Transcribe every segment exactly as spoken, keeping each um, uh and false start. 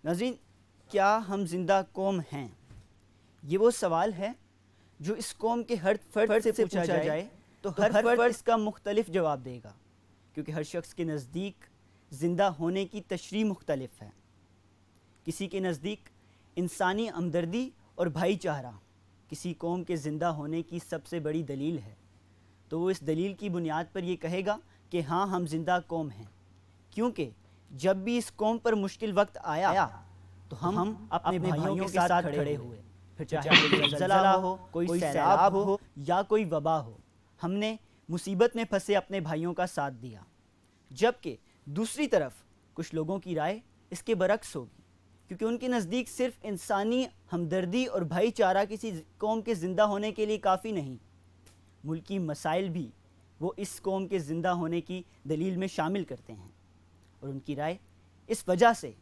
ناظرین، کیا ہم زندہ قوم ہیں؟ یہ وہ سوال ہے جو اس قوم کے ہر فرد سے پوچھا جائے تو ہر فرد اس کا مختلف جواب دے گا، کیونکہ ہر شخص کے نزدیک زندہ ہونے کی تشریح مختلف ہے۔ کسی کے نزدیک انسانی ہمدردی اور بھائی چارہ کسی قوم کے زندہ ہونے کی سب سے بڑی دلیل ہے، تو وہ اس دلیل کی بنیاد پر یہ کہے گا کہ ہاں ہم زندہ قوم ہیں، کیونکہ جب بھی اس قوم پر مشکل وقت آیا تو ہم اپنے بھائیوں کے ساتھ کھڑے ہوئے، پھر چاہے کوئی زلزلہ ہو، کوئی سیلاب ہو یا کوئی وبا ہو، ہم نے مصیبت میں پھنسے اپنے بھائیوں کا ساتھ دیا۔ جبکہ دوسری طرف کچھ لوگوں کی رائے اس کے برعکس ہوگی، کیونکہ ان کے نزدیک صرف انسانی ہمدردی اور بھائی چارہ کسی قوم کے زندہ ہونے کے لیے کافی نہیں، ملکی مسائل بھی وہ اس قوم کے زندہ ہونے کی دلیل میں شامل کرتے ہیں، اور ان کی رائے اس وجہ سے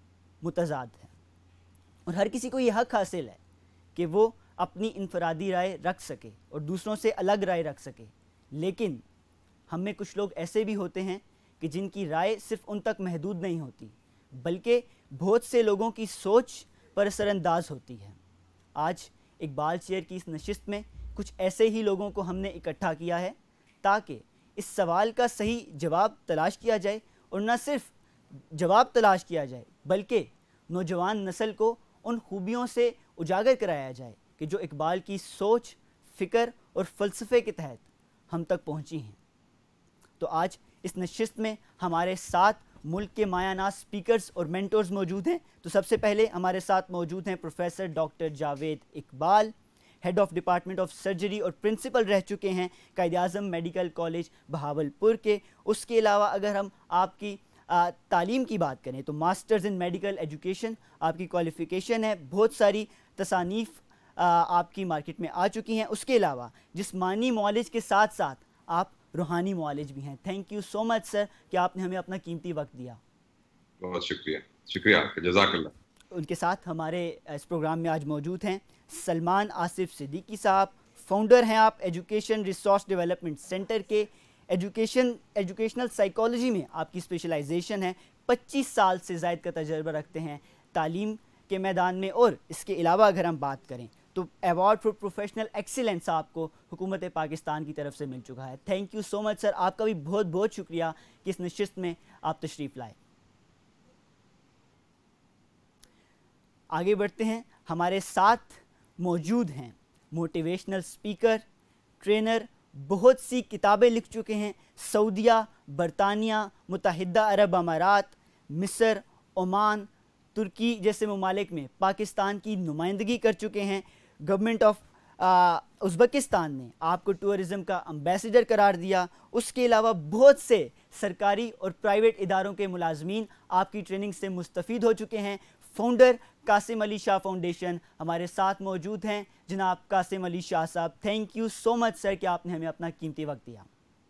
متضاد ہے۔ اور ہر کسی کو یہ حق حاصل ہے کہ وہ اپنی انفرادی رائے رکھ سکے اور دوسروں سے الگ رائے رکھ سکے، لیکن ہم میں کچھ لوگ ایسے بھی ہوتے ہیں کہ جن کی رائے صرف ان تک محدود نہیں ہوتی، بلکہ بہت سے لوگوں کی سوچ پر اثر انداز ہوتی ہے۔ آج اقبال چیئر کی اس نشست میں کچھ ایسے ہی لوگوں کو ہم نے اکٹھا کیا ہے تاکہ اس سوال کا صحیح جواب تلاش کیا جائے، اور نہ صرف جواب تلاش کیا جائے بلکہ نوجوان نسل کو ان خوبیوں سے اجاگر کرایا جائے کہ جو اقبال کی سوچ، فکر اور فلسفے کے تحت ہم تک پہنچی ہیں۔ تو آج اس نشست میں ہمارے ساتھ ملک کے مایہ ناز سپیکرز اور مینٹورز موجود ہیں۔ تو سب سے پہلے ہمارے ساتھ موجود ہیں professor doctor Javed Iqbal, head of department of surgery اور پرنسپل رہ چکے ہیں قائد اعظم میڈیکل کالج بہاولپور کے۔ اس کے علاوہ اگر ہم آپ کی آ, تعلیم کی بات کریں تو ماسٹرز ان میڈیکل ایجوکیشن آپ کی کوالیفیکیشن ہے، بہت ساری تصانیف آ, آپ کی مارکیٹ میں آ چکی ہیں۔ اس کے علاوہ جسمانی معالج کے ساتھ ساتھ آپ روحانی معالج بھی ہیں۔ تھینک یو سو مچ سر کہ آپ نے ہمیں اپنا قیمتی وقت دیا۔ بہت شکریہ، شکریہ آپ کا، جزاک اللہ۔ ان کے ساتھ ہمارے اس پروگرام میں آج موجود ہیں سلمان آصف صدیقی صاحب، فاؤنڈر ہیں آپ ایجوکیشن ریسورس ڈیولپمنٹ سینٹر کے۔ ایجوکیشن ایجوکیشنل سائیکالوجی میں آپ کی اسپیشلائزیشن ہے، پچیس سال سے زائد کا تجربہ رکھتے ہیں تعلیم کے میدان میں، اور اس کے علاوہ اگر ہم بات کریں تو ایوارڈ فار پروفیشنل ایکسیلنس آپ کو حکومت پاکستان کی طرف سے مل چکا ہے۔ تھینک یو سو مچ سر، آپ کا بھی بہت بہت شکریہ کہ اس نشست میں آپ تشریف لائے۔ آگے بڑھتے ہیں، ہمارے ساتھ موجود ہیں موٹیویشنل سپیکر، ٹرینر، بہت سی کتابیں لکھ چکے ہیں، سعودیہ، برطانیہ، متحدہ عرب امارات، مصر، عمان، ترکی جیسے ممالک میں پاکستان کی نمائندگی کر چکے ہیں۔ گورنمنٹ آف ازبکستان نے آپ کو ٹورزم کا امبیسڈر قرار دیا۔ اس کے علاوہ بہت سے سرکاری اور پرائیویٹ اداروں کے ملازمین آپ کی ٹریننگ سے مستفید ہو چکے ہیں۔ فاؤنڈر قاسم علی شاہ فاؤنڈیشن ہمارے ساتھ موجود ہیں، جناب قاسم علی شاہ صاحب۔ تھینک یو سو مچ سر کہ آپ نے ہمیں اپنا قیمتی وقت دیا۔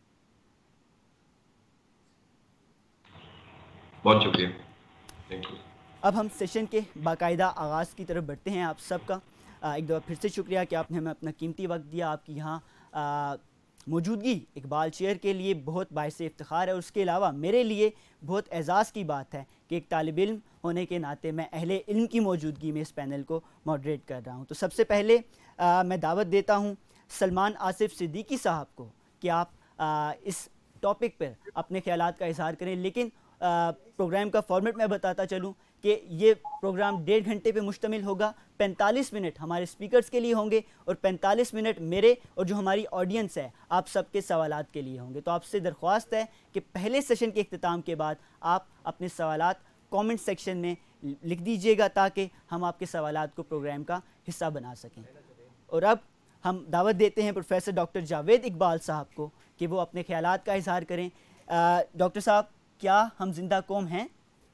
بہت شکریہ، تھینک یو۔ اب ہم سیشن کے باقاعدہ آغاز کی طرف بڑھتے ہیں۔ آپ سب کا ایک دفعہ پھر سے شکریہ کہ آپ نے ہمیں اپنا قیمتی وقت دیا۔ آپ کی یہاں موجودگی اقبال چیئر کے لیے بہت باعث افتخار ہے، اور اس کے علاوہ میرے لیے بہت اعزاز کی بات ہے کہ ایک طالب علم ہونے کے ناطے میں اہل علم کی موجودگی میں اس پینل کو ماڈریٹ کر رہا ہوں۔ تو سب سے پہلے آ, میں دعوت دیتا ہوں سلمان آصف صدیقی صاحب کو کہ آپ آ, اس ٹاپک پر اپنے خیالات کا اظہار کریں، لیکن آ, پروگرام کا فارمیٹ میں بتاتا چلوں کہ یہ پروگرام ڈیڑھ گھنٹے پہ مشتمل ہوگا۔ پینتالیس منٹ ہمارے سپیکرز کے لیے ہوں گے اور پینتالیس منٹ میرے اور جو ہماری آڈینس ہے آپ سب کے سوالات کے لیے ہوں گے۔ تو آپ سے درخواست ہے کہ پہلے سیشن کے اختتام کے بعد آپ اپنے سوالات کامنٹ سیکشن میں لکھ دیجئے گا تاکہ ہم آپ کے سوالات کو پروگرام کا حصہ بنا سکیں۔ اور اب ہم دعوت دیتے ہیں پروفیسر ڈاکٹر جاوید اقبال صاحب کو کہ وہ اپنے خیالات کا اظہار کریں۔ ڈاکٹر صاحب، کیا ہم زندہ قوم ہیں؟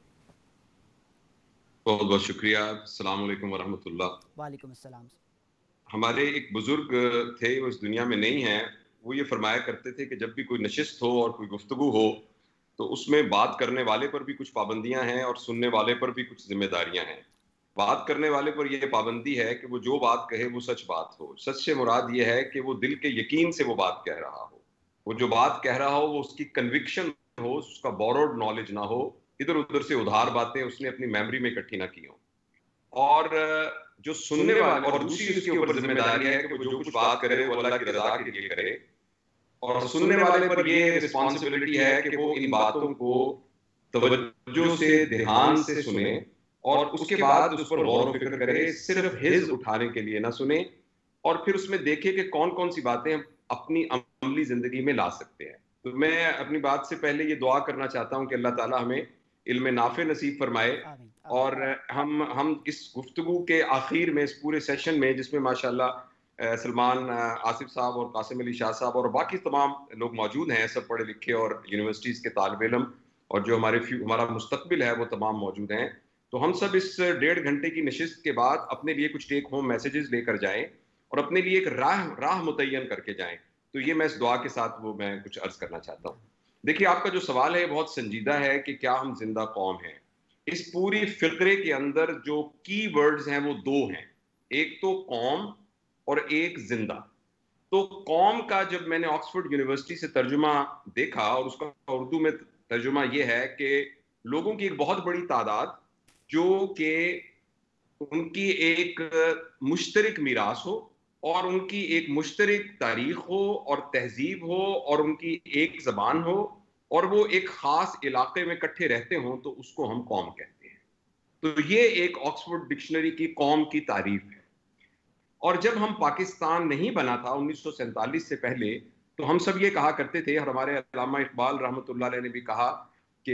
بہت بہت شکریہ، السلام علیکم ورحمۃ اللہ۔ وعلیکم السلام۔ ہمارے ایک بزرگ تھے، وہ اس دنیا میں نہیں ہیں، وہ یہ فرمایا کرتے تھے کہ جب بھی کوئی نشست ہو اور کوئی گفتگو ہو تو اس میں بات کرنے والے پر بھی کچھ پابندیاں ہیں اور سننے والے پر بھی کچھ ذمہ داریاں ہیں۔ بات کرنے والے پر یہ پابندی ہے کہ وہ جو بات کہے وہ سچ بات ہو۔ سچ سے مراد یہ ہے کہ وہ دل کے یقین سے وہ بات کہہ رہا ہو، وہ جو بات کہہ رہا ہو وہ اس کی کنوکشن ہو، اس کا بوروڈ نالج نہ ہو، ادھر ادھر سے ادھار باتیں اس نے اپنی میموری میں اکٹھی نہ کی ہوں. اور جو سننے والے، اور دوسری اس کے اوپر ذمہ داری ہے کہ وہ جو کچھ بات کرے وہ اللہ کی رضا کے لیے کرے، اور سننے والے پر یہ رسپانسبلٹی ہے کہ وہ ان باتوں کو توجہ سے، دھیان سے سنے، اور اس کے بعد اس پر غور و فکر کرے، صرف حز اٹھانے کے لیے نہ سنے، اور پھر اس میں دیکھے کہ کون کون سی باتیں اپنی عملی زندگی میں لا سکتے ہیں. تو میں اپنی بات سے پہلے یہ دعا کرنا چاہتا ہوں کہ اللہ تعالیٰ ہمیں علم نافع نصیب فرمائے، اور ہم ہم اس گفتگو کے آخر میں، اس پورے سیشن میں، جس میں ماشاءاللہ سلمان آصف صاحب اور قاسم علی شاہ صاحب اور باقی تمام لوگ موجود ہیں، سب پڑھے لکھے اور یونیورسٹیز کے طالب علم، اور جو ہمارے ہمارا مستقبل ہے وہ تمام موجود ہیں. تو ہم سب اس ڈیڑھ گھنٹے کی نشست کے بعد اپنے لیے کچھ ٹیک ہوم میسیجز لے کر جائیں اور اپنے لیے ایک راہ راہ متعین کر کے جائیں. تو یہ میں اس دعا کے ساتھ وہ میں کچھ عرض کرنا چاہتا ہوں. دیکھیے، آپ کا جو سوال ہے بہت سنجیدہ ہے کہ کیا ہم زندہ قوم ہیں. اس پوری فقرے کے اندر جو کی ورڈز ہیں وہ دو ہیں، ایک تو قوم اور ایک زندہ. تو قوم کا جب میں نے آکسفورڈ یونیورسٹی سے ترجمہ دیکھا، اور اس کا اردو میں ترجمہ یہ ہے کہ لوگوں کی ایک بہت بڑی تعداد جو کہ ان کی ایک مشترک میراث ہو، اور ان کی ایک مشترک تاریخ ہو اور تہذیب ہو، اور ان کی ایک زبان ہو، اور وہ ایک خاص علاقے میں اکٹھے رہتے ہوں، تو اس کو ہم قوم کہتے ہیں. تو یہ ایک آکسفورڈ ڈکشنری کی قوم کی تعریف ہے. اور جب ہم پاکستان نہیں بنا تھا انیس سو سینتالیس سے پہلے، تو ہم سب یہ کہا کرتے تھے، اور ہمارے علامہ اقبال رحمۃ اللہ علیہ نے بھی کہا کہ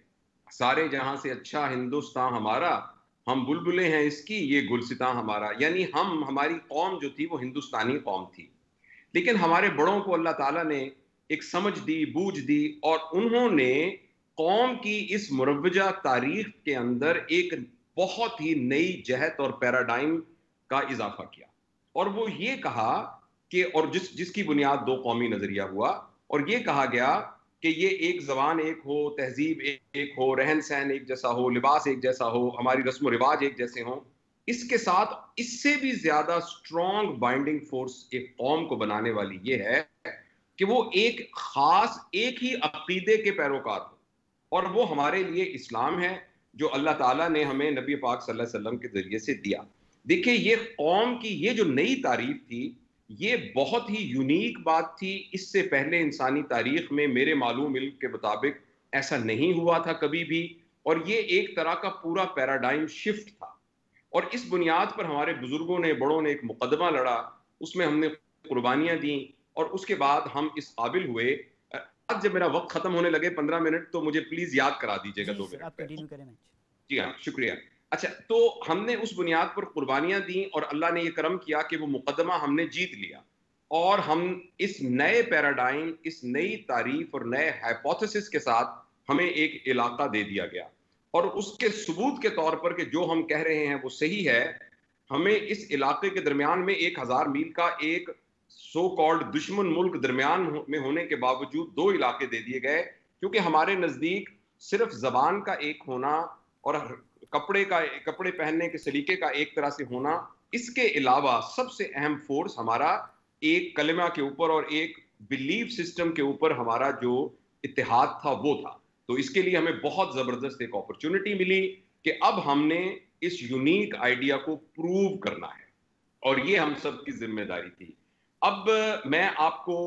سارے جہاں سے اچھا ہندوستان ہمارا، ہم بلبلیں ہیں اس کی، یہ گلستاں ہمارا. یعنی ہم ہماری قوم جو تھی وہ ہندوستانی قوم تھی. لیکن ہمارے بڑوں کو اللہ تعالیٰ نے ایک سمجھ دی، بوجھ دی، اور انہوں نے قوم کی اس مروجہ تاریخ کے اندر ایک بہت ہی نئی جہت اور پیراڈائم کا اضافہ کیا. اور وہ یہ کہا کہ، اور جس جس کی بنیاد دو قومی نظریہ ہوا، اور یہ کہا گیا کہ یہ ایک زبان ایک ہو، تہذیب ایک ہو، رہن سہن ایک جیسا ہو، لباس ایک جیسا ہو، ہماری رسم و رواج ایک جیسے ہوں. اس کے ساتھ اس سے بھی زیادہ سٹرونگ بائنڈنگ فورس ایک قوم کو بنانے والی یہ ہے کہ وہ ایک خاص ایک ہی عقیدے کے پیروکار ہو، اور وہ ہمارے لیے اسلام ہے جو اللہ تعالیٰ نے ہمیں نبی پاک صلی اللہ علیہ وسلم کے ذریعے سے دیا. دیکھیں، یہ قوم کی یہ جو نئی تعریف تھی، یہ بہت ہی یونیک بات تھی. اس سے پہلے انسانی تاریخ میں میرے معلوم علم کے مطابق ایسا نہیں ہوا تھا کبھی بھی، اور یہ ایک طرح کا پورا پیراڈائم شفٹ تھا. اور اس بنیاد پر ہمارے بزرگوں نے، بڑوں نے ایک مقدمہ لڑا، اس میں ہم نے قربانیاں دیں، اور اس کے بعد ہم اس قابل ہوئے. آج جب میرا وقت ختم ہونے لگے پندرہ منٹ، تو مجھے پلیز یاد کرا دیجیے گا دو منٹ. آپ کنٹینیو کریں. جی ہاں، شکریہ. اچھا، تو ہم نے اس بنیاد پر قربانیاں دیں، اور اللہ نے یہ کرم کیا کہ وہ مقدمہ ہم نے جیت لیا، اور ہم اس نئے پیراڈائم، اس نئی تعریف اور نئے ہائپوتھیسس کے ساتھ ہمیں ایک علاقہ دے دیا گیا. اور اس کے ثبوت کے طور پر کہ جو ہم کہہ رہے ہیں وہ صحیح ہے، ہمیں اس علاقے کے درمیان میں ایک ہزار میل کا ایک سو کالڈ دشمن ملک درمیان میں ہونے کے باوجود دو علاقے دے دیے گئے، کیونکہ ہمارے نزدیک صرف زبان کا ایک ہونا اور کپڑے کا کپڑے پہننے کے سلیقے کا ایک طرح سے ہونا، اس کے علاوہ سب سے اہم فورس ہمارا ایک کلمہ کے اوپر اور ایک بلیف سسٹم کے اوپر ہمارا جو اتحاد تھا وہ تھا. تو اس کے لیے ہمیں بہت زبردست ایک اپرچونٹی ملی کہ اب ہم نے اس یونیک آئیڈیا کو پروو کرنا ہے، اور یہ ہم سب کی ذمہ داری تھی. اب میں آپ کو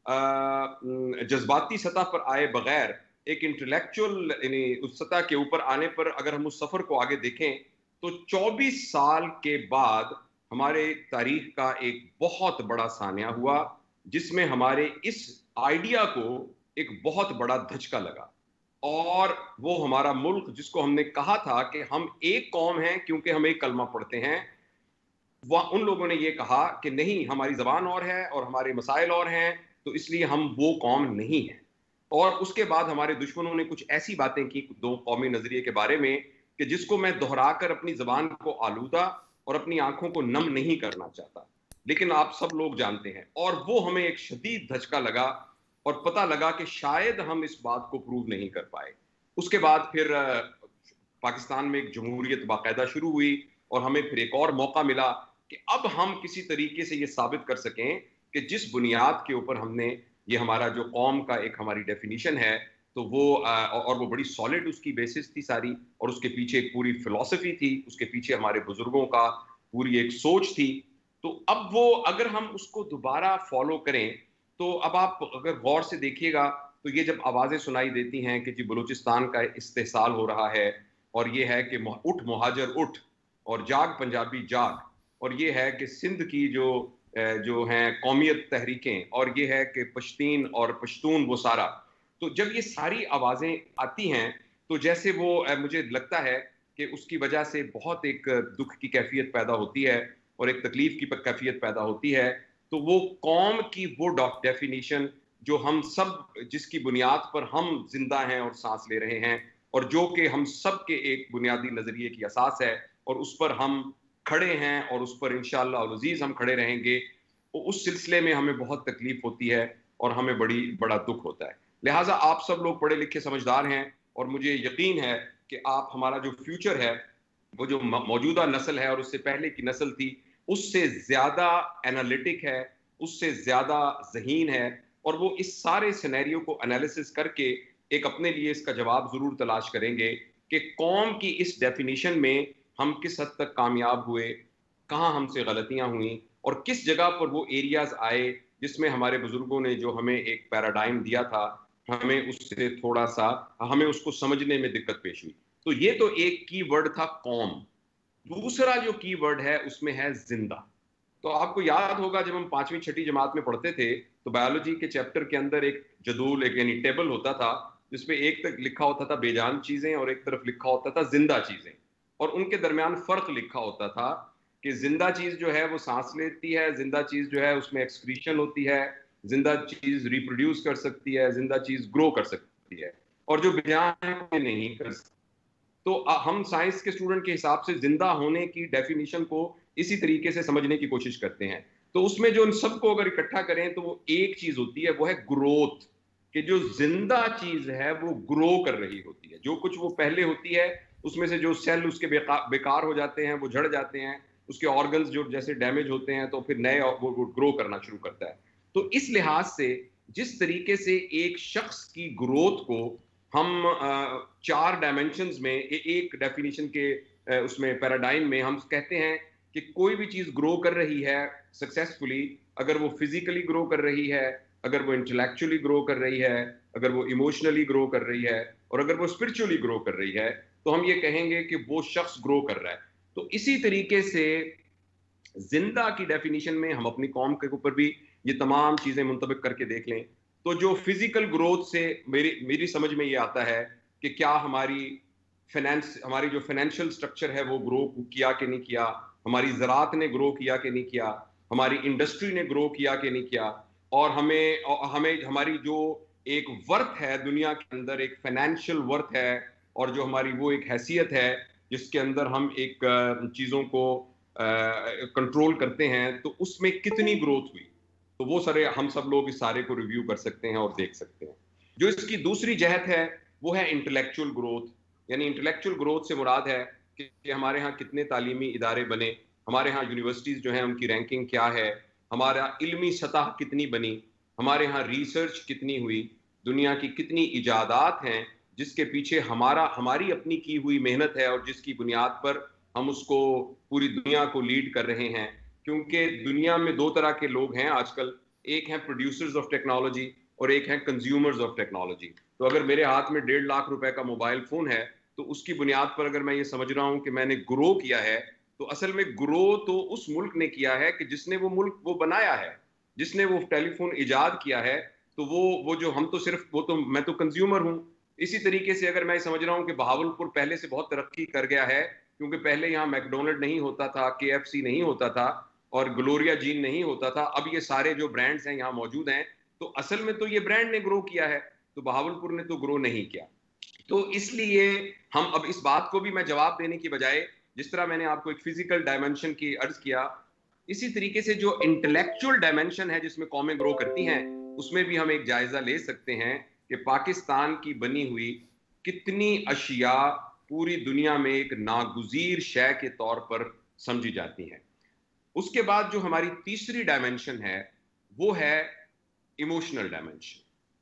جذباتی سطح پر آئے بغیر ایک انٹلیکچوئل یعنی اس سطح کے اوپر آنے پر اگر ہم اس سفر کو آگے دیکھیں، تو چوبیس سال کے بعد ہمارے تاریخ کا ایک بہت بڑا سانحہ ہوا، جس میں ہمارے اس آئیڈیا کو ایک بہت بڑا دھچکا لگا. اور وہ ہمارا ملک، جس کو ہم نے کہا تھا کہ ہم ایک قوم ہیں کیونکہ ہم ایک کلمہ پڑھتے ہیں، وہ ان لوگوں نے یہ کہا کہ نہیں، ہماری زبان اور ہے اور ہمارے مسائل اور ہیں، تو اس لیے ہم وہ قوم نہیں ہیں. اور اس کے بعد ہمارے دشمنوں نے کچھ ایسی باتیں کی دو قومی نظریے کے بارے میں کہ جس کو میں دہرا کر اپنی زبان کو آلودہ اور اپنی آنکھوں کو نم نہیں کرنا چاہتا، لیکن آپ سب لوگ جانتے ہیں. اور وہ ہمیں ایک شدید دھچکا لگا، اور پتہ لگا کہ شاید ہم اس بات کو پروو نہیں کر پائے. اس کے بعد پھر پاکستان میں ایک جمہوریت باقاعدہ شروع ہوئی، اور ہمیں پھر ایک اور موقع ملا کہ اب ہم کسی طریقے سے یہ ثابت کر سکیں کہ جس بنیاد کے اوپر ہم نے، یہ ہمارا جو قوم کا ایک ہماری ڈیفینیشن ہے تو وہ اور وہ بڑی سالڈ اس کی بیسس تھی ساری, اور اس کے پیچھے ایک پوری فلسفی تھی, اس کے پیچھے ہمارے بزرگوں کا پوری ایک سوچ تھی. تو اب وہ اگر ہم اس کو دوبارہ فالو کریں تو اب آپ اگر غور سے دیکھیے گا تو یہ جب آوازیں سنائی دیتی ہیں کہ جی بلوچستان کا استحصال ہو رہا ہے, اور یہ ہے کہ اٹھ مہاجر اٹھ, اور جاگ پنجابی جاگ, اور یہ ہے کہ سندھ کی جو جو ہیں قومیت تحریکیں, اور یہ ہے کہ پشتین اور پشتون وہ سارا, تو جب یہ ساری آوازیں آتی ہیں تو جیسے وہ مجھے لگتا ہے کہ اس کی وجہ سے بہت ایک دکھ کی کیفیت پیدا ہوتی ہے اور ایک تکلیف کی کیفیت پیدا ہوتی ہے. تو وہ قوم کی وہ ڈیفینیشن جو ہم سب, جس کی بنیاد پر ہم زندہ ہیں اور سانس لے رہے ہیں, اور جو کہ ہم سب کے ایک بنیادی نظریے کی اساس ہے, اور اس پر ہم کھڑے ہیں اور اس پر انشاءاللہ العزیز ہم کھڑے رہیں گے, اس سلسلے میں ہمیں بہت تکلیف ہوتی ہے اور ہمیں بڑی بڑا دکھ ہوتا ہے. لہٰذا آپ سب لوگ پڑھے لکھے سمجھدار ہیں, اور مجھے یقین ہے کہ آپ ہمارا جو فیوچر ہے, وہ جو موجودہ نسل ہے اور اس سے پہلے کی نسل تھی, اس سے زیادہ انالیٹک ہے, اس سے زیادہ ذہین ہے, اور وہ اس سارے سینیریو کو انالیسس کر کے ایک اپنے لیے اس کا جواب ضرور تلاش کریں گے کہ قوم کی اس ڈیفینیشن میں ہم کس حد تک کامیاب ہوئے, کہاں ہم سے غلطیاں ہوئیں, اور کس جگہ پر وہ ایریاز آئے جس میں ہمارے بزرگوں نے جو ہمیں ایک پیراڈائم دیا تھا, ہمیں اس سے تھوڑا سا ہمیں اس کو سمجھنے میں دقت پیش ہوئی. تو یہ تو ایک کی ورڈ تھا قوم. دوسرا جو کی ورڈ ہے اس میں ہے زندہ. تو آپ کو یاد ہوگا جب ہم پانچویں چھٹی جماعت میں پڑھتے تھے تو بایولوجی کے چیپٹر کے اندر ایک جدول, ایک یعنی ٹیبل ہوتا تھا جس پہ ایک تک لکھا ہوتا تھا بے جان چیزیں اور ایک طرف لکھا ہوتا تھا زندہ چیزیں, اور ان کے درمیان فرق لکھا ہوتا تھا کہ زندہ چیز جو ہے وہ سانس لیتی ہے, زندہ چیز جو ہے اس میں ایکسکریشن ہوتی ہے, زندہ چیز ریپروڈیوس کر سکتی ہے, زندہ چیز گرو کر سکتی ہے, اور جو بے جان نہیں کر سکتی. تو ہم سائنس کے اسٹوڈنٹ کے حساب سے زندہ ہونے کی ڈیفینیشن کو اسی طریقے سے سمجھنے کی کوشش کرتے ہیں. تو اس میں جو ان سب کو اگر اکٹھا کریں تو وہ ایک چیز ہوتی ہے, وہ ہے گروتھ, کہ جو زندہ چیز ہے وہ گرو کر رہی ہوتی ہے. جو کچھ وہ پہلے ہوتی ہے اس میں سے جو سیل اس کے بیکار ہو جاتے ہیں, وہ جھڑ جاتے ہیں, اس کے آرگنز جو جیسے ڈیمیج ہوتے ہیں تو پھر نئے وہ گرو کرنا شروع کرتا ہے. تو اس لحاظ سے جس طریقے سے ایک شخص کی گروتھ کو ہم چار ڈائمینشنز میں ایک ڈیفینیشن کے اس میں پیراڈائم میں ہم کہتے ہیں کہ کوئی بھی چیز گرو کر رہی ہے سکسیسفلی, اگر وہ فزیکلی گرو کر رہی ہے, اگر وہ انٹلیکچولی گرو کر رہی ہے, اگر وہ ایموشنلی گرو کر رہی ہے, اور اگر وہ اسپرچولی گرو کر رہی ہے, تو ہم یہ کہیں گے کہ وہ شخص گرو کر رہا ہے. تو اسی طریقے سے زندہ کی ڈیفینیشن میں ہم اپنی قوم کے اوپر بھی یہ تمام چیزیں منطبق کر کے دیکھ لیں تو جو فزیکل گروتھ سے میری میری سمجھ میں یہ آتا ہے کہ کیا ہماری فائنینس ہماری جو فائنینشیل سٹرکچر ہے وہ گرو کیا کہ نہیں کیا, ہماری زراعت نے گرو کیا کہ نہیں کیا, ہماری انڈسٹری نے گرو کیا کہ نہیں کیا, اور ہمیں ہمیں ہماری جو ایک ورتھ ہے دنیا کے اندر, ایک فائنینشیل ورتھ ہے, اور جو ہماری وہ ایک حیثیت ہے جس کے اندر ہم ایک چیزوں کو کنٹرول کرتے ہیں, تو اس میں کتنی گروتھ ہوئی. تو وہ سارے ہم سب لوگ اس سارے کو ریویو کر سکتے ہیں اور دیکھ سکتے ہیں. جو اس کی دوسری جہت ہے وہ ہے انٹلیکچوئل گروتھ. یعنی انٹلیکچوئل گروتھ سے مراد ہے کہ ہمارے ہاں کتنے تعلیمی ادارے بنے, ہمارے ہاں یونیورسٹیز جو ہیں ان کی رینکنگ کیا ہے, ہمارا علمی سطح کتنی بنی, ہمارے ہاں ریسرچ کتنی ہوئی, دنیا کی کتنی ایجادات ہیں جس کے پیچھے ہمارا ہماری اپنی کی ہوئی محنت ہے, اور جس کی بنیاد پر ہم اس کو پوری دنیا کو لیڈ کر رہے ہیں. کیونکہ دنیا میں دو طرح کے لوگ ہیں آج کل, ایک ہیں پروڈیوسرز آف ٹیکنالوجی اور ایک ہیں کنزیومرز آف ٹیکنالوجی. تو اگر میرے ہاتھ میں ڈیڑھ لاکھ روپے کا موبائل فون ہے تو اس کی بنیاد پر اگر میں یہ سمجھ رہا ہوں کہ میں نے گرو کیا ہے, تو اصل میں گرو تو اس ملک نے کیا ہے کہ جس نے وہ ملک وہ بنایا ہے, جس نے وہ ٹیلی فون ایجاد کیا ہے. تو وہ وہ جو ہم تو صرف وہ تو میں تو کنزیومر ہوں. اسی طریقے سے اگر میں سمجھ رہا ہوں کہ بہاولپور پہلے سے بہت ترقی کر گیا ہے کیونکہ پہلے یہاں میکڈونلڈ نہیں ہوتا تھا, کے ایف سی نہیں ہوتا تھا, اور گلوریا جین نہیں ہوتا تھا, اب یہ سارے جو برانڈز ہیں یہاں موجود ہیں, تو اصل میں تو یہ برانڈ نے گرو کیا ہے, تو بہاولپور نے تو گرو نہیں کیا. تو اس لیے ہم اب اس بات کو بھی میں جواب دینے کی بجائے, جس طرح میں نے آپ کو ایک فزیکل ڈائمنشن کی عرض کیا, اسی طریقے سے جو انٹلیکچوئل ڈائمنشن ہے جس میں قومیں گرو کرتی ہیں, اس میں بھی ہم ایک جائزہ لے سکتے ہیں کہ پاکستان کی بنی ہوئی کتنی اشیاء پوری دنیا میں ایک ناگزیر شے کے طور پر سمجھی جاتی ہیں. اس کے بعد جو ہماری تیسری ڈائمنشن ہے وہ ہے ایموشنل ڈائمنشن.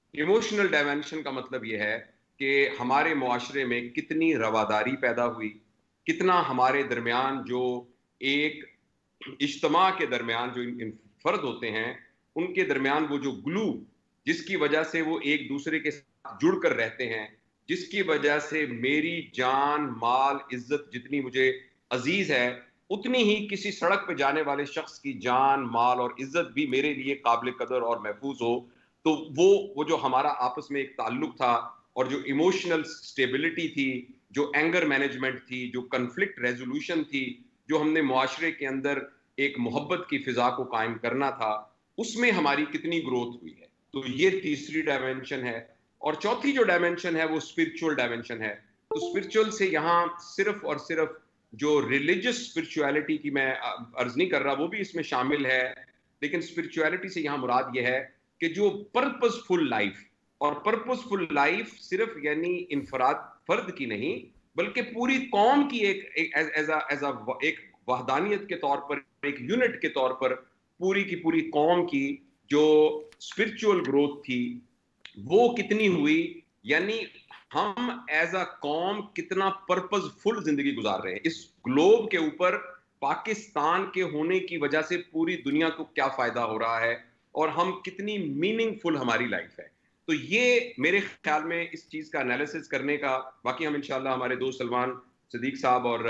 ایموشنل ڈائمینشن کا مطلب یہ ہے کہ ہمارے معاشرے میں کتنی رواداری پیدا ہوئی، کتنا ہمارے درمیان جو ایک اجتماع کے درمیان جو فرد ہوتے ہیں ان کے درمیان وہ جو گلو جس کی وجہ سے وہ ایک دوسرے کے ساتھ جڑ کر رہتے ہیں، جس کی وجہ سے میری جان مال عزت جتنی مجھے عزیز ہے اتنی ہی کسی سڑک پہ جانے والے شخص کی جان مال اور عزت بھی میرے لیے قابل قدر اور محفوظ ہو. تو وہ وہ جو ہمارا آپس میں ایک تعلق تھا اور جو ایموشنل سٹیبلٹی تھی، جو اینگر مینجمنٹ تھی، جو کنفلکٹ ریزولوشن تھی، جو ہم نے معاشرے کے اندر ایک محبت کی فضا کو قائم کرنا تھا، اس میں ہماری کتنی گروتھ ہوئی ہے. تو یہ تیسری ڈائمینشن ہے. اور چوتھی جو ڈائمینشن ہے وہ اسپرچول ڈائمینشن ہے. تو اسپرچول سے یہاں صرف اور صرف جو ریلیجس اسپرچولیٹی کی میں عرض نہیں کر رہا، وہ بھی اس میں شامل ہے، لیکن اسپرچولیٹی سے یہاں مراد یہ ہے کہ جو پرپز فل لائف، اور پرپز فل لائف صرف یعنی انفراد فرد کی نہیں بلکہ پوری قوم کی ایک ایز ایک وحدانیت کے طور پر، ایک یونٹ کے طور پر پوری کی پوری قوم کی جو اسپرچول گروتھ تھی وہ کتنی ہوئی. یعنی ہم ایز اے قوم کتنا پرپز فل زندگی گزار رہے ہیں اس گلوب کے اوپر. پاکستان کے ہونے کی وجہ سے پوری دنیا کو کیا فائدہ ہو رہا ہے اور ہم کتنی میننگ فل ہماری لائف ہے. تو یہ میرے خیال میں اس چیز کا انالیسس کرنے کا، باقی ہم انشاءاللہ ہمارے دوست سلمان صدیق صاحب اور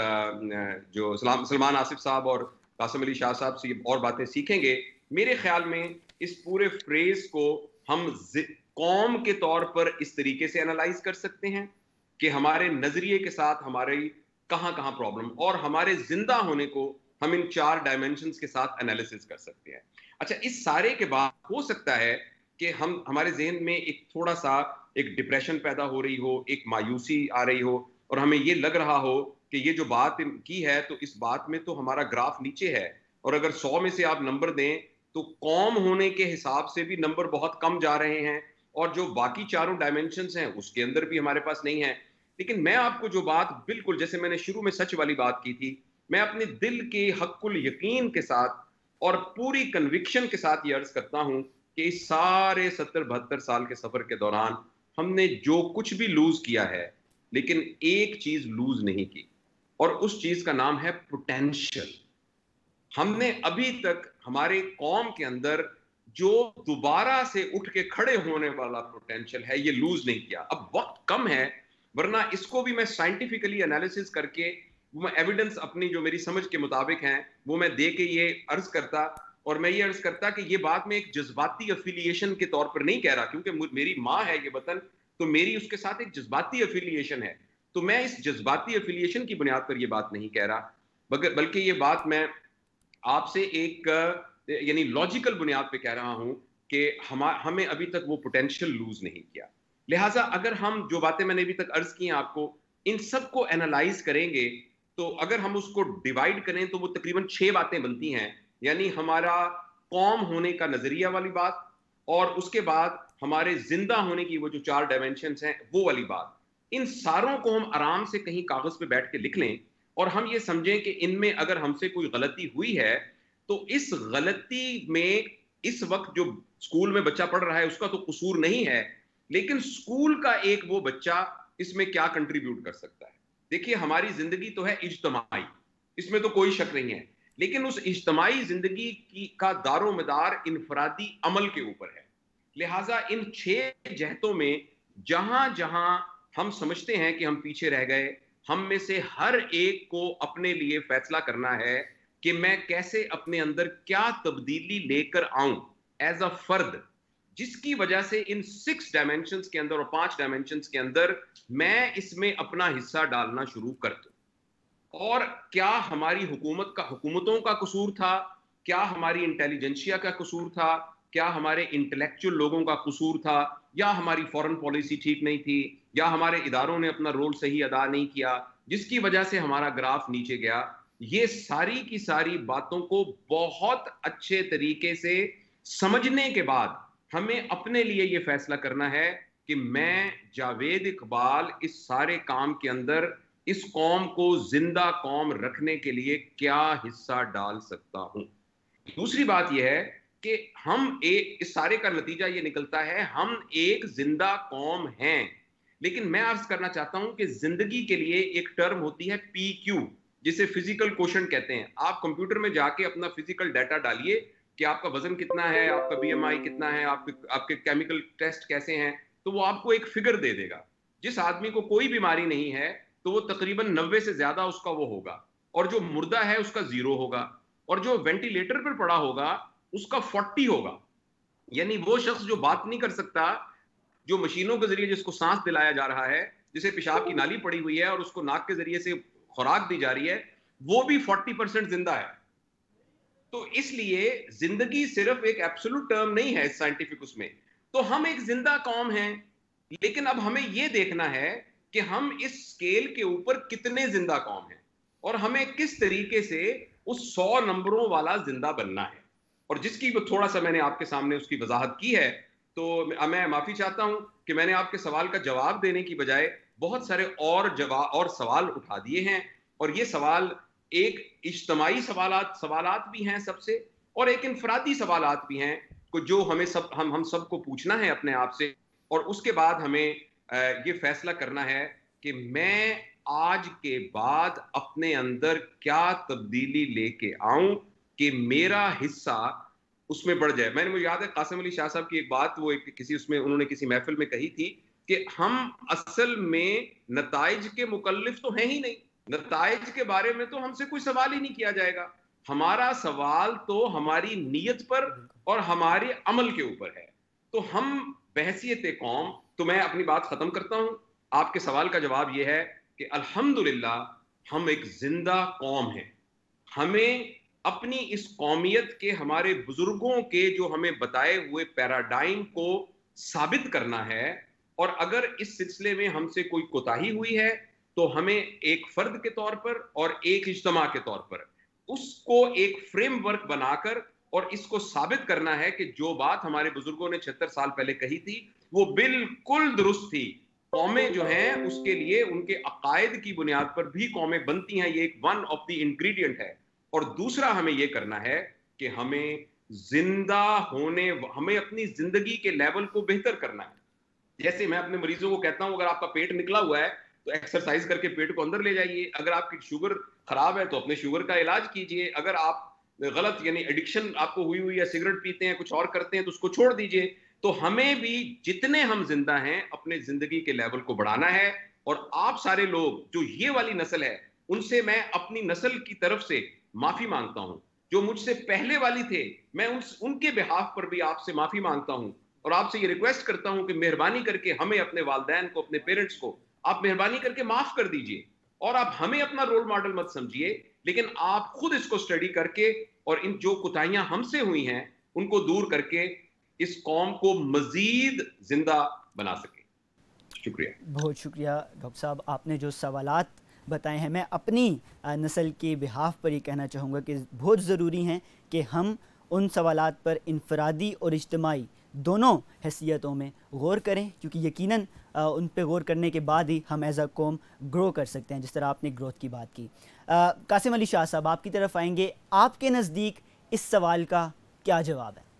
جو سلمان آصف صاحب اور قاسم علی شاہ صاحب سے اور باتیں سیکھیں گے. میرے خیال میں اس پورے فریز کو ہم قوم کے طور پر اس طریقے سے انالائز کر سکتے ہیں کہ ہمارے نظریے کے ساتھ ہماری کہاں کہاں پرابلم، اور ہمارے زندہ ہونے کو ہم ان چار ڈائمینشنز کے ساتھ انالیسس کر سکتے ہیں. اچھا، اس سارے کے بعد ہو سکتا ہے کہ ہم ہمارے ذہن میں ایک تھوڑا سا ایک ڈپریشن پیدا ہو رہی ہو، ایک مایوسی آ رہی ہو، اور ہمیں یہ لگ رہا ہو کہ یہ جو بات کی ہے تو اس بات میں تو ہمارا گراف نیچے ہے، اور اگر سو میں سے آپ نمبر دیں تو قوم ہونے کے حساب سے بھی نمبر بہت کم جا رہے ہیں، اور جو باقی چاروں ڈائمینشنز ہیں اس کے اندر بھی ہمارے پاس نہیں ہیں. لیکن میں آپ کو جو بات بالکل جیسے میں نے شروع میں سچ والی بات کی تھی، میں اپنے دل کے حق الیقین کے ساتھ اور پوری کنوکشن کے ساتھ یہ عرض کرتا ہوں کہ اس سارے ستر بہتر سال کے سفر کے دوران ہم نے جو کچھ بھی لوز کیا ہے لیکن ایک چیز لوز نہیں کی، اور اس چیز کا نام ہے پوٹینشل. ہم نے ابھی تک ہمارے قوم کے اندر جو دوبارہ سے اٹھ کے کھڑے ہونے والا پوٹینشل ہے یہ لوز نہیں کیا. اب وقت کم ہے، ورنہ اس کو بھی میں سائنٹیفکلی انالیسس کر کے میں ایویڈنس اپنی جو میری سمجھ کے مطابق ہیں وہ میں دے کے یہ عرض کرتا. اور میں یہ عرض کرتا کہ یہ بات میں ایک جذباتی افیلیشن کے طور پر نہیں کہہ رہا، کیونکہ میری ماں ہے یہ وطن، تو میری اس کے ساتھ ایک جذباتی افیلیشن ہے. تو میں اس جذباتی افیلیشن کی بنیاد پر یہ بات نہیں کہہ رہا، بلکہ یہ بات میں آپ سے ایک یعنی لاجیکل بنیاد پہ کہہ رہا ہوں کہ ہمیں ابھی تک وہ پوٹینشل لوز نہیں کیا. لہٰذا اگر ہم جو باتیں میں نے ابھی تک عرض کی ہیں آپ کو، ان سب کو انالائز کریں گے تو اگر ہم اس کو ڈیوائیڈ کریں تو وہ تقریباً چھ باتیں بنتی ہیں. یعنی ہمارا قوم ہونے کا نظریہ والی بات، اور اس کے بعد ہمارے زندہ ہونے کی وہ جو چار ڈائمینشنز ہیں وہ والی بات. ان ساروں کو ہم آرام سے کہیں کاغذ پہ بیٹھ کے لکھ لیں اور ہم یہ سمجھیں کہ ان میں اگر ہم سے کوئی غلطی ہوئی ہے تو اس غلطی میں اس وقت جو اسکول میں بچہ پڑھ رہا ہے اس کا تو قصور نہیں ہے، لیکن اسکول کا ایک وہ بچہ اس میں کیا کنٹریبیوٹ کر سکتا ہے. دیکھیے ہماری زندگی تو ہے اجتماعی، اس میں تو کوئی شک نہیں ہے، لیکن اس اجتماعی زندگی کی کا دار و مدار انفرادی عمل کے اوپر ہے. لہٰذا ان چھ جہتوں میں جہاں جہاں ہم سمجھتے ہیں کہ ہم پیچھے رہ گئے، ہم میں سے ہر ایک کو اپنے لیے فیصلہ کرنا ہے کہ میں کیسے اپنے اندر کیا تبدیلی لے کر آؤں ایز اے فرد، جس کی وجہ سے ان سکس ڈائمینشنز کے اندر اور پانچ ڈائمینشنز کے اندر میں اس میں اپنا حصہ ڈالنا شروع کر دوں. اور کیا ہماری حکومت کا حکومتوں کا قصور تھا، کیا ہماری انٹیلیجنسیا کا قصور تھا، کیا ہمارے انٹلیکچوئل لوگوں کا قصور تھا، یا ہماری فورن پالیسی ٹھیک نہیں تھی، یا ہمارے اداروں نے اپنا رول صحیح ادا نہیں کیا جس کی وجہ سے ہمارا گراف نیچے گیا. یہ ساری کی ساری باتوں کو بہت اچھے طریقے سے سمجھنے کے بعد ہمیں اپنے لیے یہ فیصلہ کرنا ہے کہ میں جاوید اقبال اس سارے کام کے اندر اس قوم کو زندہ قوم رکھنے کے لیے کیا حصہ ڈال سکتا ہوں. دوسری بات یہ ہے کہ ہم ایک, اس سارے کا نتیجہ یہ نکلتا ہے ہم ایک زندہ قوم ہیں. لیکن میں عرض کرنا چاہتا ہوں کہ زندگی کے لیے ایک ٹرم ہوتی ہے پی کیو, جسے فزیکل کوشنٹ کہتے ہیں. آپ کمپیوٹر میں جا کے اپنا فزیکل ڈیٹا ڈالیے کہ آپ کا وزن کتنا ہے, آپ کا بی ایم آئی کتنا ہے, آپ کے آپ کے کیمیکل ٹیسٹ کیسے ہیں, تو وہ آپ کو ایک فگر دے دے گا. جس آدمی کو کوئی بیماری نہیں ہے تو وہ تقریباً نوے سے زیادہ اس کا وہ ہوگا, اور جو مردہ ہے اس کا زیرو ہوگا, اور جو وینٹیلیٹر پر پڑا ہوگا اس کا فورٹی ہوگا. یعنی وہ شخص جو بات نہیں کر سکتا, جو مشینوں کے ذریعے جس کو سانس دلایا جا رہا ہے, جسے پیشاب کی نالی پڑی ہوئی ہے اور اس کو ناک کے ذریعے سے خوراک دی جا رہی ہے, وہ بھی فورٹی پرسینٹ زندہ ہے. تو اس لیے زندگی صرف ایک ایبسولوٹ ٹرم نہیں ہے سائنٹیفک اس میں. تو ہم ایک زندہ قوم ہیں, لیکن اب ہمیں یہ دیکھنا ہے کہ ہم اس اسکیل کے اوپر کتنے زندہ قوم ہیں, اور ہمیں کس طریقے سے اس سو نمبروں والا زندہ بننا ہے. اور جس کی تھوڑا سا میں نے آپ کے سامنے اس کی وضاحت کی ہے, تو میں معافی چاہتا ہوں کہ میں نے آپ کے سوال کا جواب دینے کی بجائے بہت سارے اور جواب اور سوال اٹھا دیے ہیں. اور یہ سوال ایک اجتماعی سوالات سوالات بھی ہیں سب سے, اور ایک انفرادی سوالات بھی ہیں جو ہمیں سب ہم ہم سب کو پوچھنا ہے اپنے آپ سے. اور اس کے بعد ہمیں یہ فیصلہ کرنا ہے کہ میں آج کے بعد اپنے اندر کیا تبدیلی لے کے آؤں کہ میرا حصہ اس میں بڑھ جائے. میں نے مجھے یاد ہے قاسم علی شاہ صاحب کی ایک بات, وہ ایک کسی اس میں انہوں نے کسی محفل میں کہی تھی کہ ہم اصل میں نتائج کے مکلف تو ہیں ہی نہیں, نتائج کے بارے میں تو ہم سے کوئی سوال ہی نہیں کیا جائے گا. ہمارا سوال تو ہماری نیت پر اور ہمارے عمل کے اوپر ہے. تو ہم بحیثیت قوم, تو میں اپنی بات ختم کرتا ہوں. آپ کے سوال کا جواب یہ ہے کہ الحمدللہ ہم ایک زندہ قوم ہیں. ہمیں اپنی اس قومیت کے, ہمارے بزرگوں کے جو ہمیں بتائے ہوئے پیراڈائم کو ثابت کرنا ہے. اور اگر اس سلسلے میں ہم سے کوئی کوتاہی ہوئی ہے تو ہمیں ایک فرد کے طور پر اور ایک اجتماع کے طور پر اس کو ایک فریم ورک بنا کر اور اس کو ثابت کرنا ہے کہ جو بات ہمارے بزرگوں نے چھہتر سال پہلے کہی تھی وہ بالکل درست تھی. قومیں جو ہیں اس کے لیے ان کے عقائد کی بنیاد پر بھی قومیں بنتی ہیں, یہ ایک ون آف دی انگریڈینٹ ہے. اور دوسرا ہمیں یہ کرنا ہے کہ ہمیں زندہ ہونے, ہمیں اپنی زندگی کے لیول کو بہتر کرنا ہے. جیسے میں اپنے مریضوں کو کہتا ہوں, اگر آپ کا پیٹ نکلا ہوا ہے تو ایکسرسائز کر کے پیٹ کو اندر لے جائیے. اگر آپ کی شوگر خراب ہے تو اپنے شوگر کا علاج کیجئے. اگر آپ غلط یعنی ایڈکشن آپ کو ہوئی ہوئی ہے, سگریٹ پیتے ہیں, کچھ اور کرتے ہیں, تو اس کو چھوڑ دیجئے. تو ہمیں بھی جتنے ہم زندہ ہیں اپنے زندگی کے لیول کو بڑھانا ہے. اور آپ سارے لوگ جو یہ والی نسل ہے, ان سے میں اپنی نسل کی طرف سے معافی مانگتا ہوں. جو مجھ سے پہلے والی تھے, میں ان کے بہاف پر بھی آپ سے معافی مانگتا ہوں, اور آپ سے یہ ریکویسٹ کرتا ہوں کہ مہربانی کر کے ہمیں, اپنے والدین کو, اپنے پیرنٹس کو آپ مہربانی کر کے معاف کر دیجئے. اور آپ ہمیں اپنا رول ماڈل مت سمجھیے, لیکن آپ خود اس کو اسٹڈی کر کے اور ان جو کوتاہیاں ہم سے ہوئی ہیں ان کو دور کر کے اس قوم کو مزید زندہ بنا سکیں. شکریہ. بہت شکریہ ڈاکٹر صاحب, آپ نے جو سوالات بتائے ہیں, میں اپنی نسل کے بہاف پر یہ کہنا چاہوں گا کہ بہت ضروری ہیں کہ ہم ان سوالات پر انفرادی اور اجتماعی دونوں حیثیتوں میں غور کریں, کیونکہ یقیناً ان پہ غور کرنے کے بعد ہی ہم ایز اے قوم گرو کر سکتے ہیں, جس طرح آپ نے گروتھ کی بات کی. قاسم علی شاہ صاحب, آپ کی طرف آئیں گے. آپ کے نزدیک اس سوال کا کیا جواب ہے؟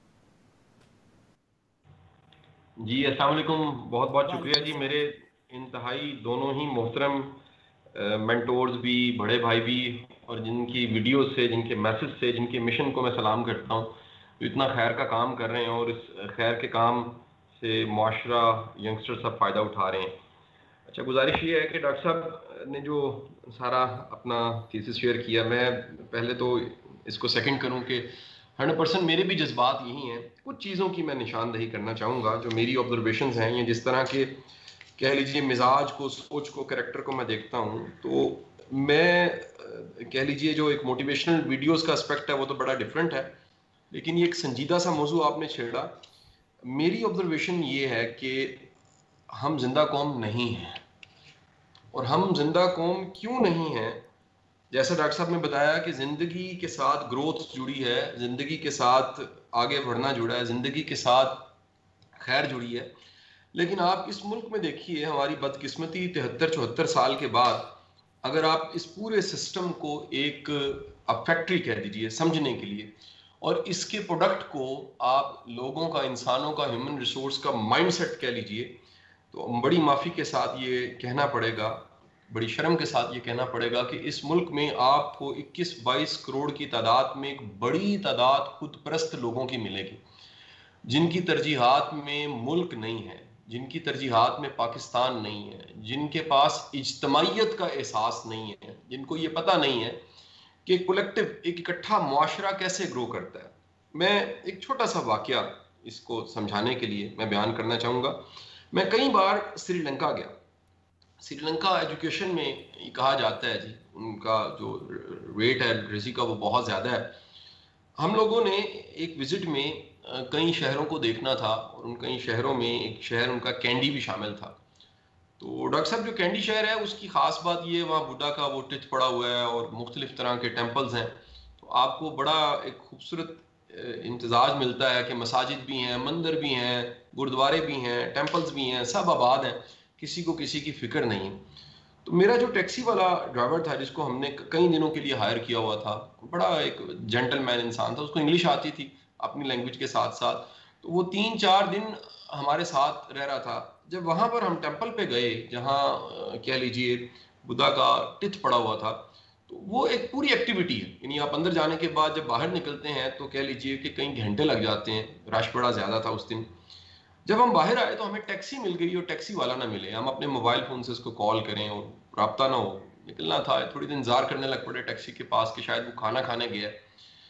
جی السلام علیکم, بہت بہت شکریہ جی. میرے انتہائی دونوں ہی محترم مینٹورز بھی, بڑے بھائی بھی, اور جن کی ویڈیوز سے, جن کے میسج سے, جن کے مشن کو میں سلام کرتا ہوں, جو اتنا خیر کا کام کر رہے ہیں اور اس خیر کے کام سے معاشرہ, ینگسٹر سب فائدہ اٹھا رہے ہیں. اچھا, گزارش یہ ہے کہ ڈاکٹر صاحب نے جو سارا اپنا تھیسس شیئر کیا, میں پہلے تو اس کو سیکنڈ کروں کہ ہنڈریڈ پرسینٹ میرے بھی جذبات یہی ہیں. کچھ چیزوں کی میں نشاندہی کرنا چاہوں گا جو میری آبزرویشنز ہیں, یا جس طرح کے کہہ لیجیے مزاج کو, سوچ کو, کریکٹر کو میں دیکھتا ہوں. تو میں کہہ لیجیے جو ایک موٹیویشنل ویڈیوز کا اسپیکٹ ہے وہ تو بڑا ڈفرینٹ ہے, لیکن یہ ایک سنجیدہ سا موضوع آپ نے چھیڑا. میری آبزرویشن یہ ہے کہ ہم زندہ قوم نہیں ہیں. اور ہم زندہ قوم کیوں نہیں ہیں؟ جیسا ڈاکٹر صاحب نے بتایا کہ زندگی کے ساتھ گروتھ جڑی ہے, زندگی کے ساتھ آگے بڑھنا جڑا ہے, زندگی کے ساتھ خیر جڑی ہے. لیکن آپ اس ملک میں دیکھیے, ہماری بدقسمتی تہتر چوہتر سال کے بعد اگر آپ اس پورے سسٹم کو ایک آپ فیکٹری کہہ دیجئے سمجھنے کے لیے, اور اس کے پروڈکٹ کو آپ لوگوں کا، انسانوں کا، ہیومن ریسورس کا مائنڈ سیٹ کہہ لیجئے، تو بڑی معافی کے ساتھ یہ کہنا پڑے گا، بڑی شرم کے ساتھ یہ کہنا پڑے گا کہ اس ملک میں آپ کو اکیس بائیس کروڑ کی تعداد میں ایک بڑی تعداد خود پرست لوگوں کی ملے گی، جن کی ترجیحات میں ملک نہیں ہے، جن کی ترجیحات میں پاکستان نہیں ہے، جن کے پاس اجتماعیت کا احساس نہیں ہے، جن کو یہ پتہ نہیں ہے کہ کولیکٹیو، ایک اکٹھا معاشرہ کیسے گرو کرتا ہے۔ میں ایک چھوٹا سا واقعہ اس کو سمجھانے کے لیے میں بیان کرنا چاہوں گا۔ میں کئی بار سری لنکا گیا۔ سری لنکا ایجوکیشن میں یہ کہا جاتا ہے جی ان کا جو ریٹ ہے لٹریسی کا وہ بہت زیادہ ہے۔ ہم لوگوں نے ایک وزٹ میں کئی شہروں کو دیکھنا تھا، اور ان کئی شہروں میں ایک شہر ان کا کینڈی بھی شامل تھا۔ تو ڈاکٹر صاحب جو کینڈی شہر ہے اس کی خاص بات یہ ہے وہاں بدھا کا وہ ٹچ پڑا ہوا ہے اور مختلف طرح کے ٹیمپلز ہیں، تو آپ کو بڑا ایک خوبصورت امتزاج ملتا ہے کہ مساجد بھی ہیں، مندر بھی ہیں، گردوارے بھی ہیں، ٹیمپلز بھی ہیں، سب آباد ہیں، کسی کو کسی کی فکر نہیں۔ تو میرا جو ٹیکسی والا ڈرائیور تھا جس کو ہم نے کئی دنوں کے لیے ہائر کیا ہوا تھا، بڑا ایک جینٹل مین انسان تھا، اس کو انگلش آتی تھی اپنی لینگویج کے ساتھ ساتھ، تو وہ تین چار دن ہمارے ساتھ رہ رہا تھا۔ جب وہاں پر ہم ٹیمپل پہ گئے جہاں کہہ لیجئے بدھا کا ٹچ پڑا ہوا تھا، تو وہ ایک پوری ایکٹیویٹی ہے، یعنی آپ اندر جانے کے بعد جب باہر نکلتے ہیں تو کہہ لیجئے کہ کئی گھنٹے لگ جاتے ہیں، رش بڑا زیادہ تھا اس دن۔ جب ہم باہر آئے تو ہمیں ٹیکسی مل گئی اور ٹیکسی والا نہ ملے، ہم اپنے موبائل فون سے اس کو کال کریں اور رابطہ نہ ہو، نکلنا تھا، تھوڑی دن انتظار کرنے لگ پڑے ٹیکسی کے پاس کہ شاید وہ کھانا کھانے گیا ہے۔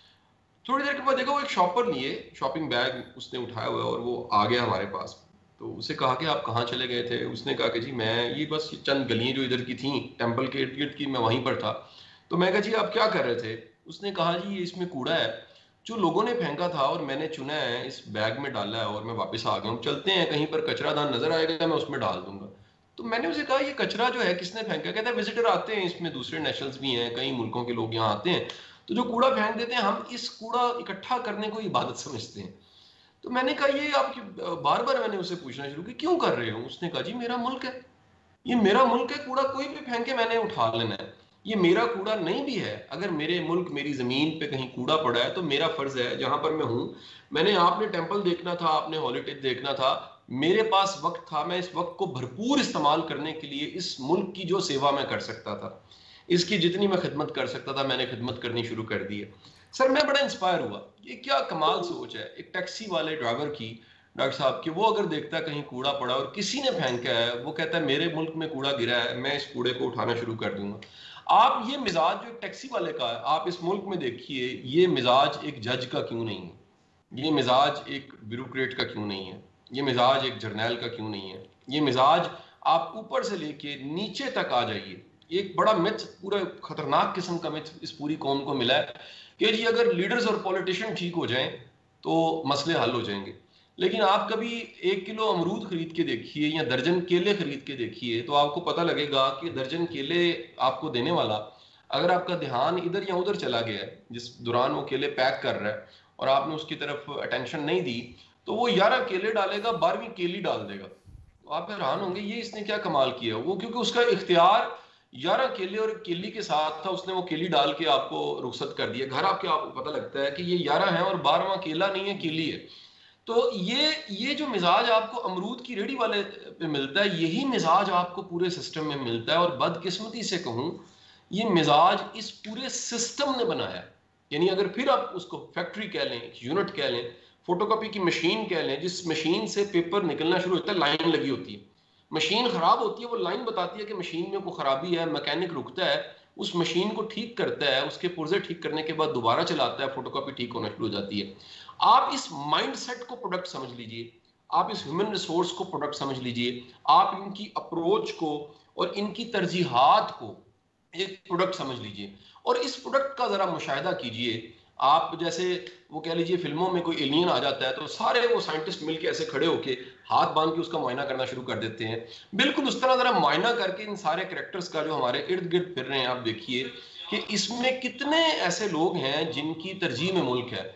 تھوڑی دیر کے بعد دیکھا وہ ایک شاپر لیے، شاپنگ بیگ اس نے اٹھایا ہوا اور وہ آ گیا ہمارے پاس۔ تو اسے کہا کہ آپ کہاں چلے گئے تھے؟ اس نے کہا کہ جی میں یہ بس چند گلیاں جو ادھر کی تھیں ٹیمپل کے ارد گرد کی، میں وہیں پر تھا۔ تو میں کہا جی آپ کیا کر رہے تھے؟ اس نے کہا جی یہ اس میں کوڑا ہے جو لوگوں نے پھینکا تھا اور میں نے چنا ہے، اس بیگ میں ڈالا ہے اور میں واپس آ گیا ہوں، چلتے ہیں کہیں پر کچرا دان نظر آئے گا میں اس میں ڈال دوں گا۔ تو میں نے اسے کہا یہ کچرا جو ہے کس نے پھینکا؟ کہتا ہے وزٹر آتے ہیں، اس میں دوسرے نیشنلز بھی ہیں، کئی ملکوں کے لوگ یہاں آتے ہیں، تو جو کوڑا پھینک دیتے ہیں ہم اس کوڑا اکٹھا کرنے کو عبادت سمجھتے ہیں۔ تو میں نے کہا یہ آپ کی بار بار میں نے اسے پوچھنا شروع کہ کیوں کر رہے ہو؟ اس نے کہا جی میرا ملک ہے، یہ میرا ملک ہے، کوڑا کوئی بھی پھینکے میں نے اٹھا لینا ہے، یہ میرا کوڑا نہیں بھی ہے۔ اگر میرے ملک میری زمین پہ کہیں کوڑا پڑا ہے تو میرا فرض ہے جہاں پر میں ہوں، میں نے آپ نے ٹیمپل دیکھنا تھا، آپ نے ہالیڈے دیکھنا تھا، میرے پاس وقت تھا، میں اس وقت کو بھرپور استعمال کرنے کے لیے اس ملک کی جو سیوا میں کر سکتا تھا، اس کی جتنی میں خدمت کر سکتا تھا میں نے خدمت کرنی شروع کر دی ہے۔ سر میں بڑا انسپائر ہوا، یہ کیا کمال سوچ ہے ایک ٹیکسی والے ڈرائیور کی ڈاکٹر صاحب کہ وہ اگر دیکھتا ہے کہیں کوڑا پڑا اور کسی نے پھینکا ہے، وہ کہتا ہے میرے ملک میں کوڑا گرا ہے، میں اس کوڑے کو اٹھانا شروع کر دوں گا۔ آپ یہ مزاج جو ایک ٹیکسی والے کا ہے آپ اس ملک میں دیکھیے، یہ مزاج ایک جج کا کیوں نہیں ہے؟ یہ مزاج ایک بیوروکریٹ کا کیوں نہیں ہے؟ یہ مزاج ایک جرنیل کا کیوں نہیں ہے؟ یہ مزاج آپ اوپر سے لے کے نیچے تک آ جائیے۔ ایک بڑا متھ، پورا خطرناک قسم کا متھ اس پوری قوم کو ملا ہے کہ جی اگر لیڈرز اور پولیٹیشین ٹھیک ہو جائیں تو مسئلے حل ہو جائیں گے، لیکن آپ کبھی ایک کلو امرود خرید کے دیکھیے یا درجن کیلے خرید کے دیکھیے تو آپ کو پتہ لگے گا کہ درجن کیلے آپ کو دینے والا اگر آپ کا دھیان ادھر یا ادھر چلا گیا ہے جس دوران وہ کیلے پیک کر رہا ہے اور آپ نے اس کی طرف اٹینشن نہیں دی، تو وہ گیارہ کیلے ڈالے گا، بارہویں کیلی ڈال دے گا۔ تو آپ حیران ہوں گے یہ اس نے کیا کمال کیا؟ وہ کیونکہ اس کا اختیار گیارہ کیلے اور کیلی کے ساتھ تھا، اس نے وہ کیلی ڈال کے آپ کو رخصت کر دیا۔ گھر آپ کے آپ کو پتہ لگتا ہے کہ یہ گیارہ ہیں اور بارہواں کیلا نہیں ہے، کیلی ہے۔ تو یہ یہ جو مزاج آپ کو امرود کی ریڑھی والے پہ ملتا ہے، یہی مزاج آپ کو پورے سسٹم میں ملتا ہے، اور بدقسمتی سے کہوں یہ مزاج اس پورے سسٹم نے بنایا۔ یعنی اگر پھر آپ اس کو فیکٹری کہہ لیں، یونٹ کہہ لیں، فوٹو کاپی کی مشین کہہ لیں، جس مشین سے پیپر نکلنا شروع ہوتا ہے، لائن لگی ہوتی ہے، مشین خراب ہوتی ہے، وہ لائن بتاتی ہے کہ مشین میں کوئی خرابی ہے، میکینک رکتا ہے، اس مشین کو ٹھیک کرتا ہے، اس کے پرزے ٹھیک کرنے کے بعد دوبارہ چلاتا ہے، فوٹو کاپی ٹھیک ہونا شروع ہو جاتی ہے۔ آپ اس مائنڈ سیٹ کو پروڈکٹ سمجھ لیجئے، آپ اس ہیومن ریسورس کو پروڈکٹ سمجھ لیجئے، آپ ان کی اپروچ کو اور ان کی ترجیحات کو ایک پروڈکٹ سمجھ لیجئے، اور اس پروڈکٹ کا ذرا مشاہدہ کیجئے۔ آپ جیسے وہ کہہ لیجئے فلموں میں کوئی ایلین آ جاتا ہے تو سارے وہ سائنٹسٹ مل کے ایسے کھڑے ہو کے ہاتھ باندھ کے اس کا معائنہ کرنا شروع کر دیتے ہیں، بالکل اس طرح ذرا معائنہ کر کے ان سارے کریکٹرز کا جو ہمارے ارد گرد پھر رہے ہیں آپ دیکھیے کہ اس میں کتنے ایسے لوگ ہیں جن کی ترجیح میں ملک ہے۔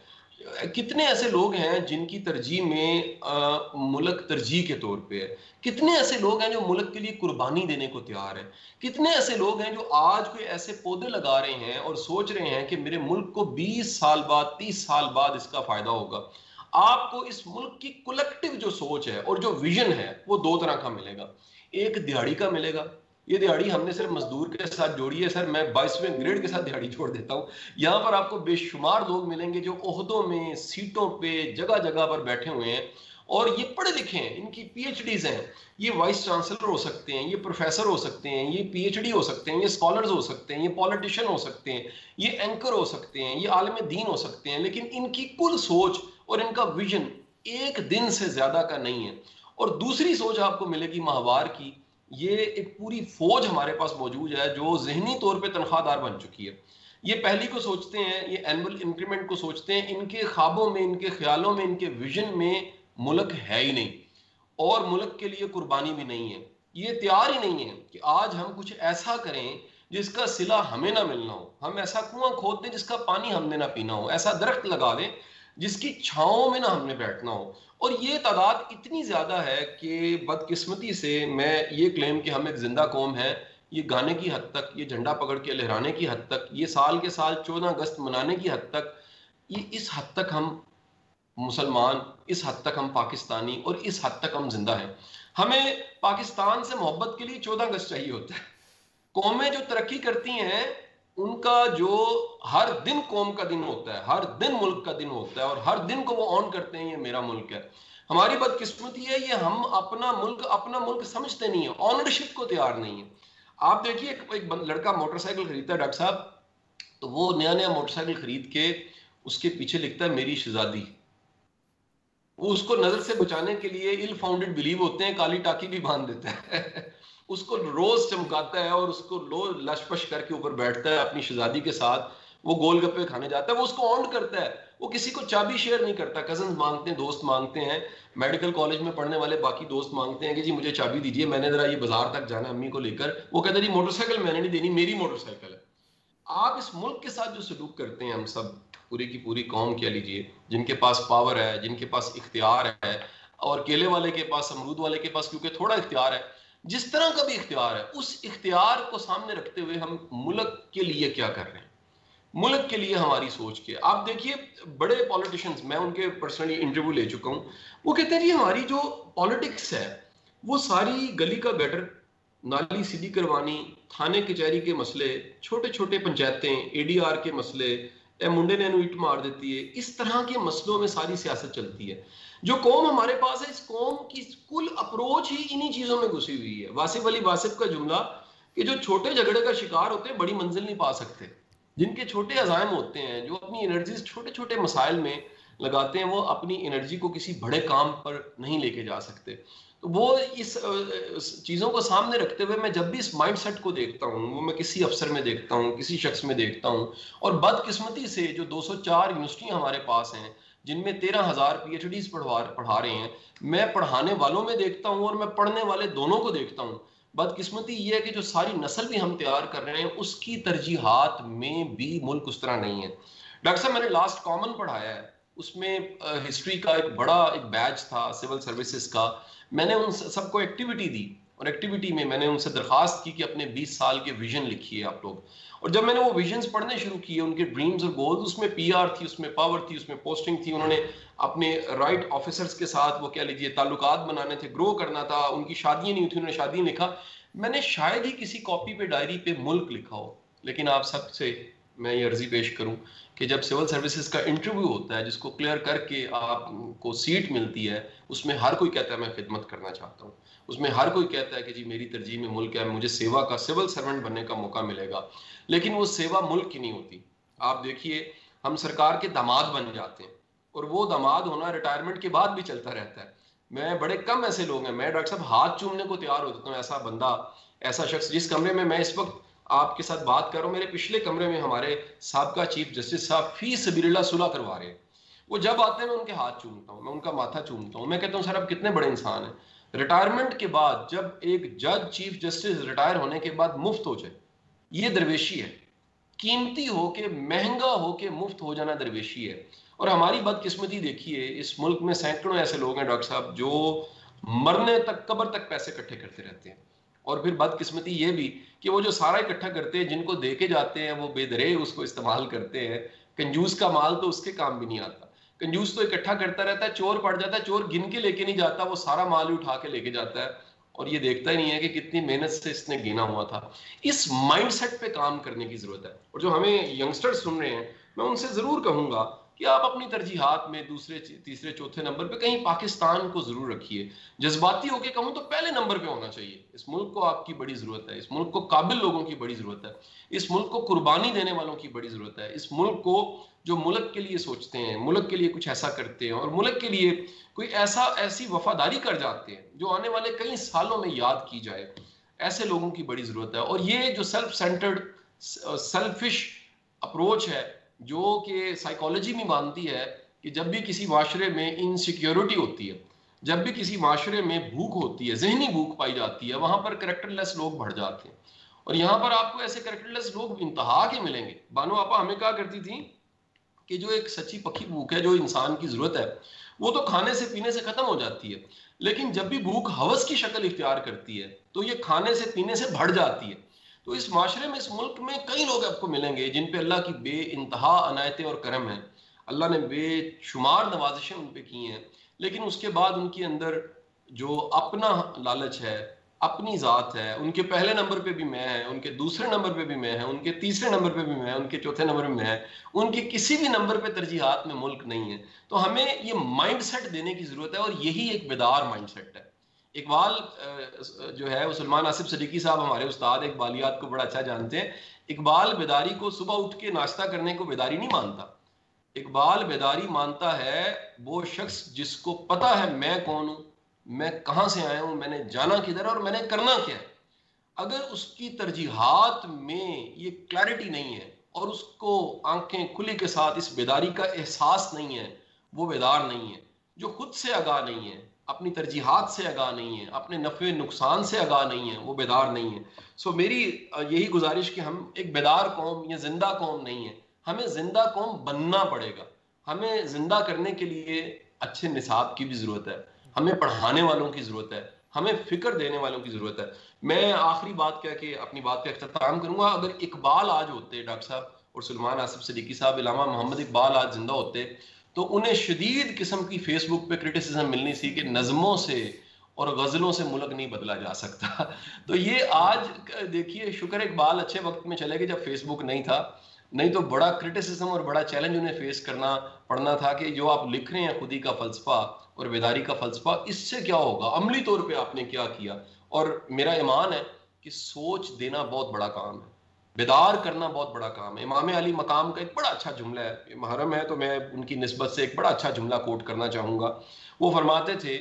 کتنے ایسے لوگ ہیں جن کی ترجیح میں ملک ترجیح کے طور پہ ہے؟ کتنے ایسے لوگ ہیں جو ملک کے لیے قربانی دینے کو تیار ہیں؟ کتنے ایسے لوگ ہیں جو آج کوئی ایسے پودے لگا رہے ہیں اور سوچ رہے ہیں کہ میرے ملک کو بیس سال بعد تیس سال بعد اس کا فائدہ ہوگا؟ آپ کو اس ملک کی کلیکٹیو جو سوچ ہے اور جو ویژن ہے وہ دو طرح کا ملے گا. ایک دیہڑی کا ملے گا. یہ دیہڑی ہم نے صرف مزدور کے ساتھ جوڑی ہے سر, میں بائیسویں گریڈ کے ساتھ دیہڑی چھوڑ دیتا ہوں. یہاں پر آپ کو بے شمار لوگ ملیں گے جو عہدوں میں, سیٹوں پہ, جگہ جگہ پر بیٹھے ہوئے ہیں اور یہ پڑھے لکھے ہیں, ان کی پی ایچ ڈیز ہیں. یہ وائس چانسلر ہو سکتے ہیں, یہ پروفیسر ہو سکتے ہیں, یہ پی ایچ ڈی ہو سکتے ہیں, یہ اسکالرز ہو سکتے ہیں, یہ پولیٹیشین ہو سکتے ہیں, یہ اینکر ہو سکتے ہیں, یہ عالم دین ہو سکتے ہیں, لیکن ان کی کل سوچ اور ان کا ویژن ایک دن سے زیادہ کا نہیں ہے. اور دوسری سوچ آپ کو ملے گی ماہوار کی. یہ ایک پوری فوج ہمارے پاس موجود ہے جو ذہنی طور پہ تنخواہ دار بن چکی ہے. یہ پہلی کو سوچتے ہیں, یہ اینول انکریمنٹ کو سوچتے ہیں. ان کے خوابوں میں, ان کے خیالوں میں, ان کے ویژن میں ملک ہے ہی نہیں اور ملک کے لیے قربانی بھی نہیں ہے. یہ تیار ہی نہیں ہے کہ آج ہم کچھ ایسا کریں جس کا صلہ ہمیں نہ ملنا ہو. ہم ایسا کنواں کھود دیں جس کا پانی ہم نے نہ پینا ہو. ایسا درخت لگا دیں جس کی چھاؤں میں نہ ہم نے بیٹھنا ہو. اور یہ تعداد اتنی زیادہ ہے کہ بدقسمتی سے میں یہ کلیم کہ ہم ایک زندہ قوم ہے, یہ گانے کی حد تک, یہ جھنڈا پکڑ کے لہرانے کی حد تک, یہ سال کے سال چودہ اگست منانے کی حد تک, یہ اس حد تک ہم مسلمان, اس حد تک ہم پاکستانی اور اس حد تک ہم زندہ ہیں. ہمیں پاکستان سے محبت کے لیے چودہ اگست چاہیے ہوتا ہے. قومیں جو ترقی کرتی ہیں ان کا جو ہر دن قوم کا دن ہوتا ہے, ہر دن ملک کا دن ہوتا ہے اور ہر دن کو وہ آن کرتے ہیں یہ میرا ملک ہے. ہماری بدقسمتی ہے یہ ہم اپنا ملک اپنا ملک سمجھتے نہیں ہیں, آنرشپ کو تیار نہیں ہے. آپ دیکھیے ایک لڑکا موٹر سائیکل خریدتا ہے ڈاکٹر صاحب, تو وہ نیا نیا موٹر سائیکل خرید کے اس کے پیچھے لکھتا ہے میری شہزادی. وہ اس کو نظر سے بچانے کے لیے ill founded believe ہوتے ہیں, کالی ٹاکی بھی باندھ دیتا ہے. اس کو روز چمکاتا ہے اور اس کو لو لش پش کر کے اوپر بیٹھتا ہے اپنی شہزادی کے ساتھ. وہ گول گپے کھانے جاتا ہے, وہ اس کو آن کرتا ہے. وہ کسی کو چابی شیئر نہیں کرتا. کزنز مانگتے ہیں, دوست مانگتے ہیں, میڈیکل کالج میں پڑھنے والے باقی دوست مانگتے ہیں کہ جی مجھے چابی دیجیے, میں نے ذرا یہ بازار تک جانا امی کو لے کر. وہ کہتا ہے جی موٹر سائیکل میں نے نہیں دینی, میری موٹر سائیکل ہے. آپ اس ملک کے ساتھ جو سلوک کرتے ہیں ہم سب, پوری کی پوری قوم کہہ لیجیے, جن کے پاس پاور ہے, جن کے پاس اختیار ہے, اور کیلے والے کے پاس, امرود والے کے پاس کیونکہ تھوڑا اختیار ہے, جس طرح کا بھی اختیار ہے, اس اختیار کو سامنے رکھتے ہوئے ہم ملک کے لیے کیا کر رہے ہیں, ملک کے لیے ہماری سوچ کے. آپ دیکھیے بڑے پولیٹیشنز, میں ان کے پرسنلی انٹرویو لے چکا ہوں, وہ کہتے ہیں جی ہماری جو پالیٹکس ہے وہ ساری گلی کا گٹر, نالی سیدھی کروانی, تھانے کچہری کے مسئلے, چھوٹے چھوٹے پنچایتیں, اے ڈی آر کے مسئلے, اے منڈے نے اینٹ مار دیتی ہے, اس طرح کے مسئلوں میں ساری سیاست چلتی ہے. جو قوم ہمارے پاس ہے, اس قوم کی کل اپروچ ہی انہی چیزوں میں گھسی ہوئی ہے. واصف علی واصف کا جملہ کہ جو چھوٹے جھگڑے کا شکار ہوتے ہیں بڑی منزل نہیں پا سکتے, جن کے چھوٹے عزائم ہوتے ہیں, جو اپنی انرجیز چھوٹے چھوٹے مسائل میں لگاتے ہیں, وہ اپنی انرجی کو کسی بڑے کام پر نہیں لے کے جا سکتے. تو وہ اس چیزوں کو سامنے رکھتے ہوئے میں جب بھی اس مائنڈ سیٹ کو دیکھتا ہوں, وہ میں کسی افسر میں دیکھتا ہوں, کسی شخص میں دیکھتا ہوں, اور بدقسمتی سے جو دو سو چار یونیورسٹیاں ہمارے پاس ہیں جن میں تیرہ ہزار پی ایچ ڈیز پڑھا رہے ہیں, میں پڑھانے والوں میں دیکھتا ہوں اور میں پڑھنے والے دونوں کو دیکھتا ہوں. بدقسمتی یہ ہے کہ جو ساری نسل بھی ہم تیار کر رہے ہیں اس کی ترجیحات میں بھی ملک اس طرح نہیں ہے. ڈاکٹر صاحب میں نے لاسٹ کامن پڑھایا ہے, اس میں ہسٹری کا ایک بڑا ایک بیچ تھا سول سروسز کا. میں نے ان سب کو ایکٹیویٹی دی اور ایکٹیویٹی میں میں نے ان سے درخواست کی کہ اپنے بیس سال کے ویژن لکھیے آپ لوگ. اور جب میں نے وہ ویژنز پڑھنے شروع کیے, ان کے ڈریمز اور گولز, اس میں پی آر تھی, اس میں پاور تھی, اس میں پوسٹنگ تھی, انہوں نے اپنے رائٹ آفیسرز کے ساتھ وہ کہہ لیجیے تعلقات بنانے تھے, گرو کرنا تھا, ان کی شادیاں نہیں ہوئی تھی, انہوں نے شادی لکھا. میں نے شاید ہی کسی کاپی پہ ڈائری پہ ملک لکھا ہو, لیکن آپ سب سے میں یہ عرضی پیش کروں کہ جب سول سروسز کا انٹرویو ہوتا ہے جس کو کلیئر کر کے آپ کو سیٹ ملتی ہے, اس میں ہر کوئی کہتا ہے میں خدمت کرنا چاہتا ہوں, اس میں ہر کوئی کہتا ہے کہ جی میری ترجیح میں ملک ہے, مجھے سیوا کا سول سرونٹ بننے کا موقع ملے گا. لیکن وہ سیوا ملک کی نہیں ہوتی. آپ دیکھیے ہم سرکار کے داماد بن جاتے ہیں اور وہ داماد ہونا ریٹائرمنٹ کے بعد بھی چلتا رہتا ہے. میں بڑے کم ایسے لوگ ہیں, میں ڈاکٹر صاحب ہاتھ چومنے کو تیار ہو جاتا ہوں, ایسا بندہ, ایسا شخص جس کمرے میں میں اس وقت آپ کے ساتھ بات کر رہا ہوں, میرے پچھلے کمرے میں ہمارے سابقہ چیف جسٹس صاحب فی سبیل اللہ صلح کروا رہے ہیں. وہ جب آتے ہیں میں ان کے ہاتھ چومتا ہوں, میں ان کا ماتھا چومتا ہوں, میں کہتا ہوں سر آپ کتنے بڑے انسان ہیں. ریٹائرمنٹ کے بعد جب ایک جج چیف جسٹس ریٹائر ہونے کے بعد مفت ہو جائے, یہ درویشی ہے. قیمتی ہو کے, مہنگا ہو کے مفت ہو جانا درویشی ہے. اور ہماری بدقسمتی دیکھیے، اس ملک میں سینکڑوں ایسے لوگ ہیں ڈاکٹر صاحب جو مرنے تک، قبر تک پیسے اکٹھے کرتے رہتے ہیں، اور پھر بدقسمتی یہ بھی کہ وہ جو سارا اکٹھا کرتے ہیں، جن کو دے کے جاتے ہیں وہ بے درے اس کو استعمال کرتے ہیں. کنجوس کا مال تو اس کے کام بھی نہیں آتا. کنجوس تو اکٹھا کرتا رہتا ہے، چور پڑ جاتا ہے، چور گن کے لے کے نہیں جاتا، وہ سارا مال ہی اٹھا کے لے کے جاتا ہے اور یہ دیکھتا ہی نہیں ہے کہ کتنی محنت سے اس نے گنا ہوا تھا. اس مائنڈ سیٹ پہ کام کرنے کی ضرورت ہے. اور جو ہمیں ینگسٹر سن رہے ہیں، میں ان سے ضرور کہوں گا کہ آپ اپنی ترجیحات میں دوسرے تیسرے چوتھے نمبر پہ کہیں پاکستان کو ضرور رکھیے. جذباتی ہو کے کہوں تو پہلے نمبر پہ ہونا چاہیے. اس ملک کو آپ کی بڑی ضرورت ہے، اس ملک کو قابل لوگوں کی بڑی ضرورت ہے، اس ملک کو قربانی دینے والوں کی بڑی ضرورت ہے، اس ملک کو جو ملک کے لیے سوچتے ہیں، ملک کے لیے کچھ ایسا کرتے ہیں اور ملک کے لیے کوئی ایسا ایسی وفاداری کر جاتے ہیں جو آنے والے کئی سالوں میں یاد کی جائے، ایسے لوگوں کی بڑی ضرورت ہے. اور یہ جو سیلف سینٹرڈ سیلفش اپروچ ہے جو کہ سائیکالوجی میں مانتی ہے کہ جب بھی کسی معاشرے میں انسیکیورٹی ہوتی ہے، جب بھی کسی معاشرے میں بھوک ہوتی ہے، ذہنی بھوک پائی جاتی ہے، وہاں پر کریکٹر لیس لوگ بڑھ جاتے ہیں. اور یہاں پر آپ کو ایسے کریکٹر لیس لوگ انتہا کے ملیں گے. بانو آپا ہمیں کہا کرتی تھی کہ جو ایک سچی پکی بھوک ہے جو انسان کی ضرورت ہے وہ تو کھانے سے پینے سے ختم ہو جاتی ہے، لیکن جب بھی بھوک ہوس کی شکل اختیار کرتی ہے تو یہ کھانے سے پینے سے بڑھ جاتی ہے. تو اس معاشرے میں، اس ملک میں کئی لوگ آپ کو ملیں گے جن پہ اللہ کی بے انتہا عنایتیں اور کرم ہیں، اللہ نے بے شمار نوازشیں ان پہ کی ہیں، لیکن اس کے بعد ان کے اندر جو اپنا لالچ ہے، اپنی ذات ہے، ان کے پہلے نمبر پہ بھی میں ہے، ان کے دوسرے نمبر پہ بھی میں ہے، ان کے تیسرے نمبر پہ بھی میں ہے، ان کے چوتھے نمبر میں میں ہے، ان کی کسی بھی نمبر پہ ترجیحات میں ملک نہیں ہے. تو ہمیں یہ مائنڈ سیٹ دینے کی ضرورت ہے اور یہی ایک بیدار مائنڈ سیٹ ہے. اقبال جو ہے وہ سلمان آصف صدیقی صاحب ہمارے استاد اقبالیات کو بڑا اچھا جانتے ہیں. اقبال بیداری کو صبح اٹھ کے ناشتہ کرنے کو بیداری نہیں مانتا. اقبال بیداری مانتا ہے وہ شخص جس کو پتا ہے میں کون ہوں، میں کہاں سے آیا ہوں، میں نے جانا کدھر اور میں نے کرنا کیا ہے. اگر اس کی ترجیحات میں یہ کلیرٹی نہیں ہے اور اس کو آنکھیں کھلی کے ساتھ اس بیداری کا احساس نہیں ہے، وہ بیدار نہیں ہے. جو خود سے آگاہ نہیں ہے، اپنی ترجیحات سے آگاہ نہیں ہے، اپنے نفع نقصان سے آگاہ نہیں ہے، وہ بیدار نہیں ہے. سو میری یہی گزارش کہ ہم ایک بیدار قوم یا زندہ قوم نہیں ہے، ہمیں زندہ قوم بننا پڑے گا. ہمیں زندہ کرنے کے لیے اچھے نصاب کی بھی ضرورت ہے، ہمیں پڑھانے والوں کی ضرورت ہے، ہمیں فکر دینے والوں کی ضرورت ہے. میں آخری بات کہہ کے اپنی بات کا اختتام کروں گا. اگر اقبال آج ہوتے ڈاکٹر صاحب اور سلمان آصف صدیقی صاحب، علامہ محمد اقبال آج زندہ ہوتے تو انہیں شدید قسم کی فیس بک پہ کرٹیسزم ملنی سی کہ نظموں سے اور غزلوں سے ملک نہیں بدلا جا سکتا. تو یہ آج دیکھیے شکر اقبال اچھے وقت میں چلے گئے جب فیس بک نہیں تھا، نہیں تو بڑا کرٹیسزم اور بڑا چیلنج انہیں فیس کرنا پڑنا تھا کہ جو آپ لکھ رہے ہیں خودی کا فلسفہ اور بیداری کا فلسفہ، اس سے کیا ہوگا، عملی طور پہ آپ نے کیا کیا. اور میرا ایمان ہے کہ سوچ دینا بہت بڑا کام ہے، بیدار کرنا بہت بڑا کام ہے. امام علی مقام کا ایک بڑا اچھا جملہ ہے، محرم ہے تو میں ان کی نسبت سے ایک بڑا اچھا جملہ کوٹ کرنا چاہوں گا. وہ فرماتے تھے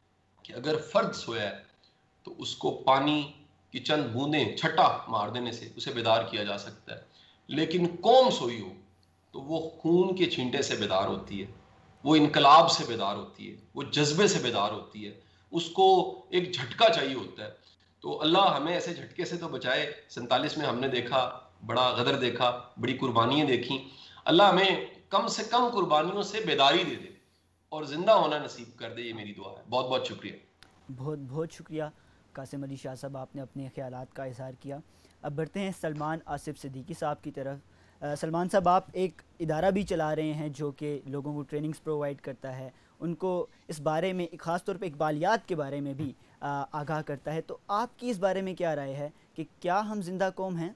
کہ اگر فرد سویا ہے تو اس کو پانی کی چند بوندیں چھٹا مار دینے سے اسے بیدار کیا جا سکتا ہے، لیکن قوم سوئی ہو تو وہ خون کے چھینٹے سے بیدار ہوتی ہے، وہ انقلاب سے بیدار ہوتی ہے، وہ جذبے سے بیدار ہوتی ہے، اس کو ایک جھٹکا چاہیے ہوتا ہے. تو اللہ ہمیں ایسے جھٹکے سے تو بچائے. سینتالیس میں ہم نے دیکھا بڑا غدر دیکھا، بڑی قربانیاں دیکھیں. اللہ ہمیں کم سے کم قربانیوں سے بیداری دے دے اور زندہ ہونا نصیب کر دے. یہ میری دعا ہے. بہت بہت شکریہ. بہت بہت شکریہ قاسم علی شاہ صاحب، آپ نے اپنے خیالات کا اظہار کیا. اب بڑھتے ہیں سلمان آصف صدیقی صاحب کی طرف. سلمان صاحب، آپ ایک ادارہ بھی چلا رہے ہیں جو کہ لوگوں کو ٹریننگز پرووائڈ کرتا ہے، ان کو اس بارے میں خاص طور پہ اقبالیات کے بارے میں بھی آگاہ کرتا ہے. تو آپ کی اس بارے میں کیا رائے ہے کہ کیا ہم زندہ قوم ہیں؟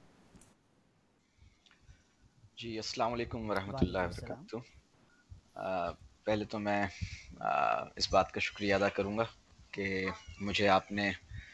جی السلام علیکم ورحمۃ اللہ وبرکاتہ. پہلے تو میں اس بات کا شکریہ ادا کروں گا کہ مجھے آپ نے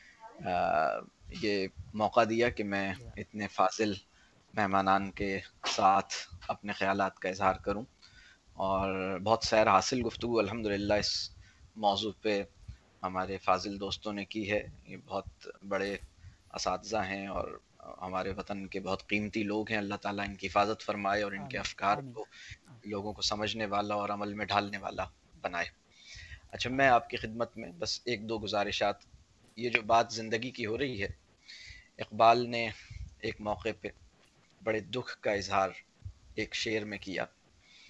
یہ موقع دیا کہ میں اتنے فاضل مہمانان کے ساتھ اپنے خیالات کا اظہار کروں، اور بہت سیر حاصل گفتگو الحمدللہ اس موضوع پہ ہمارے فاضل دوستوں نے کی ہے. یہ بہت بڑے اساتذہ ہیں اور ہمارے وطن کے بہت قیمتی لوگ ہیں. اللہ تعالیٰ ان کی حفاظت فرمائے اور ان کے افکار کو لوگوں کو سمجھنے والا اور عمل میں ڈھالنے والا بنائے. اچھا، میں آپ کی خدمت میں بس ایک دو گزارشات. یہ جو بات زندگی کی ہو رہی ہے، اقبال نے ایک موقع پہ بڑے دکھ کا اظہار ایک شعر میں کیا.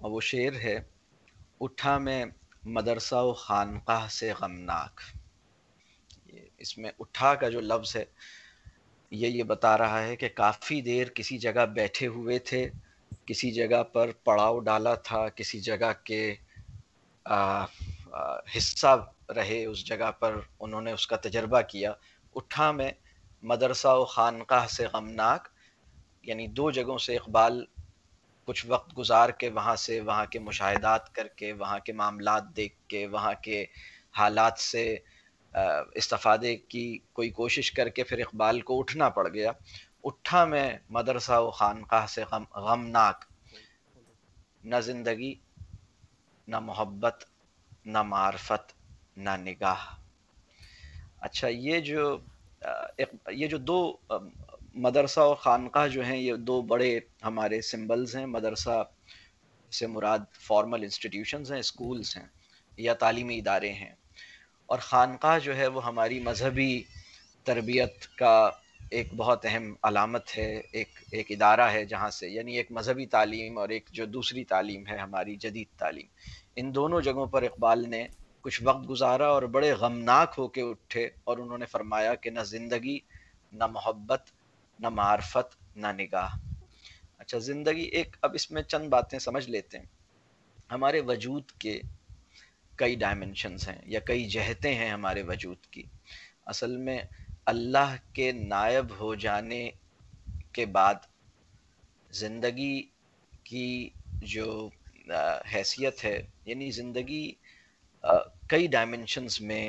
اور وہ شعر ہے: اٹھا میں مدرسہ و خانقاہ سے غمناک. اس میں اٹھا کا جو لفظ ہے یہ یہ بتا رہا ہے کہ کافی دیر کسی جگہ بیٹھے ہوئے تھے، کسی جگہ پر پڑاؤ ڈالا تھا، کسی جگہ کے آ, آ, حصہ رہے، اس جگہ پر انہوں نے اس کا تجربہ کیا. اٹھا میں مدرسہ و خانقاہ سے غمناک، یعنی دو جگہوں سے اقبال کچھ وقت گزار کے وہاں سے وہاں کے مشاہدات کر کے، وہاں کے معاملات دیکھ کے، وہاں کے حالات سے استفادے کی کوئی کوشش کر کے پھر اقبال کو اٹھنا پڑ گیا. اٹھا میں مدرسہ و خانقاہ سے غم غمناک، نہ زندگی، نہ محبت، نہ معرفت، نہ نگاہ. اچھا، یہ جو یہ جو دو مدرسہ اور خانقاہ جو ہیں، یہ دو بڑے ہمارے سمبلز ہیں. مدرسہ سے مراد فارمل انسٹیٹیوشنز ہیں، اسکولز ہیں یا تعلیمی ادارے ہیں، اور خانقاہ جو ہے وہ ہماری مذہبی تربیت کا ایک بہت اہم علامت ہے، ایک ایک ادارہ ہے جہاں سے، یعنی ایک مذہبی تعلیم اور ایک جو دوسری تعلیم ہے ہماری جدید تعلیم. ان دونوں جگہوں پر اقبال نے کچھ وقت گزارا اور بڑے غمناک ہو کے اٹھے، اور انہوں نے فرمایا کہ نہ زندگی، نہ محبت، نہ معرفت، نہ نگاہ. اچھا، زندگی ایک، اب اس میں چند باتیں سمجھ لیتے ہیں. ہمارے وجود کے کئی ڈائمنشنز ہیں یا کئی جہتیں ہیں ہمارے وجود کی. اصل میں اللہ کے نائب ہو جانے کے بعد زندگی کی جو حیثیت ہے، یعنی زندگی کئی ڈائمنشنز میں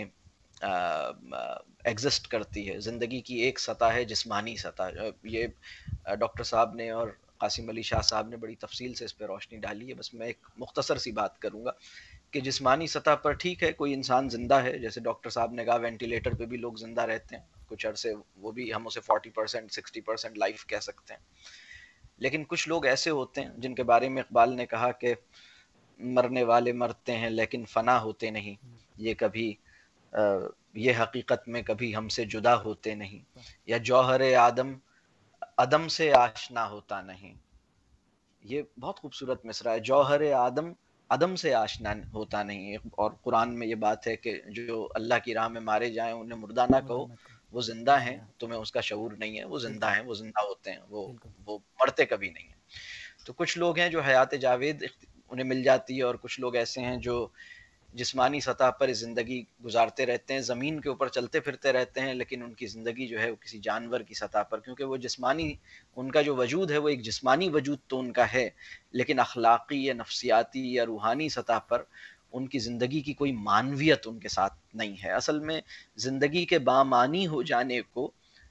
ایگزسٹ کرتی ہے. زندگی کی ایک سطح ہے جسمانی سطح. یہ ڈاکٹر صاحب نے اور قاسم علی شاہ صاحب نے بڑی تفصیل سے اس پہ روشنی ڈالی ہے. بس میں ایک مختصر سی بات کروں گا کہ جسمانی سطح پر ٹھیک ہے، کوئی انسان زندہ ہے، جیسے ڈاکٹر صاحب نے کہا وینٹیلیٹر پہ بھی لوگ زندہ رہتے ہیں کچھ عرصے، وہ بھی ہم اسے forty percent sixty percent life کہہ سکتے ہیں. لیکن کچھ لوگ ایسے ہوتے ہیں جن کے بارے میں اقبال نے کہا کہ مرنے والے مرتے ہیں لیکن فنا ہوتے نہیں، یہ کبھی یہ حقیقت میں کبھی ہم سے جدا ہوتے نہیں، یا جوہر آدم عدم سے آشنا ہوتا نہیں. یہ بہت خوبصورت مصرع ہے، جوہر آدم عدم سے آشنا ہوتا نہیں. اور قرآن میں یہ بات ہے کہ جو اللہ کی راہ میں مارے جائیں انہیں مردہ نہ کہو، وہ زندہ ہیں، تمہیں اس کا شعور نہیں ہے. وہ زندہ ہیں، وہ زندہ ہوتے ہیں، وہ وہ مرتے کبھی نہیں ہیں. تو کچھ لوگ ہیں جو حیات جاوید انہیں مل جاتی ہے، اور کچھ لوگ ایسے ہیں جو جسمانی سطح پر زندگی گزارتے رہتے ہیں، زمین کے اوپر چلتے پھرتے رہتے ہیں، لیکن ان کی زندگی جو ہے وہ کسی جانور کی سطح پر، کیونکہ وہ جسمانی، ان کا جو وجود ہے وہ ایک جسمانی وجود تو ان کا ہے، لیکن اخلاقی یا نفسیاتی یا روحانی سطح پر ان کی زندگی کی کوئی معنویت ان کے ساتھ نہیں ہے. اصل میں زندگی کے بامانی ہو جانے کو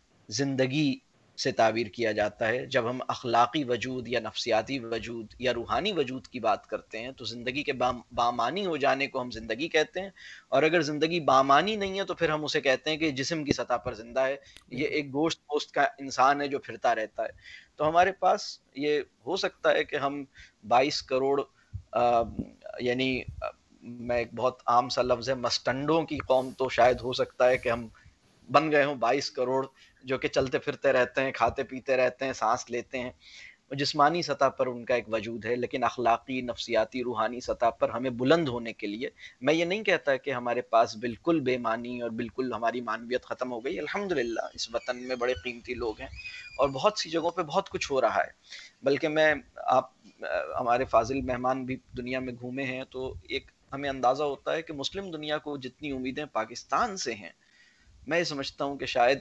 زندگی سے تعبیر کیا جاتا ہے. جب ہم اخلاقی وجود یا نفسیاتی وجود یا روحانی وجود کی بات کرتے ہیں تو زندگی کے بامانی ہو جانے کو ہم زندگی کہتے ہیں، اور اگر زندگی بامانی نہیں ہے تو پھر ہم اسے کہتے ہیں کہ جسم کی سطح پر زندہ ہے، یہ ایک گوشت پوست کا انسان ہے جو پھرتا رہتا ہے. تو ہمارے پاس یہ ہو سکتا ہے کہ ہم بائیس کروڑ آ, یعنی میں ایک بہت عام سا لفظ ہے مسٹنڈوں کی قوم، تو شاید ہو سکتا ہے کہ ہم بن گئے ہوں بائیس کروڑ جو کہ چلتے پھرتے رہتے ہیں، کھاتے پیتے رہتے ہیں، سانس لیتے ہیں. جسمانی سطح پر ان کا ایک وجود ہے، لیکن اخلاقی، نفسیاتی، روحانی سطح پر ہمیں بلند ہونے کے لیے، میں یہ نہیں کہتا کہ ہمارے پاس بالکل بے معنی اور بالکل ہماری معنویت ختم ہو گئی. الحمدللہ اس وطن میں بڑے قیمتی لوگ ہیں اور بہت سی جگہوں پہ بہت کچھ ہو رہا ہے. بلکہ میں آپ ہمارے فاضل مہمان بھی دنیا میں گھومے ہیں تو ایک ہمیں اندازہ ہوتا ہے کہ مسلم دنیا کو جتنی امیدیں پاکستان سے ہیں، میں یہ سمجھتا ہوں کہ شاید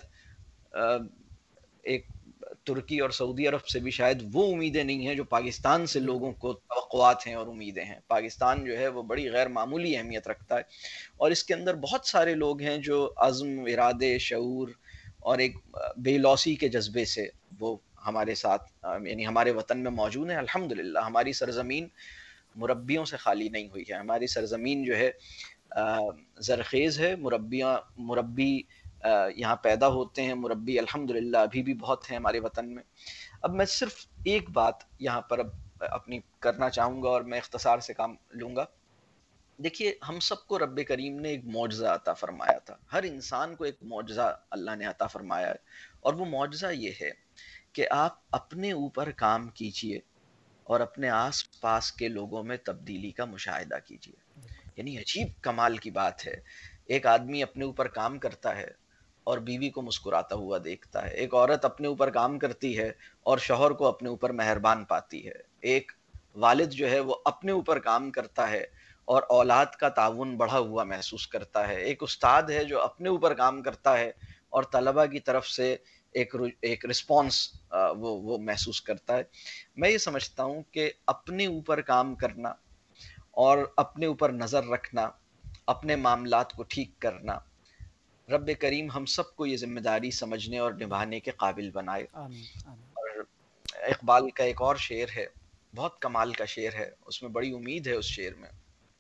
ایک ترکی اور سعودی عرب سے بھی شاید وہ امیدیں نہیں ہیں جو پاکستان سے لوگوں کو توقعات ہیں اور امیدیں ہیں. پاکستان جو ہے وہ بڑی غیر معمولی اہمیت رکھتا ہے، اور اس کے اندر بہت سارے لوگ ہیں جو عزم، ارادے، شعور اور ایک بے لوثی کے جذبے سے وہ ہمارے ساتھ، یعنی ہمارے وطن میں موجود ہیں. الحمدللہ ہماری سرزمین مربیوں سے خالی نہیں ہوئی ہے. ہماری سرزمین جو ہے زرخیز ہے، مربیاں مربی یہاں پیدا ہوتے ہیں، مربی الحمدللہ ابھی بھی بہت ہیں ہمارے وطن میں. اب میں صرف ایک بات یہاں پر اب اپنی کرنا چاہوں گا اور میں اختصار سے کام لوں گا. دیکھیے، ہم سب کو رب کریم نے ایک معجزہ عطا فرمایا تھا، ہر انسان کو ایک معجزہ اللہ نے عطا فرمایا ہے، اور وہ معجزہ یہ ہے کہ آپ اپنے اوپر کام کیجئے اور اپنے آس پاس کے لوگوں میں تبدیلی کا مشاہدہ کیجیے. یعنی عجیب کمال کی بات ہے. ایک آدمی اپنے اوپر کام کرتا ہے اور بیوی کو مسکراتا ہوا دیکھتا ہے. ایک عورت اپنے اوپر کام کرتی ہے اور شوہر کو اپنے اوپر مہربان پاتی ہے. ایک والد جو ہے وہ اپنے اوپر کام کرتا ہے اور اولاد کا تعاون بڑھا ہوا محسوس کرتا ہے. ایک استاد ہے جو اپنے اوپر کام کرتا ہے اور طلبہ کی طرف سے ایک ایک رسپانس وہ وہ محسوس کرتا ہے. میں یہ سمجھتا ہوں کہ اپنے اوپر کام کرنا اور اپنے اوپر نظر رکھنا، اپنے معاملات کو ٹھیک کرنا، رب کریم ہم سب کو یہ ذمہ داری سمجھنے اور نبھانے کے قابل بنائے. آمین آمین. اور اقبال کا ایک اور شعر ہے، بہت کمال کا شعر ہے، اس میں بڑی امید ہے. اس شعر میں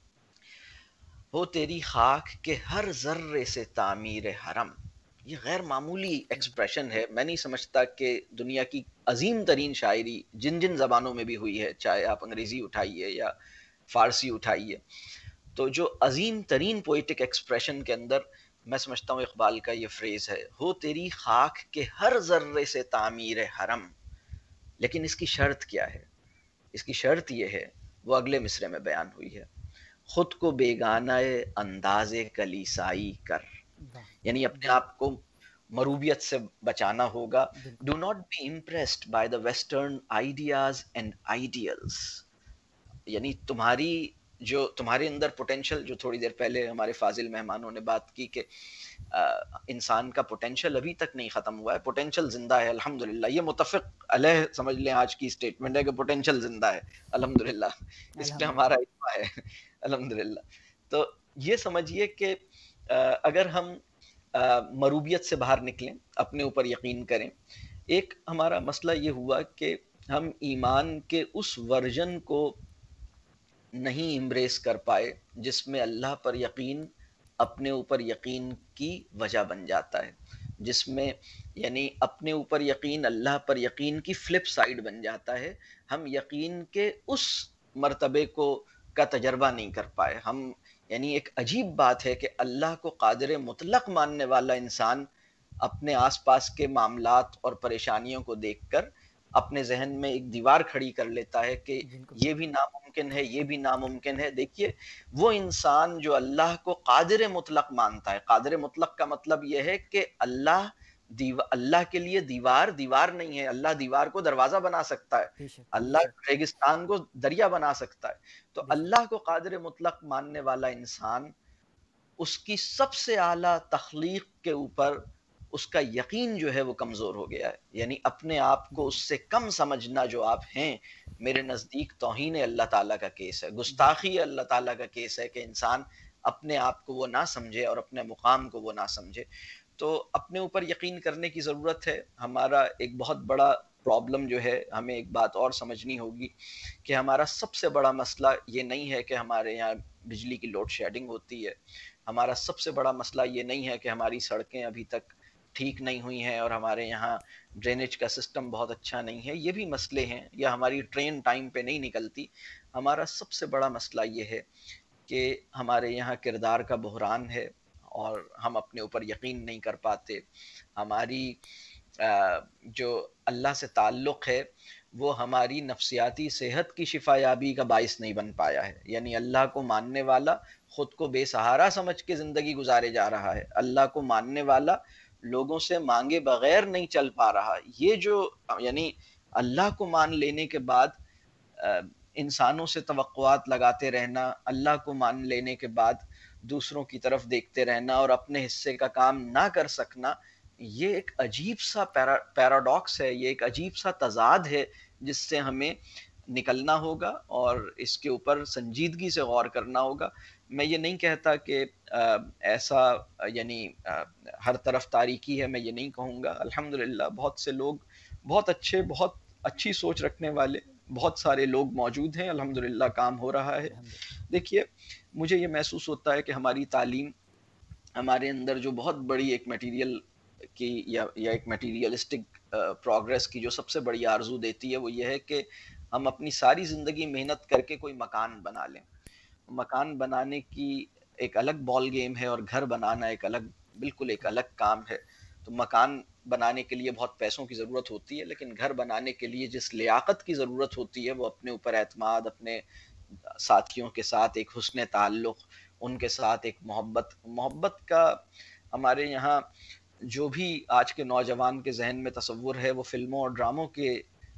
ہو تیری خاک کے ہر ذرے سے تعمیر حرم. یہ غیر معمولی ایکسپریشن ہے. میں نہیں سمجھتا کہ دنیا کی عظیم ترین شاعری جن جن زبانوں میں بھی ہوئی ہے، چاہے آپ انگریزی اٹھائیے یا فارسی اٹھائیے، تو جو عظیم ترین پوئٹک ایکسپریشن کے اندر میں سمجھتا ہوں اقبال کا یہ فریز ہے، ہو تیری خاک کے ہر ذرے سے تعمیر حرم. لیکن اس کی شرط کیا ہے؟ اس کی شرط یہ ہے، وہ اگلے مصرے میں بیان ہوئی ہے، خود کو بیگانہ انداز کلیسائی کر. یعنی اپنے آپ کو مروبیت سے بچانا ہوگا. Do not be impressed by the western ideas and ideals. یعنی تمہاری جو تمہارے اندر پوٹینشل، جو تھوڑی دیر پہلے ہمارے فاضل مہمانوں نے بات کی کہ انسان کا پوٹینشل ابھی تک نہیں ختم ہوا ہے، پوٹینشل زندہ ہے الحمدللہ. یہ متفق علیہ سمجھ لیں آج کی اسٹیٹمنٹ ہے کہ پوٹینشل زندہ ہے الحمدللہ. اس پہ ہمارا اجماع ہے الحمدللہ. تو یہ سمجھیے کہ اگر ہم مروبیت سے باہر نکلیں، اپنے اوپر یقین کریں. ایک ہمارا مسئلہ یہ ہوا کہ ہم ایمان کے اس ورژن کو نہیں امبریس کر پائے جس میں اللہ پر یقین اپنے اوپر یقین کی وجہ بن جاتا ہے، جس میں یعنی اپنے اوپر یقین اللہ پر یقین کی فلپ سائیڈ بن جاتا ہے. ہم یقین کے اس مرتبے کو کا تجربہ نہیں کر پائے. ہم یعنی ایک عجیب بات ہے کہ اللہ کو قادر مطلق ماننے والا انسان اپنے آس پاس کے معاملات اور پریشانیوں کو دیکھ کر اپنے ذہن میں ایک دیوار کھڑی کر لیتا ہے کہ یہ بھی ناممکن ہے، یہ بھی ناممکن ہے. دیکھیے وہ انسان جو اللہ کو قادر مطلق مانتا ہے، قادر مطلق کا مطلب یہ ہے کہ اللہ دیو اللہ کے لیے دیوار دیوار نہیں ہے. اللہ دیوار کو دروازہ بنا سکتا ہے، اللہ ریگستان کو دریا بنا سکتا ہے. تو اللہ کو قادر مطلق ماننے والا انسان، اس کی سب سے اعلیٰ تخلیق کے اوپر اس کا یقین جو ہے وہ کمزور ہو گیا ہے. یعنی اپنے آپ کو اس سے کم سمجھنا جو آپ ہیں، میرے نزدیک توہین اللہ تعالیٰ کا کیس ہے، گستاخی اللہ تعالیٰ کا کیس ہے کہ انسان اپنے آپ کو وہ نہ سمجھے اور اپنے مقام کو وہ نہ سمجھے. تو اپنے اوپر یقین کرنے کی ضرورت ہے. ہمارا ایک بہت بڑا پرابلم جو ہے، ہمیں ایک بات اور سمجھنی ہوگی کہ ہمارا سب سے بڑا مسئلہ یہ نہیں ہے کہ ہمارے یہاں بجلی کی لوڈ شیڈنگ ہوتی ہے. ہمارا سب سے بڑا مسئلہ یہ نہیں ہے کہ ہماری سڑکیں ابھی تک ٹھیک نہیں ہوئی ہیں اور ہمارے یہاں ڈرینیج کا سسٹم بہت اچھا نہیں ہے. یہ بھی مسئلے ہیں. یا ہماری ٹرین ٹائم پہ نہیں نکلتی. ہمارا سب سے بڑا مسئلہ یہ ہے کہ ہمارے یہاں کردار کا بحران ہے اور ہم اپنے اوپر یقین نہیں کر پاتے. ہماری جو اللہ سے تعلق ہے وہ ہماری نفسیاتی صحت کی شفا یابی کا باعث نہیں بن پایا ہے. یعنی اللہ کو ماننے والا خود کو بے سہارا سمجھ کے زندگی گزارے جا رہا ہے. اللہ کو ماننے والا لوگوں سے مانگے بغیر نہیں چل پا رہا. یہ جو یعنی اللہ کو مان لینے کے بعد انسانوں سے توقعات لگاتے رہنا، اللہ کو مان لینے کے بعد دوسروں کی طرف دیکھتے رہنا اور اپنے حصے کا کام نہ کر سکنا، یہ ایک عجیب سا پیرا پیراڈاکس ہے. یہ ایک عجیب سا تضاد ہے جس سے ہمیں نکلنا ہوگا اور اس کے اوپر سنجیدگی سے غور کرنا ہوگا. میں یہ نہیں کہتا کہ ایسا یعنی ہر طرف تاریکی ہے، میں یہ نہیں کہوں گا. الحمدللہ بہت سے لوگ بہت اچھے، بہت اچھی سوچ رکھنے والے بہت سارے لوگ موجود ہیں. الحمدللہ کام ہو رہا ہے. دیکھیے مجھے یہ محسوس ہوتا ہے کہ ہماری تعلیم ہمارے اندر جو بہت بڑی ایک میٹیریل کی یا یا ایک میٹیریلسٹک پروگرس کی جو سب سے بڑی آرزو دیتی ہے وہ یہ ہے کہ ہم اپنی ساری زندگی محنت کر کے کوئی مکان بنا لیں. مکان بنانے کی ایک الگ بال گیم ہے اور گھر بنانا ایک الگ بالکل ایک الگ کام ہے. تو مکان بنانے کے لیے بہت پیسوں کی ضرورت ہوتی ہے، لیکن گھر بنانے کے لیے جس لیاقت کی ضرورت ہوتی ہے وہ اپنے اوپر اعتماد، اپنے ساتھیوں کے ساتھ ایک حسن تعلق، ان کے ساتھ ایک محبت محبت کا ہمارے یہاں جو بھی آج کے نوجوان کے ذہن میں تصور ہے وہ فلموں اور ڈراموں کے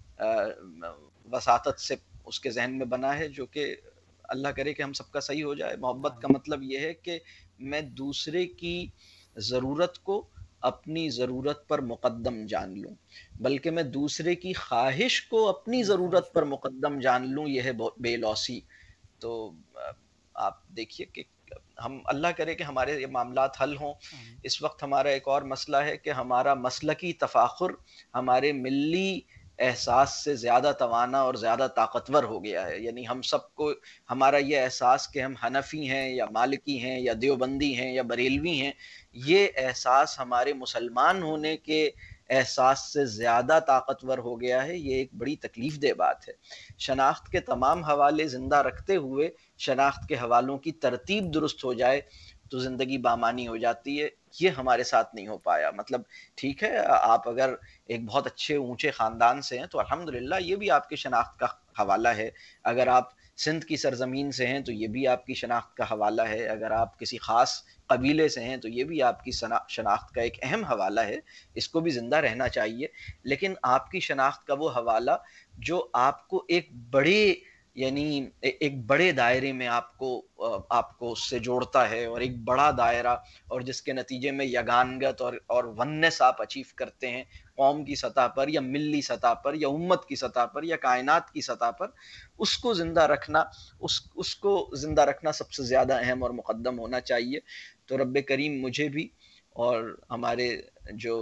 وساطت سے اس کے ذہن میں بنا ہے، جو کہ اللہ کرے کہ ہم سب کا صحیح ہو جائے۔ محبت کا مطلب یہ ہے کہ میں دوسرے کی ضرورت کو اپنی ضرورت پر مقدم جان لوں، بلکہ میں دوسرے کی خواہش کو اپنی ضرورت پر مقدم جان لوں، یہ ہے بے لوسی۔ تو آپ دیکھیے کہ ہم اللہ کرے کہ ہمارے یہ معاملات حل ہوں۔ اس وقت ہمارا ایک اور مسئلہ ہے کہ ہمارا مسلکی تفاخر ہمارے ملی احساس سے زیادہ توانا اور زیادہ طاقتور ہو گیا ہے، یعنی ہم سب کو ہمارا یہ احساس کہ ہم حنفی ہیں یا مالکی ہیں یا دیوبندی ہیں یا بریلوی ہیں، یہ احساس ہمارے مسلمان ہونے کے احساس سے زیادہ طاقتور ہو گیا ہے۔ یہ ایک بڑی تکلیف دہ بات ہے۔ شناخت کے تمام حوالے زندہ رکھتے ہوئے شناخت کے حوالوں کی ترتیب درست ہو جائے تو زندگی بامانی ہو جاتی ہے۔ یہ ہمارے ساتھ نہیں ہو پایا۔ مطلب ٹھیک ہے، آپ اگر ایک بہت اچھے اونچے خاندان سے ہیں تو الحمدللہ یہ بھی آپ کی شناخت کا حوالہ ہے، اگر آپ سندھ کی سرزمین سے ہیں تو یہ بھی آپ کی شناخت کا حوالہ ہے، اگر آپ کسی خاص قبیلے سے ہیں تو یہ بھی آپ کی شناخت کا ایک اہم حوالہ ہے، اس کو بھی زندہ رہنا چاہیے۔ لیکن آپ کی شناخت کا وہ حوالہ جو آپ کو ایک بڑے یعنی ایک بڑے دائرے میں آپ کو آپ کو اس سے جوڑتا ہے، اور ایک بڑا دائرہ، اور جس کے نتیجے میں یگانگت اور اور ونس آپ اچیو کرتے ہیں قوم کی سطح پر یا ملی سطح پر یا امت کی سطح پر یا کائنات کی سطح پر، اس کو زندہ رکھنا اس اس کو زندہ رکھنا سب سے زیادہ اہم اور مقدم ہونا چاہیے۔ تو رب کریم مجھے بھی اور ہمارے جو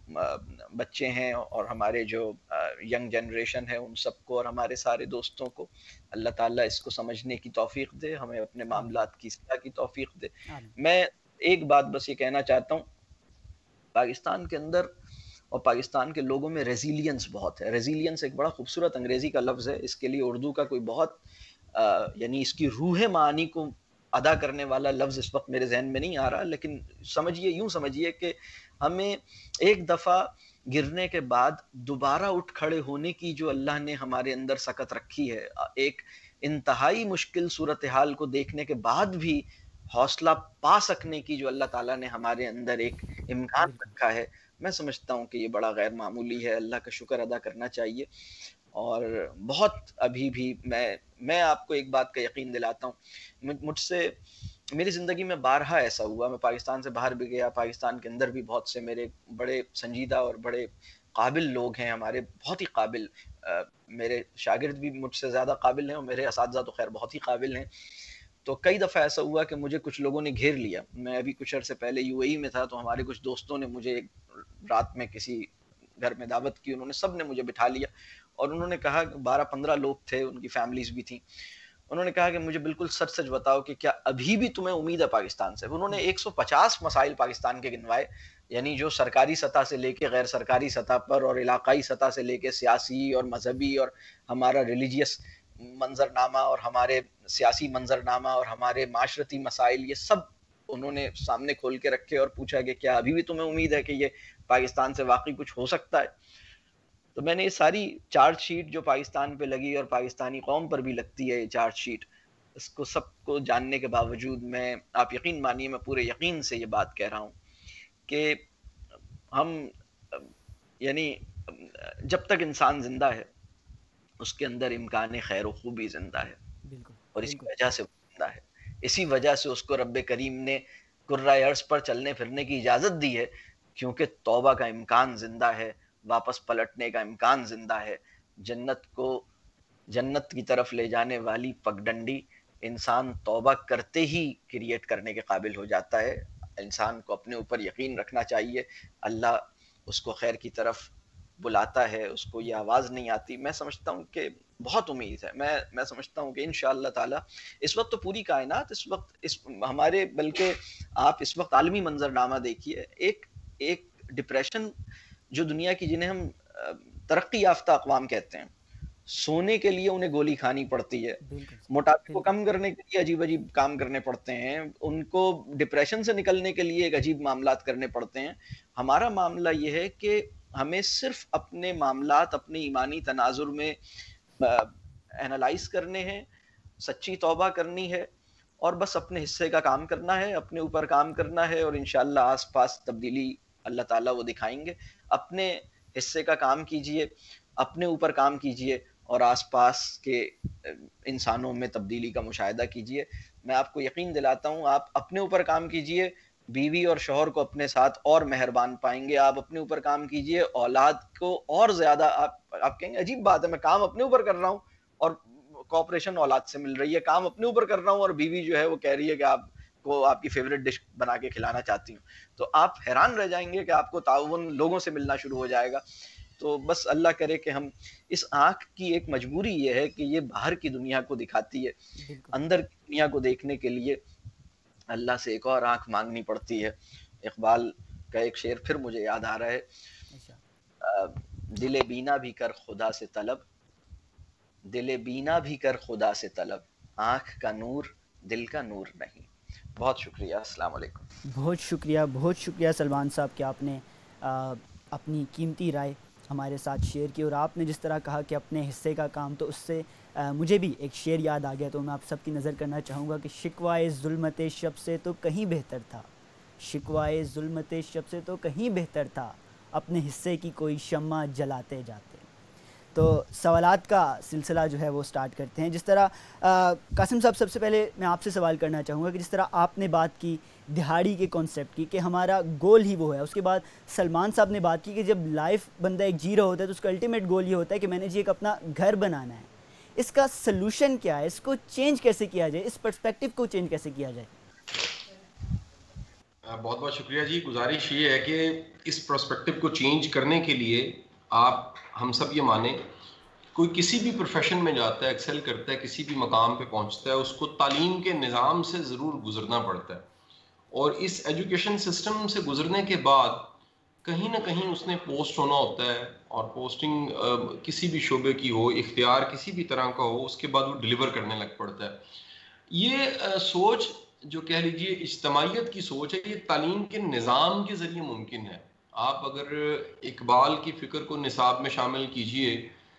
بچے ہیں اور ہمارے جو ینگ جنریشن ہے ان سب کو اور ہمارے سارے دوستوں کو اللہ تعالیٰ اس کو سمجھنے کی توفیق دے، ہمیں اپنے معاملات کی اصلاح کی توفیق دے۔ میں ایک بات بس یہ کہنا چاہتا ہوں، پاکستان کے اندر اور پاکستان کے لوگوں میں ریزیلینس بہت ہے۔ ریزیلینس ایک بڑا خوبصورت انگریزی کا لفظ ہے، اس کے لیے اردو کا کوئی بہت آ, یعنی اس کی روح معانی کو ادا کرنے والا لفظ اس وقت میرے ذہن میں نہیں آ رہا، لیکن سمجھیے یوں سمجھیے کہ ہمیں ایک دفعہ گرنے کے بعد دوبارہ اٹھ کھڑے ہونے کی جو اللہ نے ہمارے اندر سکت رکھی ہے، ایک انتہائی مشکل صورتحال کو دیکھنے کے بعد بھی حوصلہ پا سکنے کی جو اللہ تعالیٰ نے ہمارے اندر ایک امکان رکھا ہے، میں سمجھتا ہوں کہ یہ بڑا غیر معمولی ہے۔ اللہ کا شکر ادا کرنا چاہیے۔ اور بہت ابھی بھی میں میں آپ کو ایک بات کا یقین دلاتا ہوں، مجھ سے میری زندگی میں بارہا ایسا ہوا، میں پاکستان سے باہر بھی گیا، پاکستان کے اندر بھی بہت سے میرے بڑے سنجیدہ اور بڑے قابل لوگ ہیں، ہمارے بہت ہی قابل، میرے شاگرد بھی مجھ سے زیادہ قابل ہیں اور میرے اساتذہ تو خیر بہت ہی قابل ہیں۔ تو کئی دفعہ ایسا ہوا کہ مجھے کچھ لوگوں نے گھیر لیا۔ میں ابھی کچھ عرصے پہلے یو اے ای میں تھا، تو ہمارے کچھ دوستوں نے مجھے رات میں کسی گھر میں دعوت کی، انہوں نے سب نے مجھے بٹھا لیا اور انہوں نے کہا کہ بارہ پندرہ لوگ تھے، ان کی فیملیز بھی تھیں، انہوں نے کہا کہ مجھے بالکل سچ سچ بتاؤ کہ کیا ابھی بھی تمہیں امید ہے پاکستان سے؟ انہوں نے ایک سو پچاس مسائل پاکستان کے گنوائے، یعنی جو سرکاری سطح سے لے کے غیر سرکاری سطح پر اور علاقائی سطح سے لے کے سیاسی اور مذہبی اور ہمارا ریلیجیس منظرنامہ اور ہمارے سیاسی منظرنامہ اور ہمارے معاشرتی مسائل، یہ سب انہوں نے سامنے کھول کے رکھے اور پوچھا کہ کیا ابھی بھی تمہیں امید ہے کہ یہ پاکستان سے واقعی کچھ ہو سکتا ہے؟ تو میں نے یہ ساری چارج شیٹ جو پاکستان پہ لگی اور پاکستانی قوم پر بھی لگتی ہے یہ چارج شیٹ، اس کو سب کو جاننے کے باوجود میں، آپ یقین مانیے میں پورے یقین سے یہ بات کہہ رہا ہوں کہ ہم یعنی جب تک انسان زندہ ہے اس کے اندر امکان خیر و خوبی زندہ ہے، اور اسی وجہ سے زندہ ہے، اسی وجہ سے اس کو رب کریم نے کرۂ ارض پر چلنے پھرنے کی اجازت دی ہے، کیونکہ توبہ کا امکان زندہ ہے، واپس پلٹنے کا امکان زندہ ہے۔ جنت کو جنت کی طرف لے جانے والی پگڈنڈی انسان توبہ کرتے ہی کریٹ کرنے کے قابل ہو جاتا ہے۔ انسان کو اپنے اوپر یقین رکھنا چاہیے، اللہ اس کو خیر کی طرف بلاتا ہے، اس کو یہ آواز نہیں آتی۔ میں سمجھتا ہوں کہ بہت امید ہے، میں میں سمجھتا ہوں کہ انشاءاللہ تعالی اس وقت تو پوری کائنات اس وقت اس ہمارے بلکہ آپ اس وقت عالمی منظرنامہ دیکھیے، ایک ایک ڈپریشن جو دنیا کی جنہیں ہم ترقی یافتہ اقوام کہتے ہیں، سونے کے لیے انہیں گولی کھانی پڑتی ہے, موٹاپے کو کم کرنے کے لیے عجیب عجیب کام کرنے پڑتے ہیں, ان کو ڈپریشن سے نکلنے کے لیے ایک عجیب معاملات کرنے پڑتے ہیں. ہمارا معاملہ یہ ہے کہ ہمیں صرف اپنے معاملات اپنے ایمانی تناظر میں اینالائز کرنے ہیں, سچی توبہ کرنی ہے اور بس اپنے حصے کا کام کرنا ہے, اپنے اوپر کام کرنا ہے, اور انشاءاللہ آس پاس تبدیلی اللہ تعالیٰ وہ دکھائیں گے. اپنے حصے کا کام کیجئے, اپنے اوپر کام کیجئے اور آس پاس کے انسانوں میں تبدیلی کا مشاہدہ کیجئے. میں آپ کو یقین دلاتا ہوں, آپ اپنے اوپر کام کیجئے, بیوی اور شوہر کو اپنے ساتھ اور مہربان پائیں گے. آپ اپنے اوپر کام کیجئے, اولاد کو اور زیادہ آپ آپ کہیں گے عجیب بات ہے, میں کام اپنے اوپر کر رہا ہوں اور کوآپریشن اولاد سے مل رہی ہے, کام اپنے اوپر کر رہا ہوں اور بیوی جو ہے وہ کہہ رہی ہے کہ آپ کو آپ کی فیوریٹ ڈش بنا کے کھلانا چاہتی ہوں. تو آپ حیران رہ جائیں گے کہ آپ کو تعاون لوگوں سے ملنا شروع ہو جائے گا. تو بس اللہ کرے کہ ہم, اس آنکھ کی ایک مجبوری یہ ہے کہ یہ باہر کی دنیا کو دکھاتی ہے, اندر کی دنیا کو دیکھنے کے لیے اللہ سے ایک اور آنکھ مانگنی پڑتی ہے. اقبال کا ایک شعر پھر مجھے یاد آ رہا ہے, دل بینا بھی کر خدا سے طلب, دل بینا بھی کر خدا سے طلب, آنکھ کا نور دل کا نور نہیں. بہت شکریہ, السلام علیکم. بہت شکریہ بہت شکریہ سلمان صاحب کہ آپ نے آ, اپنی قیمتی رائے ہمارے ساتھ شیئر کی, اور آپ نے جس طرح کہا کہ اپنے حصے کا کام, تو اس سے آ, مجھے بھی ایک شعر یاد آ گیا, تو میں آپ سب کی نظر کرنا چاہوں گا کہ شکوائے ظلمت شب سے تو کہیں بہتر تھا, شکوائے ظلمت شب سے تو کہیں بہتر تھا, اپنے حصے کی کوئی شمع جلاتے جاتے. تو سوالات کا سلسلہ جو ہے وہ سٹارٹ کرتے ہیں. جس طرح قاسم صاحب, سب سے پہلے میں آپ سے سوال کرنا چاہوں گا کہ جس طرح آپ نے بات کی دہاڑی کے کانسیپٹ کی کہ ہمارا گول ہی وہ ہے, اس کے بعد سلمان صاحب نے بات کی کہ جب لائف بندہ ایک جی رہا ہوتا ہے تو اس کا الٹیمیٹ گول یہ ہوتا ہے کہ میں نے جی ایک اپنا گھر بنانا ہے. اس کا سلوشن کیا ہے, اس کو چینج کیسے کیا جائے, اس پرسپیکٹیو کو چینج کیسے کیا جائے؟ بہت بہت شکریہ جی. گزارش یہ ہے کہ اس پرسپیکٹیو کو چینج کرنے کے لیے آپ ہم سب یہ مانیں, کوئی کسی بھی پروفیشن میں جاتا ہے, ایکسل کرتا ہے, کسی بھی مقام پہ پہنچتا ہے, اس کو تعلیم کے نظام سے ضرور گزرنا پڑتا ہے, اور اس ایجوکیشن سسٹم سے گزرنے کے بعد کہیں نہ کہیں اس نے پوسٹ ہونا ہوتا ہے, اور پوسٹنگ کسی بھی شعبے کی ہو, اختیار کسی بھی طرح کا ہو, اس کے بعد وہ ڈیلیور کرنے لگ پڑتا ہے. یہ سوچ جو کہہ لیجیے اجتماعیت کی سوچ ہے, یہ تعلیم کے نظام کے ذریعے ممکن ہے. آپ اگر اقبال کی فکر کو نصاب میں شامل کیجئے,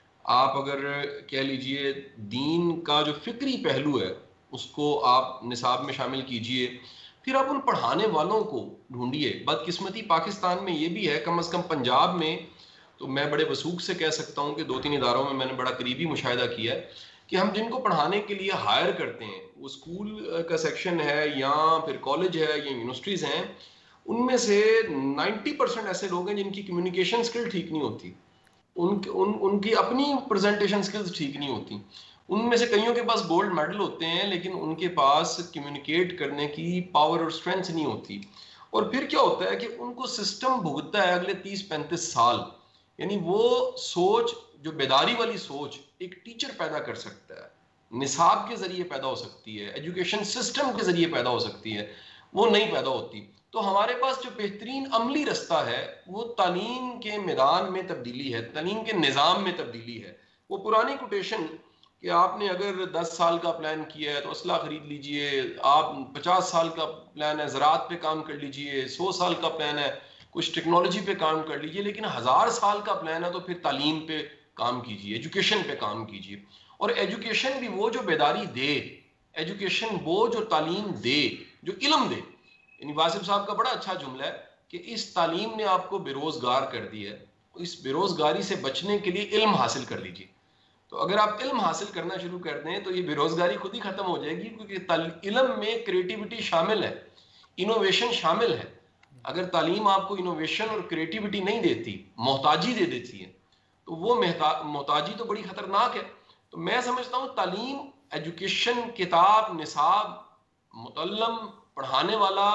آپ اگر کہہ لیجئے دین کا جو فکری پہلو ہے اس کو آپ نصاب میں شامل کیجئے, پھر آپ ان پڑھانے والوں کو ڈھونڈیے. بدقسمتی پاکستان میں یہ بھی ہے, کم از کم پنجاب میں تو میں بڑے وثوق سے کہہ سکتا ہوں کہ دو تین اداروں میں میں نے بڑا قریبی مشاہدہ کیا ہے کہ ہم جن کو پڑھانے کے لیے ہائر کرتے ہیں, وہ اسکول کا سیکشن ہے یا پھر کالج ہے یا یونیورسٹیز ہیں, ان میں سے نائنٹی پرسینٹ ایسے لوگ ہیں جن کی کمیونیکیشن اسکل ٹھیک نہیں ہوتی, ان ان ان کی اپنی پریزنٹیشن اسکلز ٹھیک نہیں ہوتی. ان میں سے کئیوں کے پاس گولڈ میڈل ہوتے ہیں لیکن ان کے پاس کمیونیکیٹ کرنے کی پاور اور اسٹرینتھ نہیں ہوتی. اور پھر کیا ہوتا ہے کہ ان کو سسٹم بھگتتا ہے اگلے تیس پینتیس سال. یعنی وہ سوچ, جو بیداری والی سوچ ایک ٹیچر پیدا کر سکتا ہے, نصاب کے ذریعے پیدا ہو سکتی ہے, ایجوکیشن سسٹم کے ذریعے پیدا ہو سکتی ہے, وہ نہیں پیدا ہوتی. تو ہمارے پاس جو بہترین عملی رستہ ہے وہ تعلیم کے میدان میں تبدیلی ہے, تعلیم کے نظام میں تبدیلی ہے. وہ پرانی کوٹیشن کہ آپ نے اگر دس سال کا پلان کیا ہے تو اسلحہ خرید لیجئے, آپ پچاس سال کا پلان ہے زراعت پہ کام کر لیجئے, سو سال کا پلان ہے کچھ ٹیکنالوجی پہ کام کر لیجئے, لیکن ہزار سال کا پلان ہے تو پھر تعلیم پہ کام کیجئے, ایجوکیشن پہ کام کیجئے. اور ایجوکیشن بھی وہ جو بیداری دے, ایجوکیشن وہ جو تعلیم دے, جو علم دے. یعنی واسف صاحب کا بڑا اچھا جملہ ہے کہ اس تعلیم نے آپ کو بے روزگار کر دیا ہے, اس بے روزگاری سے بچنے کے لیے علم حاصل کر لیجئے. تو اگر آپ علم حاصل کرنا شروع کر دیں تو یہ بے روزگاری خود ہی ختم ہو جائے گی, کیونکہ علم میں کریٹیوٹی شامل ہے, انوویشن شامل ہے. اگر تعلیم آپ کو انوویشن اور کریٹیوٹی نہیں دیتی, محتاجی دے دیتی ہے, تو وہ محتاجی تو بڑی خطرناک ہے. تو میں سمجھتا ہوں تعلیم, ایجوکیشن, کتاب, نصاب, متعلم, پڑھانے والا,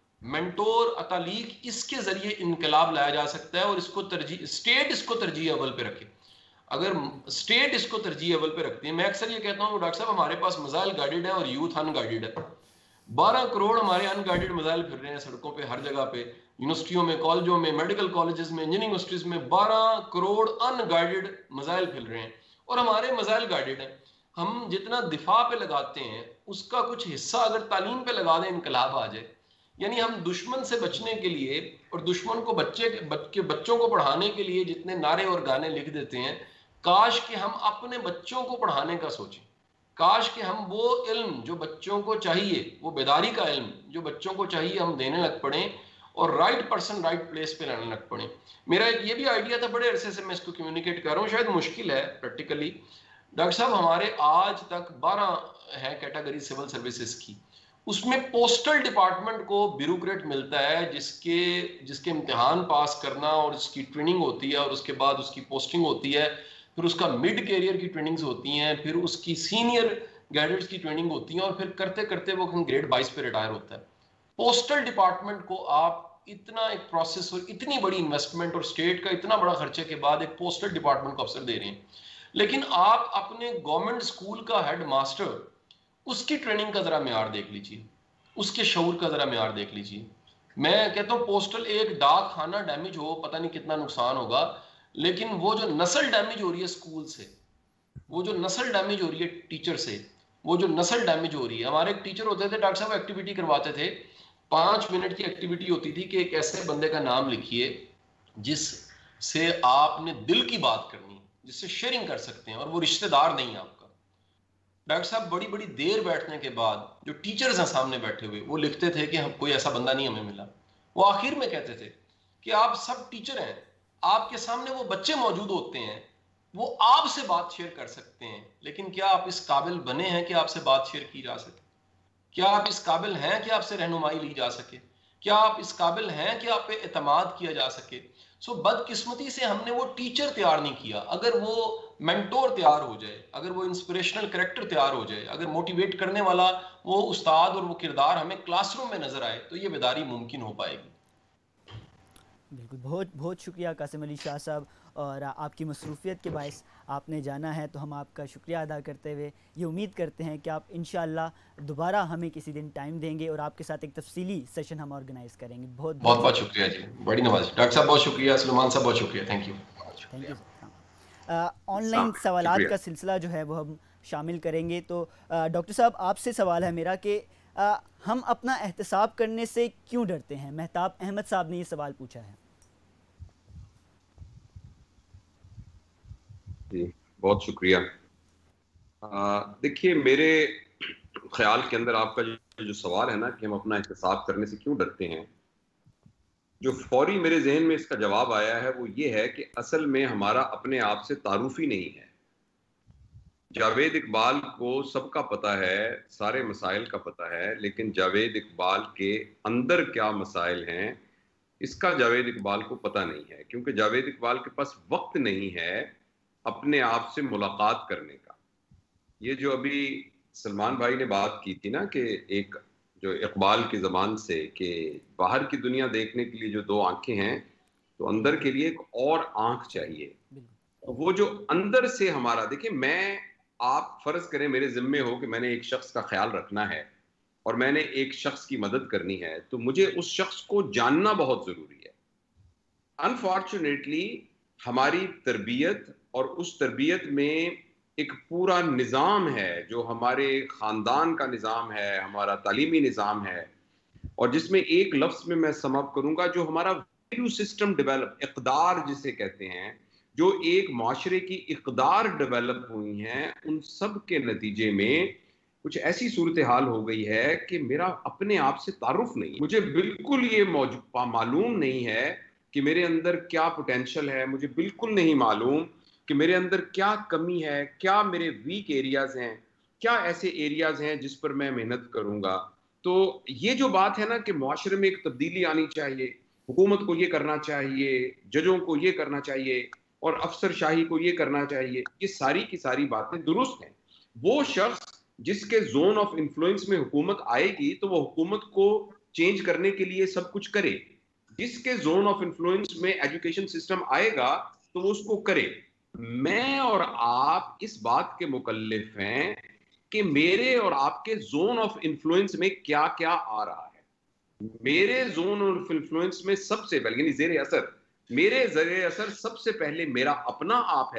مینٹور, اتالیق, اس کے ذریعے انقلاب لایا جا سکتا ہے. اور اس کو ترجیح, اسٹیٹ اس کو ترجیح اول پہ رکھے. اگر اسٹیٹ اس کو ترجیح اول پہ رکھتی ہے, میں اکثر یہ کہتا ہوں ڈاکٹر صاحب ہمارے پاس میزائل گائیڈڈ ہے اور یوتھ ان گائیڈڈ ہے. بارہ کروڑ ہمارے ان گائیڈڈ میزائل پھر رہے ہیں سڑکوں پہ, ہر جگہ پہ, یونیورسٹیوں میں, کالجوں میں, میڈیکل کالجز میں, انجینئرنگ یونیورسٹیز میں بارہ کروڑ ان گائیڈڈ میزائل پھیل رہے ہیں. اور ہمارے مسائل گائیڈڈ ہیں. ہم جتنا دفاع پہ لگاتے ہیں اس کا کچھ حصہ اگر تعلیم پہ لگا دیں انقلاب آ جائے. یعنی ہم دشمن سے بچنے کے لیے اور دشمن کو بچے کے بچوں کو پڑھانے کے لیے جتنے نعرے اور گانے لکھ دیتے ہیں, کاش کہ ہم اپنے بچوں کو پڑھانے کا سوچیں. کاش کہ ہم وہ علم جو بچوں کو چاہیے, وہ بیداری کا علم جو بچوں کو چاہیے, ہم دینے لگ پڑیں اور رائٹ پرسن رائٹ پلیس پہ لانے لگ پڑیں. میرا ایک یہ بھی آئیڈیا تھا, بڑے عرصے سے میں اس کو کمیونیکیٹ کر رہا ہوں, شاید مشکل ہے پریکٹیکلی. ڈاکٹر صاحب ہمارے آج تک بارہ ہے کیٹیگری سول سروسز کی, اس میں پوسٹل ڈپارٹمنٹ کو بیوروکریٹ ملتا ہے جس کے جس کے امتحان پاس کرنا اور اس کی ٹریننگ ہوتی ہے اور اس کے بعد اس کی پوسٹنگ ہوتی ہے, پھر اس کا مڈ کیریئر کی ٹریننگز ہوتی ہیں, پھر اس کی سینئر گائیڈرز کی ٹریننگ ہوتی ہیں, اور پھر کرتے کرتے وہ گریڈ بائیس پہ ریٹائر ہوتا ہے. پوسٹل ڈپارٹمنٹ کو آپ اتنا ایک پروسیس اور اتنی بڑی انویسٹمنٹ اور اسٹیٹ کا اتنا بڑا خرچے کے بعد ایک پوسٹل ڈپارٹمنٹ کو افسر دے رہے ہیں, لیکن آپ اپنے گورنمنٹ اسکول کا ہیڈ ماسٹر, اس کی ٹریننگ کا ذرا معیار دیکھ لیجیے, اس کے شعور کا ذرا معیار دیکھ لیجیے. میں کہتا ہوں پوسٹل ایک ڈاک خانہ ڈیمیج ہو, پتہ نہیں کتنا نقصان ہوگا, لیکن وہ جو نسل ڈیمیج ہو رہی ہے اسکول سے, وہ جو نسل ڈیمیج ہو رہی ہے ٹیچر سے, وہ جو نسل ڈیمیج ہو رہی ہے. ہمارے ایک ٹیچر ہوتے تھے ڈاکٹر صاحب, ایکٹیویٹی کرواتے تھے, پانچ منٹ کی ایکٹیویٹی ہوتی تھی کہ ایک ایسے بندے کا نام لکھیے جس سے آپ نے دل کی بات کرنی, جس سے شیئرنگ کر سکتے ہیں, اور وہ رشتہ دار نہیں آپ کا. ڈاکٹر صاحب بڑی بڑی دیر بیٹھنے کے بعد جو ٹیچرز ہیں سامنے بیٹھے ہوئے, وہ لکھتے تھے کہ ہم کوئی ایسا بندہ نہیں ہمیں ملا. وہ آخر میں کہتے تھے کہ آپ سب ٹیچر ہیں, آپ کے سامنے وہ بچے موجود ہوتے ہیں, وہ آپ سے بات شیئر کر سکتے ہیں, لیکن کیا آپ اس قابل بنے ہیں کہ آپ سے بات شیئر کی جا سکے؟ کیا آپ اس قابل ہیں کہ آپ سے رہنمائی لی جا سکے؟ کیا آپ اس قابل ہیں کہ آپ پہ اعتماد کیا جا سکے؟ سو بدقسمتی سے ہم نے وہ ٹیچر تیار نہیں کیا. اگر وہ مینٹور تیار ہو جائے, اگر وہ انسپریشنل کریکٹر تیار ہو جائے, اگر موٹیویٹ کرنے والا وہ استاد اور وہ کردار ہمیں کلاس روم میں نظر آئے, تو یہ بیداری ممکن ہو پائے گی. بالکل, بہت بہت شکریہ قاسم علی شاہ صاحب, اور آپ کی مصروفیت کے باعث آپ نے جانا ہے, تو ہم آپ کا شکریہ ادا کرتے ہوئے یہ امید کرتے ہیں کہ آپ انشاءاللہ دوبارہ ہمیں کسی دن ٹائم دیں گے, اور آپ کے ساتھ ایک تفصیلی سیشن ہم آرگنائز کریں گے. بہت بہت بہت شکریہ جی, بڑی نوازی. ڈاکٹر صاحب بہت شکریہ, سلمان صاحب بہت شکریہ, thank you. Thank you sir. Online سوالات کا سلسلہ جو ہے وہ ہم شامل کریں گے. تو ڈاکٹر صاحب آپ سے سوال ہے میرا کہ ہم اپنا احتساب کرنے سے کیوں ڈرتے ہیں؟ مہتاب احمد صاحب نے یہ سوال پوچھا ہے. جی بہت شکریہ. دیکھیے میرے خیال کے اندر آپ کا جو سوال ہے نا کہ ہم اپنا احتساب کرنے سے کیوں ڈرتے ہیں, جو فوری میرے ذہن میں اس کا جواب آیا ہے وہ یہ ہے کہ اصل میں ہمارا اپنے آپ سے تعارف ہی نہیں ہے. جاوید اقبال کو سب کا پتہ ہے, سارے مسائل کا پتہ ہے, لیکن جاوید اقبال کے اندر کیا مسائل ہیں اس کا جاوید اقبال کو پتہ نہیں ہے, کیونکہ جاوید اقبال کے پاس وقت نہیں ہے اپنے آپ سے ملاقات کرنے کا. یہ جو ابھی سلمان بھائی نے بات کی تھی نا کہ ایک جو اقبال کی زبان سے کہ باہر کی دنیا دیکھنے کے لیے جو دو آنکھیں ہیں, تو اندر کے لیے ایک اور آنکھ چاہیے. وہ جو اندر سے ہمارا, دیکھیں میں آپ فرض کریں میرے ذمے ہو کہ میں نے ایک شخص کا خیال رکھنا ہے اور میں نے ایک شخص کی مدد کرنی ہے, تو مجھے اس شخص کو جاننا بہت ضروری ہے. انفارچونیٹلی ہماری تربیت اور اس تربیت میں ایک پورا نظام ہے جو ہمارے خاندان کا نظام ہے, ہمارا تعلیمی نظام ہے, اور جس میں ایک لفظ میں میں سم اپ کروں گا جو ہمارا ویلیو سسٹم ڈیولپ, اقدار جسے کہتے ہیں, جو ایک معاشرے کی اقدار ڈیولپ ہوئی ہیں, ان سب کے نتیجے میں کچھ ایسی صورتحال ہو گئی ہے کہ میرا اپنے آپ سے تعارف نہیں. مجھے بالکل یہ معلوم نہیں ہے کہ میرے اندر کیا پوٹینشل ہے, مجھے بالکل نہیں معلوم کہ میرے اندر کیا کمی ہے, کیا میرے ویک ایریاز ہیں, کیا ایسے ایریاز ہیں جس پر میں محنت کروں گا. تو یہ جو بات ہے نا کہ معاشرے میں ایک تبدیلی آنی چاہیے, حکومت کو یہ کرنا چاہیے, ججوں کو یہ کرنا چاہیے, اور افسر شاہی کو یہ کرنا چاہیے, یہ ساری کی ساری باتیں درست ہیں. وہ شخص جس کے زون آف انفلوئنس میں حکومت آئے گی تو وہ حکومت کو چینج کرنے کے لیے سب کچھ کرے, جس کے زون آف انفلوئنس میں ایجوکیشن سسٹم آئے گا تو وہ اس کو کرے. میں اور آپ اس بات کے مکلف ہیں کہ میرے اور آپ کے زون آف انفلوئنس میں کیا کیا آ رہا ہے. میرے زون آف انفلوئنس میں سب سے پہلے یعنی زیر اثر, میرے زیر اثر سب سے پہلے میرا اپنا آپ ہے,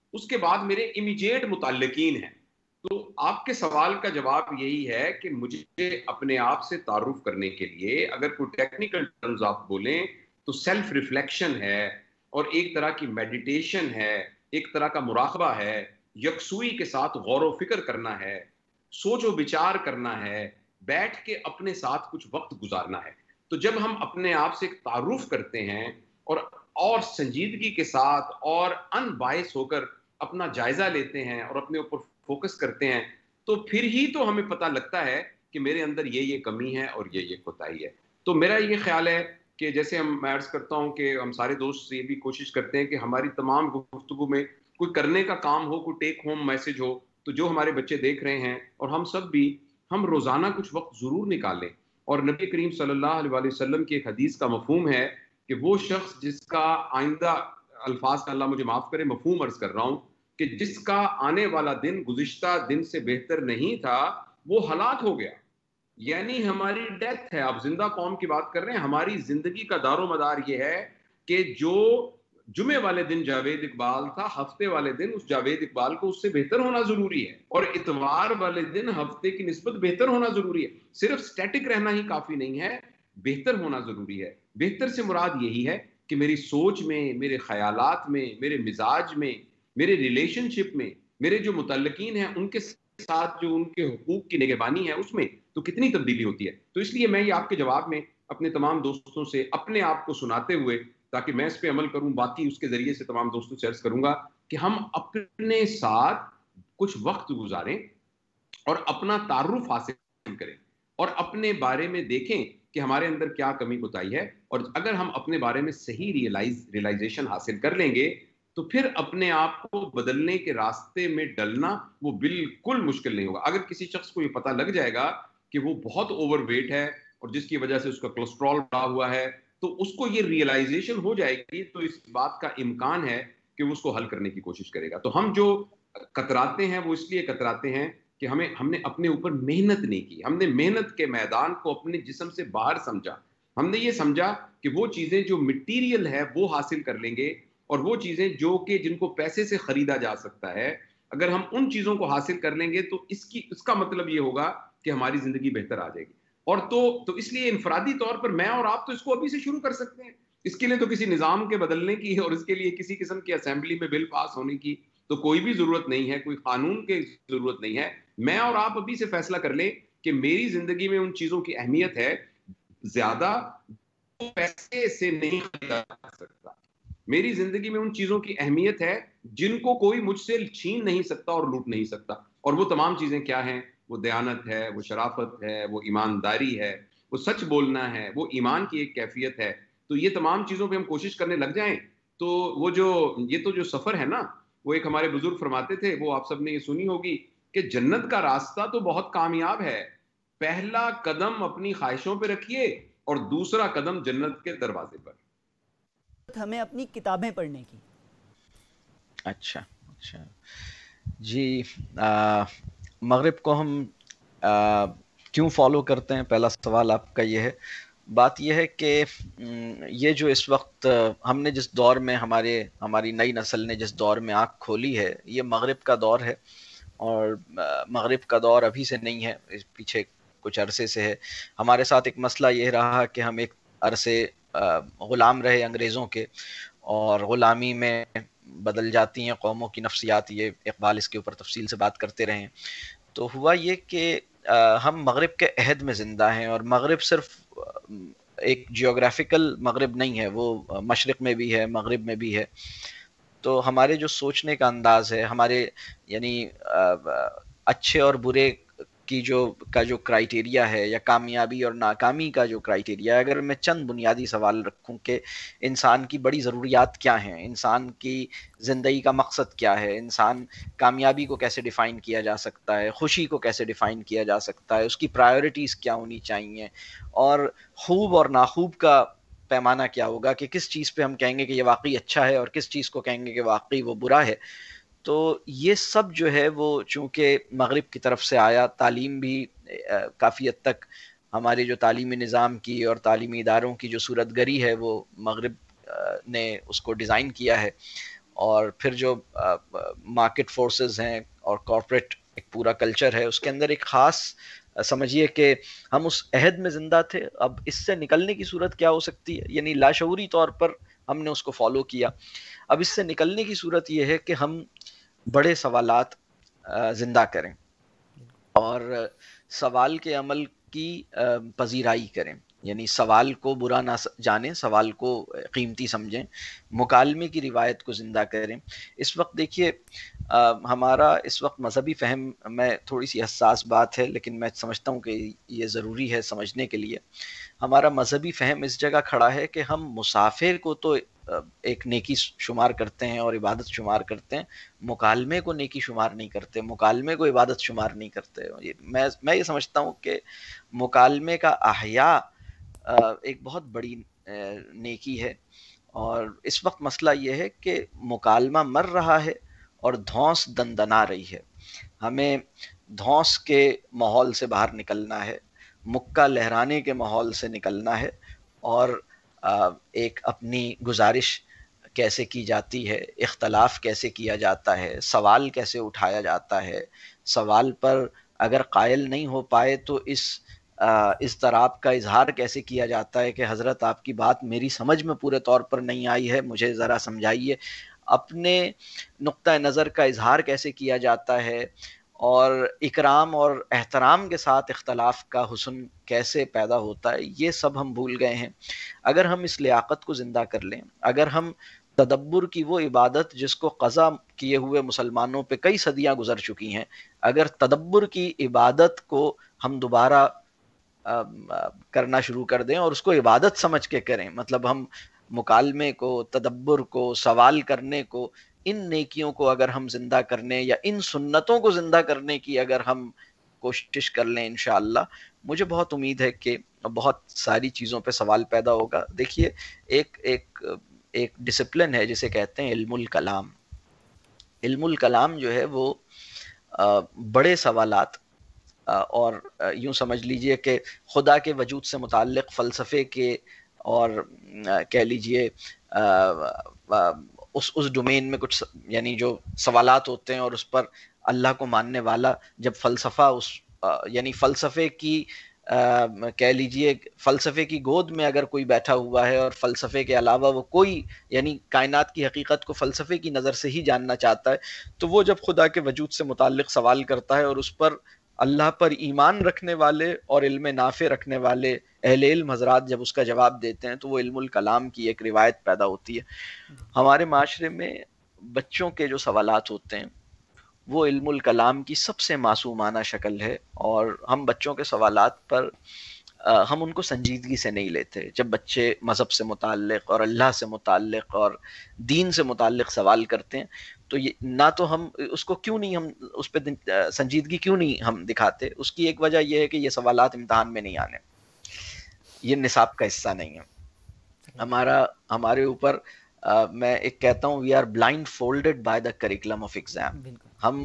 اس کے بعد میرے امیجیٹ متعلقین ہیں. تو آپ کے سوال کا جواب یہی ہے کہ مجھے اپنے آپ سے تعارف کرنے کے لیے اگر کوئی ٹیکنیکل ٹرمز آپ بولیں تو سیلف ریفلیکشن ہے، اور ایک طرح کی میڈیٹیشن ہے، ایک طرح کا مراقبہ ہے، یکسوئی کے ساتھ غور و فکر کرنا ہے، سوچ و بچار کرنا ہے، بیٹھ کے اپنے ساتھ کچھ وقت گزارنا ہے. تو جب ہم اپنے آپ سے ایک تعارف کرتے ہیں اور اور سنجیدگی کے ساتھ اور ان باعث ہو کر اپنا جائزہ لیتے ہیں اور اپنے اوپر فوکس کرتے ہیں، تو پھر ہی تو ہمیں پتہ لگتا ہے کہ میرے اندر یہ یہ کمی ہے اور یہ یہ کوتاہی ہے. تو میرا یہ خیال ہے کہ جیسے ہم میں عرض کرتا ہوں کہ ہم سارے دوست یہ بھی کوشش کرتے ہیں کہ ہماری تمام گفتگو میں کوئی کرنے کا کام ہو، کوئی ٹیک ہوم میسج ہو. تو جو ہمارے بچے دیکھ رہے ہیں اور ہم سب بھی، ہم روزانہ کچھ وقت ضرور نکالیں. اور نبی کریم صلی اللہ علیہ وسلم کی ایک حدیث کا مفہوم ہے کہ وہ شخص جس کا آئندہ، الفاظ کا اللہ مجھے معاف کرے، مفہوم عرض کر رہا ہوں، کہ جس کا آنے والا دن گزشتہ دن سے بہتر نہیں تھا، وہ ہلاک ہو گیا. یعنی ہماری ڈیتھ ہے. آپ زندہ قوم کی بات کر رہے ہیں. ہماری زندگی کا دار و مدار یہ ہے کہ جو جمعے والے دن جاوید اقبال تھا، ہفتے والے دن اس جاوید اقبال کو اس سے بہتر ہونا ضروری ہے، اور اتوار والے دن ہفتے کی نسبت بہتر ہونا ضروری ہے. صرف سٹیٹک رہنا ہی کافی نہیں ہے، بہتر ہونا ضروری ہے. بہتر سے مراد یہی ہے کہ میری سوچ میں، میرے خیالات میں، میرے مزاج میں، میرے ریلیشن شپ میں، میرے جو متعلقین ہیں ان کے ساتھ جو ان کے حقوق کی نگہبانی ہے اس میں تو کتنی تبدیلی ہوتی ہے. تو اس لیے میں یہ آپ کے جواب میں اپنے تمام دوستوں سے اپنے آپ کو سناتے ہوئے، تاکہ میں اس پہ عمل کروں، باقی اس کے ذریعے سے تمام دوستوں سے عرض کروں گا کہ ہم اپنے ساتھ کچھ وقت گزاریں اور اپنا تعارف حاصل کریں اور اپنے بارے میں دیکھیں کہ ہمارے اندر کیا کمی کوتاہی ہے. اور اگر ہم اپنے بارے میں صحیح ریئلائز ریئلائزیشن حاصل کر لیں گے تو پھر اپنے آپ کو بدلنے کے راستے میں ڈلنا وہ بالکل مشکل نہیں ہوگا. اگر کسی شخص کو یہ پتہ لگ جائے گا کہ وہ بہت اوور ویٹ ہے اور جس کی وجہ سے اس کا کولیسٹرول بڑھا ہوا ہے، تو اس کو یہ ریئلائزیشن ہو جائے گی، تو اس بات کا امکان ہے کہ وہ اس کو حل کرنے کی کوشش کرے گا. تو ہم جو کتراتے ہیں وہ اس لیے کتراتے ہیں کہ ہمیں ہم نے اپنے اوپر محنت نہیں کی. ہم نے محنت کے میدان کو اپنے جسم سے باہر سمجھا. ہم نے یہ سمجھا کہ وہ چیزیں جو مٹیریل ہے وہ حاصل کر لیں گے، اور وہ چیزیں جو کہ جن کو پیسے سے خریدا جا سکتا ہے، اگر ہم ان چیزوں کو حاصل کر لیں گے تو اس کی اس کا مطلب یہ ہوگا کہ ہماری زندگی بہتر آ جائے گی. اور تو تو اس لیے انفرادی طور پر میں اور آپ تو اس کو ابھی سے شروع کر سکتے ہیں. اس کے لیے تو کسی نظام کے بدلنے کی اور اس کے لیے کسی قسم کی اسمبلی میں بل پاس ہونے کی تو کوئی بھی ضرورت نہیں ہے، کوئی قانون کی ضرورت نہیں ہے. میں اور آپ ابھی سے فیصلہ کر لیں کہ میری زندگی میں ان چیزوں کی اہمیت ہے زیادہ پیسے سے نہیں خریدا جا سکتا. میری زندگی میں ان چیزوں کی اہمیت ہے جن کو کوئی مجھ سے چھین نہیں سکتا اور لوٹ نہیں سکتا. اور وہ تمام چیزیں کیا ہیں؟ وہ دیانت ہے، وہ شرافت ہے، وہ ایمانداری ہے، وہ سچ بولنا ہے، وہ ایمان کی ایک کیفیت ہے. تو یہ تمام چیزوں پہ ہم کوشش کرنے لگ جائیں تو وہ جو یہ تو جو سفر ہے نا، وہ ایک ہمارے بزرگ فرماتے تھے، وہ آپ سب نے یہ سنی ہوگی کہ جنت کا راستہ تو بہت کامیاب ہے، پہلا قدم اپنی خواہشوں پہ رکھیے اور دوسرا قدم جنت کے دروازے پر. ہمیں اپنی کتابیں پڑھنے کی. اچھا اچھا جی، آ, مغرب کو ہم آ, کیوں فالو کرتے ہیں؟ پہلا سوال آپ کا یہ ہے. بات یہ ہے کہ یہ جو اس وقت ہم نے جس دور میں ہمارے ہماری نئی نسل نے جس دور میں آنکھ کھولی ہے، یہ مغرب کا دور ہے. اور مغرب کا دور ابھی سے نہیں ہے، پیچھے کچھ عرصے سے ہے. ہمارے ساتھ ایک مسئلہ یہ رہا کہ ہم ایک عرصے غلام رہے انگریزوں کے، اور غلامی میں بدل جاتی ہیں قوموں کی نفسیات. یہ اقبال اس کے اوپر تفصیل سے بات کرتے رہے ہیں. تو ہوا یہ کہ ہم مغرب کے عہد میں زندہ ہیں، اور مغرب صرف ایک جیوگرافیکل مغرب نہیں ہے، وہ مشرق میں بھی ہے، مغرب میں بھی ہے. تو ہمارے جو سوچنے کا انداز ہے، ہمارے یعنی اچھے اور برے کی جو کا جو کرائیٹیریا ہے، یا کامیابی اور ناکامی کا جو کرائیٹیریا ہے، اگر میں چند بنیادی سوال رکھوں کہ انسان کی بڑی ضروریات کیا ہیں، انسان کی زندگی کا مقصد کیا ہے، انسان کامیابی کو کیسے ڈیفائن کیا جا سکتا ہے، خوشی کو کیسے ڈیفائن کیا جا سکتا ہے، اس کی پرائیورٹیز کیا ہونی چاہیے، اور خوب اور ناخوب کا پیمانہ کیا ہوگا، کہ کس چیز پہ ہم کہیں گے کہ یہ واقعی اچھا ہے اور کس چیز کو کہیں گے کہ واقعی وہ برا ہے. تو یہ سب جو ہے وہ چونکہ مغرب کی طرف سے آیا، تعلیم بھی کافی حد تک ہمارے جو تعلیمی نظام کی اور تعلیمی اداروں کی جو صورت گری ہے وہ مغرب نے اس کو ڈیزائن کیا ہے. اور پھر جو مارکیٹ فورسز ہیں اور کارپوریٹ ایک پورا کلچر ہے، اس کے اندر ایک خاص سمجھیے کہ ہم اس عہد میں زندہ تھے. اب اس سے نکلنے کی صورت کیا ہو سکتی ہے؟ یعنی لاشعوری طور پر ہم نے اس کو فالو کیا. اب اس سے نکلنے کی صورت یہ ہے کہ ہم بڑے سوالات زندہ کریں اور سوال کے عمل کی پذیرائی کریں. یعنی سوال کو برا نہ جانیں، سوال کو قیمتی سمجھیں، مکالمے کی روایت کو زندہ کریں. اس وقت دیکھیے ہمارا اس وقت مذہبی فہم میں تھوڑی سی حساس بات ہے، لیکن میں سمجھتا ہوں کہ یہ ضروری ہے سمجھنے کے لیے. ہمارا مذہبی فہم اس جگہ کھڑا ہے کہ ہم مسافر کو تو ایک نیکی شمار کرتے ہیں اور عبادت شمار کرتے ہیں، مکالمے کو نیکی شمار نہیں کرتے، مکالمے کو عبادت شمار نہیں کرتے. میں میں یہ سمجھتا ہوں کہ مکالمے کا احیاء ایک بہت بڑی نیکی ہے. اور اس وقت مسئلہ یہ ہے کہ مکالمہ مر رہا ہے اور دھونس دندنا رہی ہے. ہمیں دھونس کے ماحول سے باہر نکلنا ہے، مکہ لہرانے کے ماحول سے نکلنا ہے، اور ایک اپنی گزارش کیسے کی جاتی ہے، اختلاف کیسے کیا جاتا ہے، سوال کیسے اٹھایا جاتا ہے، سوال پر اگر قائل نہیں ہو پائے تو اس اضطراب کا اظہار کیسے کیا جاتا ہے کہ حضرت آپ کی بات میری سمجھ میں پورے طور پر نہیں آئی ہے، مجھے ذرا سمجھائیے. اپنے نقطہ نظر کا اظہار کیسے کیا جاتا ہے، اور اکرام اور احترام کے ساتھ اختلاف کا حسن کیسے پیدا ہوتا ہے، یہ سب ہم بھول گئے ہیں. اگر ہم اس لیاقت کو زندہ کر لیں، اگر ہم تدبر کی وہ عبادت جس کو قضا کیے ہوئے مسلمانوں پہ کئی صدیاں گزر چکی ہیں، اگر تدبر کی عبادت کو ہم دوبارہ کرنا شروع کر دیں اور اس کو عبادت سمجھ کے کریں، مطلب ہم مکالمے کو، تدبر کو، سوال کرنے کو، ان نیکیوں کو اگر ہم زندہ کرنے یا ان سنتوں کو زندہ کرنے کی اگر ہم کوشش کر لیں، انشاءاللہ مجھے بہت امید ہے کہ بہت ساری چیزوں پہ سوال پیدا ہوگا. دیکھیے ایک ایک ایک ڈسپلن ہے جسے کہتے ہیں علم الکلام. علم الکلام جو ہے وہ بڑے سوالات اور یوں سمجھ لیجئے کہ خدا کے وجود سے متعلق فلسفے کے اور کہہ لیجئے اس اس ڈومین میں کچھ یعنی جو سوالات ہوتے ہیں، اور اس پر اللہ کو ماننے والا جب فلسفہ اس یعنی فلسفے کی کہہ لیجئے فلسفے کی گود میں اگر کوئی بیٹھا ہوا ہے اور فلسفے کے علاوہ وہ کوئی یعنی کائنات کی حقیقت کو فلسفے کی نظر سے ہی جاننا چاہتا ہے، تو وہ جب خدا کے وجود سے متعلق سوال کرتا ہے اور اس پر اللہ پر ایمان رکھنے والے اور علم نافع رکھنے والے اہل علم حضرات جب اس کا جواب دیتے ہیں تو وہ علم الکلام کی ایک روایت پیدا ہوتی ہے. ہمارے معاشرے میں بچوں کے جو سوالات ہوتے ہیں وہ علم الکلام کی سب سے معصومانہ شکل ہے، اور ہم بچوں کے سوالات پر ہم ان کو سنجیدگی سے نہیں لیتے. جب بچے مذہب سے متعلق اور اللہ سے متعلق اور دین سے متعلق سوال کرتے ہیں تو یہ نہ تو ہم اس کو کیوں نہیں ہم اس پہ سنجیدگی کیوں نہیں ہم دکھاتے، اس کی ایک وجہ یہ ہے کہ یہ سوالات امتحان میں نہیں آنے، یہ نصاب کا حصہ نہیں ہے. ہمارا ہمارے اوپر Uh, میں ایک کہتا ہوں we are blindfolded by the curriculum of exam. ہم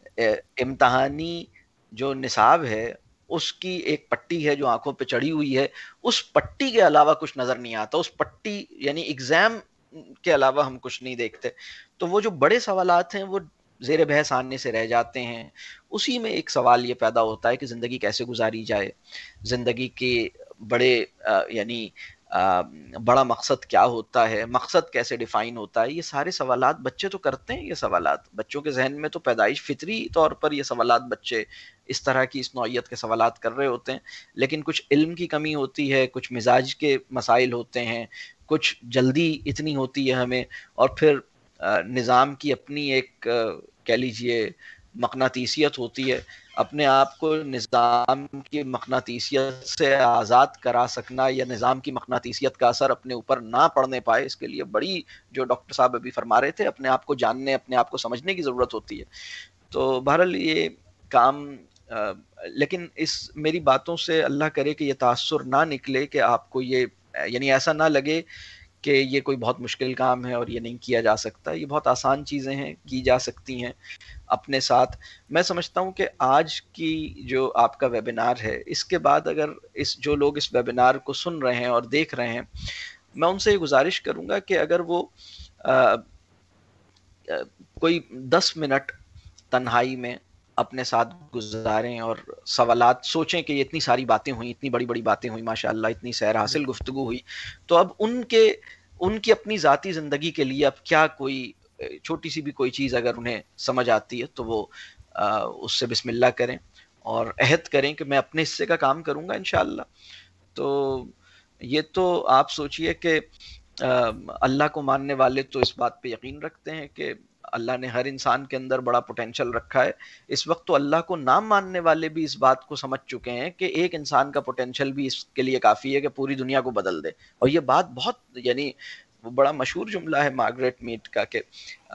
امتحانی جو نصاب ہے اس کی ایک پٹی ہے جو آنکھوں پہ چڑھی ہوئی ہے، اس پٹی کے علاوہ کچھ نظر نہیں آتا، اس پٹی یعنی ایگزام کے علاوہ ہم کچھ نہیں دیکھتے. تو وہ جو بڑے سوالات ہیں وہ زیر بحث آنے سے رہ جاتے ہیں. اسی میں ایک سوال یہ پیدا ہوتا ہے کہ زندگی کیسے گزاری جائے، زندگی کے بڑے یعنی بڑا مقصد کیا ہوتا ہے، مقصد کیسے ڈیفائن ہوتا ہے. یہ سارے سوالات بچے تو کرتے ہیں، یہ سوالات بچوں کے ذہن میں تو پیدائش فطری طور پر یہ سوالات بچے اس طرح کی اس نوعیت کے سوالات کر رہے ہوتے ہیں. لیکن کچھ علم کی کمی ہوتی ہے، کچھ مزاج کے مسائل ہوتے ہیں، کچھ جلدی اتنی ہوتی ہے ہمیں، اور پھر نظام کی اپنی ایک کہہ لیجئے مقناطیسیت ہوتی ہے. اپنے آپ کو نظام کی مقناطیسیت سے آزاد کرا سکنا یا نظام کی مقناطیسیت کا اثر اپنے اوپر نہ پڑنے پائے، اس کے لیے بڑی جو ڈاکٹر صاحب ابھی فرما رہے تھے اپنے آپ کو جاننے، اپنے آپ کو سمجھنے کی ضرورت ہوتی ہے. تو بہرحال یہ کام آ, لیکن اس میری باتوں سے اللہ کرے کہ یہ تاثر نہ نکلے کہ آپ کو یہ یعنی ایسا نہ لگے کہ یہ کوئی بہت مشکل کام ہے اور یہ نہیں کیا جا سکتا. یہ بہت آسان چیزیں ہیں، کی جا سکتی ہیں اپنے ساتھ. میں سمجھتا ہوں کہ آج کی جو آپ کا ویبینار ہے، اس کے بعد اگر اس جو لوگ اس ویبینار کو سن رہے ہیں اور دیکھ رہے ہیں، میں ان سے یہ گزارش کروں گا کہ اگر وہ کوئی دس منٹ تنہائی میں اپنے ساتھ گزاریں اور سوالات سوچیں کہ یہ اتنی ساری باتیں ہوئیں، اتنی بڑی بڑی باتیں ہوئیں ماشاءاللہ، اتنی سیر حاصل گفتگو ہوئی، تو اب ان کے ان کی اپنی ذاتی زندگی کے لیے اب کیا کوئی چھوٹی سی بھی کوئی چیز اگر انہیں سمجھ آتی ہے تو وہ اس سے بسم اللہ کریں اور عہد کریں کہ میں اپنے حصے کا کام کروں گا انشاءاللہ. تو یہ تو آپ سوچئے کہ اللہ کو ماننے والے تو اس بات پہ یقین رکھتے ہیں کہ اللہ نے ہر انسان کے اندر بڑا پوٹینشل رکھا ہے. اس وقت تو اللہ کو نہ ماننے والے بھی اس بات کو سمجھ چکے ہیں کہ ایک انسان کا پوٹینشل بھی اس کے لیے کافی ہے کہ پوری دنیا کو بدل دے. اور یہ بات بہت یعنی وہ بڑا مشہور جملہ ہے مارگریٹ میڈ کا کہ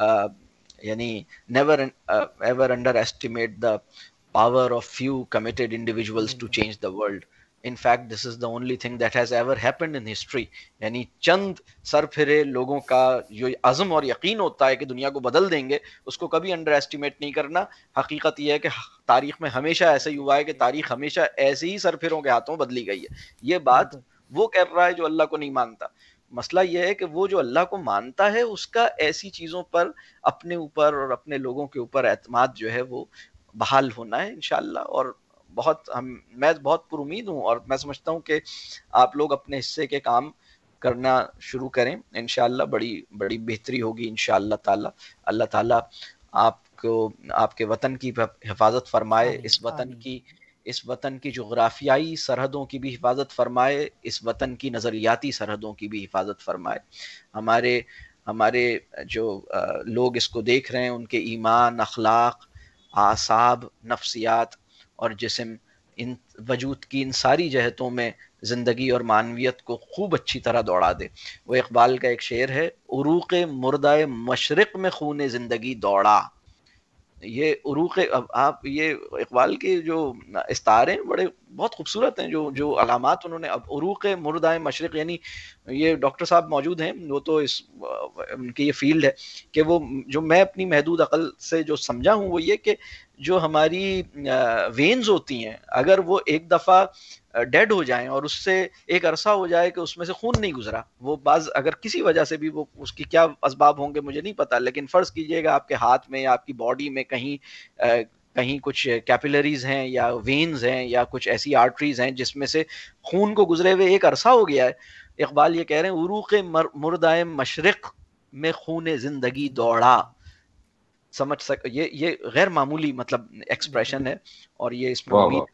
یعنی never ever underestimate the power of few committed individuals to change the world. In fact, this is the only thing that has ever happened in history. یعنی چند سر پھرے لوگوں کا جو عزم اور یقین ہوتا ہے کہ دنیا کو بدل دیں گے، اس کو کبھی انڈر ایسٹیمیٹ نہیں کرنا. حقیقت یہ ہے کہ تاریخ میں ہمیشہ ایسا ہی ہوا ہے کہ تاریخ ہمیشہ ایسے ہی سر پھروں کے ہاتھوں بدلی گئی ہے. یہ بات وہ کر رہا ہے جو اللہ کو نہیں مانتا. مسئلہ یہ ہے کہ وہ جو اللہ کو مانتا ہے اس کا ایسی چیزوں پر اپنے اوپر اور اپنے لوگوں کے اوپر اعتماد جو ہے وہ بحال ہونا ہے انشاءاللہ. اور بہت ہم میں بہت پر امید ہوں اور میں سمجھتا ہوں کہ آپ لوگ اپنے حصے کے کام کرنا شروع کریں انشاءاللہ. بڑی بڑی بہتری ہوگی انشاءاللہ تعالی. اللہ تعالیٰ آپ کو آپ کے وطن کی حفاظت فرمائے، اس وطن کی اس وطن کی جغرافیائی سرحدوں کی بھی حفاظت فرمائے، اس وطن کی نظریاتی سرحدوں کی بھی حفاظت فرمائے. ہمارے ہمارے جو لوگ اس کو دیکھ رہے ہیں ان کے ایمان، اخلاق، اعصاب، نفسیات اور جسم، ان وجود کی ان ساری جہتوں میں زندگی اور معنویت کو خوب اچھی طرح دوڑا دے. وہ اقبال کا ایک شعر ہے، عروق مردہ مشرق میں خون زندگی دوڑا. یہ عروق آپ یہ اقبال کے جو استعارے ہیں بڑے بہت خوبصورت ہیں، جو جو علامات انہوں نے. اب عروق مردہ مشرق یعنی یہ ڈاکٹر صاحب موجود ہیں، وہ تو اس ان کی یہ فیلڈ ہے کہ وہ جو میں اپنی محدود عقل سے جو سمجھا ہوں وہ یہ کہ جو ہماری وینز ہوتی ہیں اگر وہ ایک دفعہ ڈیڈ ہو جائیں اور اس سے ایک عرصہ ہو جائے کہ اس میں سے خون نہیں گزرا، وہ بعض اگر کسی وجہ سے بھی، وہ اس کی کیا اسباب ہوں گے مجھے نہیں پتا، لیکن فرض کیجئے گا آپ کے ہاتھ میں یا آپ کی باڈی میں کہیں کہیں کچھ کیپیلریز ہیں یا وینز ہیں یا کچھ ایسی آرٹریز ہیں جس میں سے خون کو گزرے ہوئے ایک عرصہ ہو گیا ہے. اقبال یہ کہہ رہے ہیں عروق مردہ مشرق میں خون زندگی دوڑا. سمجھ سک یہ یہ غیر معمولی مطلب ایکسپریشن ہے اور یہ اس میں امید.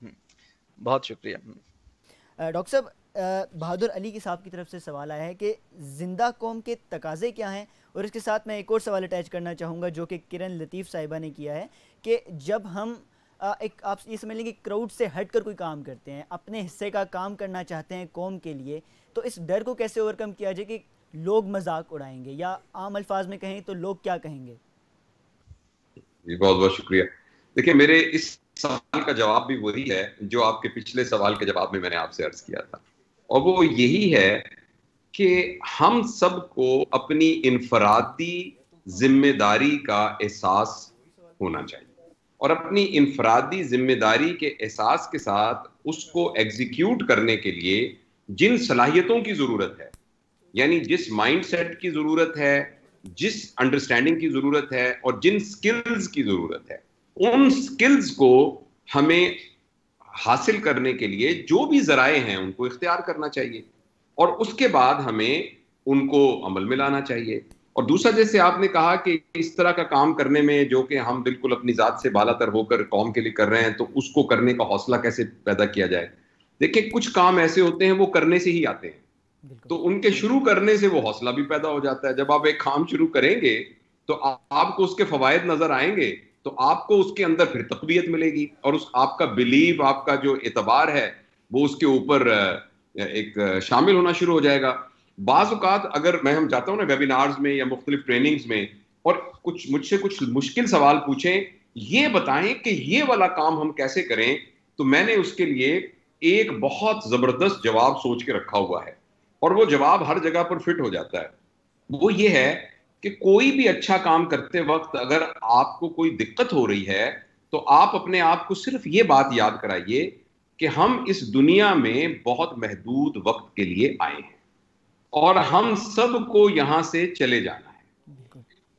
بہت شکریہ. ڈاکٹر صاحب، بہادر علی کی صاحب کی طرف سے سوال آیا ہے کہ زندہ قوم کے تقاضے کیا ہیں، اور اس کے ساتھ میں ایک اور سوال اٹیچ کرنا چاہوں گا جو کہ کرن لطیف صاحبہ نے کیا ہے کہ جب ہم ایک آپ یہ سمجھ لیں کہ کراؤڈ سے ہٹ کر کوئی کام کرتے ہیں، اپنے حصے کا کام کرنا چاہتے ہیں قوم کے لیے، تو اس ڈر کو کیسے اوور کم کیا جائے کہ لوگ مذاق اڑائیں گے، یا عام الفاظ میں کہیں تو لوگ کیا کہیں گے؟ جی بہت بہت شکریہ. دیکھیں میرے اس سوال کا جواب بھی وہی ہے جو آپ کے پچھلے سوال کے جواب میں میں نے آپ سے عرض کیا تھا، اور وہ یہی ہے کہ ہم سب کو اپنی انفرادی ذمہ داری کا احساس ہونا چاہیے، اور اپنی انفرادی ذمہ داری کے احساس کے ساتھ اس کو ایگزیکیوٹ کرنے کے لیے جن صلاحیتوں کی ضرورت ہے، یعنی جس مائنڈ سیٹ کی ضرورت ہے، جس انڈرسٹینڈنگ کی ضرورت ہے، اور جن سکلز کی ضرورت ہے، ان سکلز کو ہمیں حاصل کرنے کے لیے جو بھی ذرائع ہیں ان کو اختیار کرنا چاہیے، اور اس کے بعد ہمیں ان کو عمل میں لانا چاہیے. اور دوسرا جیسے آپ نے کہا کہ اس طرح کا کام کرنے میں جو کہ ہم بالکل اپنی ذات سے بالا تر ہو کر قوم کے لیے کر رہے ہیں، تو اس کو کرنے کا حوصلہ کیسے پیدا کیا جائے. دیکھیں کچھ کام ایسے ہوتے ہیں وہ کرنے سے ہی آتے ہیں، تو ان کے شروع کرنے سے وہ حوصلہ بھی پیدا ہو جاتا ہے. جب آپ ایک کام شروع کریں گے تو آپ کو اس کے فوائد نظر آئیں گے، تو آپ کو اس کے اندر پھر تقویت ملے گی، اور اس آپ کا بلیو، آپ کا جو اعتبار ہے وہ اس کے اوپر ایک شامل ہونا شروع ہو جائے گا. بعض اوقات اگر میں ہم جاتا ہوں نا ویبینارز میں یا مختلف ٹریننگز میں، اور کچھ مجھ سے کچھ مشکل سوال پوچھیں، یہ بتائیں کہ یہ والا کام ہم کیسے کریں، تو میں نے اس کے لیے ایک بہت زبردست جواب سوچ کے رکھا ہوا ہے، اور وہ جواب ہر جگہ پر فٹ ہو جاتا ہے. وہ یہ ہے کہ کوئی بھی اچھا کام کرتے وقت اگر آپ کو کوئی دقت ہو رہی ہے تو آپ اپنے آپ کو صرف یہ بات یاد کرائیے کہ ہم اس دنیا میں بہت محدود وقت کے لیے آئے ہیں، اور ہم سب کو یہاں سے چلے جانا ہے.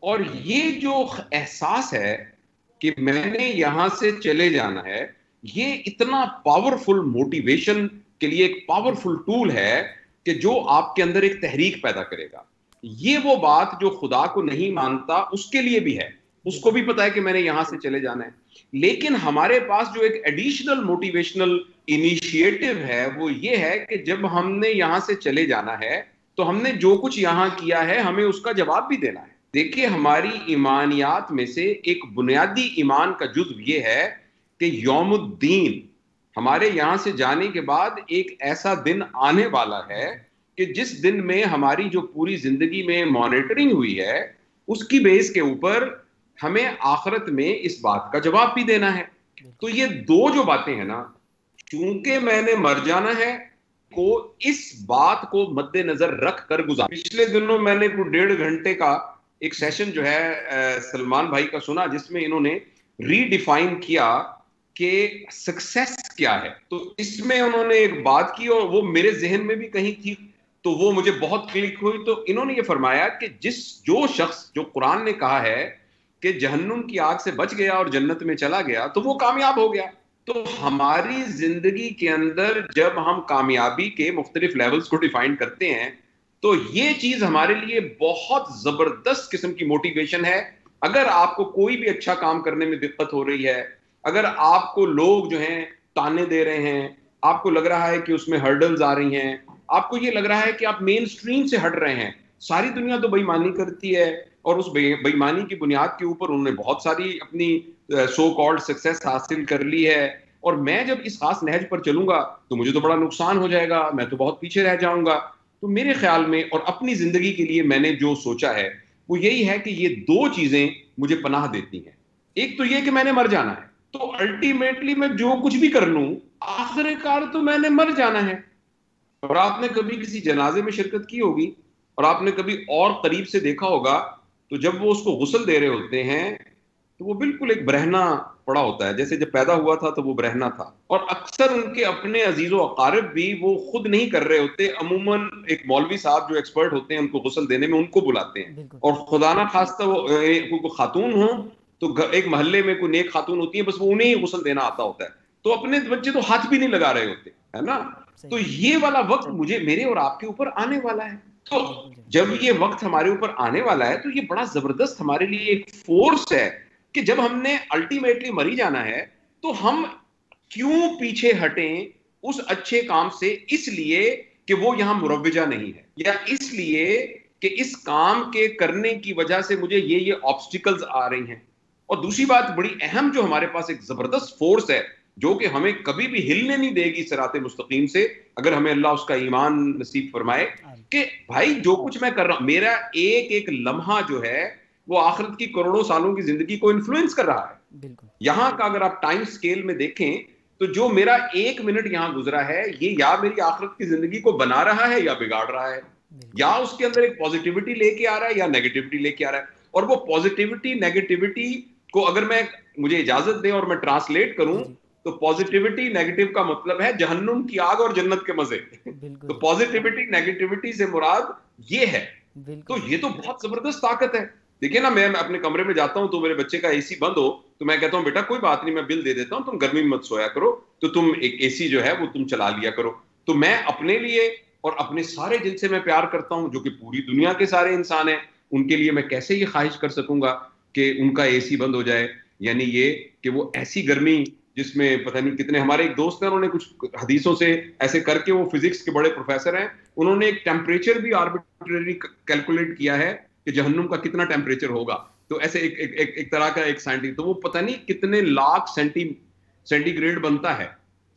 اور یہ جو احساس ہے کہ میں نے یہاں سے چلے جانا ہے, یہ اتنا پاورفل موٹیویشن کے لیے ایک پاورفل ٹول ہے کہ جو آپ کے اندر ایک تحریک پیدا کرے گا. یہ وہ بات جو خدا کو نہیں مانتا اس کے لیے بھی ہے, اس کو بھی پتا ہے کہ میں نے یہاں سے چلے جانا ہے. لیکن ہمارے پاس جو ایک ایڈیشنل موٹیویشنل انیشیٹو ہے وہ یہ ہے کہ جب ہم نے یہاں سے چلے جانا ہے تو ہم نے جو کچھ یہاں کیا ہے ہمیں اس کا جواب بھی دینا ہے. دیکھیے ہماری ایمانیات میں سے ایک بنیادی ایمان کا جزو یہ ہے کہ یوم الدین, ہمارے یہاں سے جانے کے بعد ایک ایسا دن آنے والا ہے کہ جس دن میں ہماری جو پوری زندگی میں مانیٹرنگ ہوئی ہے اس کی بیس کے اوپر ہمیں آخرت میں اس بات کا جواب بھی دینا ہے. تو یہ دو جو باتیں ہیں نا, چونکہ میں نے مر جانا ہے کو اس بات کو مد نظر رکھ کر گزار. پچھلے دنوں میں نے کوئی ڈیڑھ گھنٹے کا ایک سیشن جو ہے سلمان بھائی کا سنا جس میں انہوں نے ری ڈیفائن کیا کہ سکسیس کیا ہے. تو اس میں انہوں نے ایک بات کی اور وہ میرے ذہن میں بھی کہیں تھی تو وہ مجھے بہت کلک ہوئی. تو انہوں نے یہ فرمایا کہ جس جو شخص, جو قرآن نے کہا ہے کہ جہنم کی آگ سے بچ گیا اور جنت میں چلا گیا تو وہ کامیاب ہو گیا. تو ہماری زندگی کے اندر جب ہم کامیابی کے مختلف لیولز کو ڈیفائن کرتے ہیں تو یہ چیز ہمارے لیے بہت زبردست قسم کی موٹیویشن ہے. اگر آپ کو کوئی بھی اچھا کام کرنے میں دقت ہو رہی ہے, اگر آپ کو لوگ جو ہیں تانے دے رہے ہیں, آپ کو لگ رہا ہے کہ اس میں ہرڈلز آ رہی ہیں, آپ کو یہ لگ رہا ہے کہ آپ مین سٹریم سے ہٹ رہے ہیں, ساری دنیا تو بے ایمانی کرتی ہے اور اس بے ایمانی کی بنیاد کے اوپر انہوں نے بہت ساری اپنی سو کالڈ سکسیس حاصل کر لی ہے, اور میں جب اس خاص نہج پر چلوں گا تو مجھے تو بڑا نقصان ہو جائے گا, میں تو بہت پیچھے رہ جاؤں گا. تو میرے خیال میں اور اپنی زندگی کے لیے میں نے جو سوچا ہے وہ یہی ہے کہ یہ دو چیزیں مجھے پناہ دیتی ہیں. ایک تو یہ کہ میں نے مر جانا ہے, تو الٹیمیٹلی میں جو کچھ بھی کر لوں آخر کار تو میں نے مر جانا ہے. اور آپ نے کبھی کسی جنازے میں شرکت کی ہوگی اور آپ نے کبھی اور قریب سے دیکھا ہوگا تو جب وہ اس کو غسل دے رہے ہوتے ہیں تو وہ بالکل ایک برہنا پڑا ہوتا ہے, جیسے جب پیدا ہوا تھا تو وہ برہنا تھا. اور اکثر ان کے اپنے عزیز و اقارب بھی وہ خود نہیں کر رہے ہوتے, عموماً ایک مولوی صاحب جو ایکسپرٹ ہوتے ہیں ان کو غسل دینے میں ان کو بلاتے ہیں. اور خدا نہ خواستہ وہ کوئی خاتون ہوں تو ایک محلے میں کوئی نیک خاتون ہوتی ہے, بس وہ انہیں ہی غسل دینا آتا ہوتا ہے, تو اپنے بچے تو ہاتھ بھی نہیں لگا رہے ہوتے, ہے نا. تو یہ والا وقت مجھے میرے اور آپ کے اوپر آنے والا ہے. تو جب یہ وقت ہمارے اوپر آنے والا ہے تو یہ بڑا زبردست ہمارے لیے ایک فورس ہے کہ جب ہم نے الٹیمیٹلی مری جانا ہے تو ہم کیوں پیچھے ہٹیں اس اچھے کام سے, اس لیے کہ وہ یہاں مروجہ نہیں ہے, یا اس لیے کہ اس کام کے کرنے کی وجہ سے مجھے یہ یہ آبسٹیکلز آ رہی ہیں. اور دوسری بات بڑی اہم جو ہمارے پاس ایک زبردست فورس ہے جو کہ ہمیں کبھی بھی ہلنے نہیں دے گی صراط مستقیم سے, اگر ہمیں اللہ اس کا ایمان نصیب فرمائے, کہ بھائی جو کچھ میں کر رہا ہوں, میرا ایک ایک لمحہ جو ہے وہ آخرت کی کروڑوں سالوں کی زندگی کو انفلوئنس کر رہا ہے. یہاں کا اگر آپ ٹائم سکیل میں دیکھیں تو جو میرا ایک منٹ یہاں گزرا ہے یہ یا میری آخرت کی زندگی کو بنا رہا ہے یا بگاڑ رہا ہے, یا اس کے اندر ایک پازیٹیوٹی لے کے آ رہا ہے یا نیگیٹیوٹی لے کے آ رہا ہے. اور وہ پازیٹیوٹی نیگیٹیوٹی کو اگر میں مجھے اجازت دیں اور میں ٹرانسلیٹ کروں تو پازیٹیوٹی نیگیٹو کا مطلب ہے جہنم کی آگ اور جنت کے مزے. تو پازیٹیوٹی نیگیٹیوٹی سے مراد یہ ہے. تو یہ تو بہت زبردست طاقت ہے. دیکھیں نا, میں اپنے کمرے میں جاتا ہوں تو میرے بچے کا اے سی بند ہو تو میں کہتا ہوں بیٹا کوئی بات نہیں, میں بل دے دیتا ہوں, تم گرمی میں مت سویا کرو, تو تم ایک اے سی جو ہے وہ تم چلا لیا کرو. تو میں اپنے لیے اور اپنے سارے جن سے میں پیار کرتا ہوں جو کہ پوری دنیا کے سارے انسان ہیں, ان کے لیے میں کیسے یہ خواہش کر سکوں گا کہ ان کا اے سی بند ہو جائے. یعنی یہ کہ وہ ایسی گرمی جس میں پتہ نہیں کتنے, ہمارے ایک دوست ہیں انہوں نے کچھ حدیثوں سے ایسے کر کے, وہ فزکس کے بڑے پروفیسر ہیں, انہوں نے ایک ٹیمپریچر بھی آربیٹری کیلکولیٹ کیا ہے کہ جہنم کا کتنا ٹیمپریچر ہوگا. تو ایسے ایک ایک, ایک, ایک طرح کا ایک سائنٹسٹ, تو وہ پتہ نہیں کتنے لاکھ سینٹی سینٹی گریڈ بنتا ہے.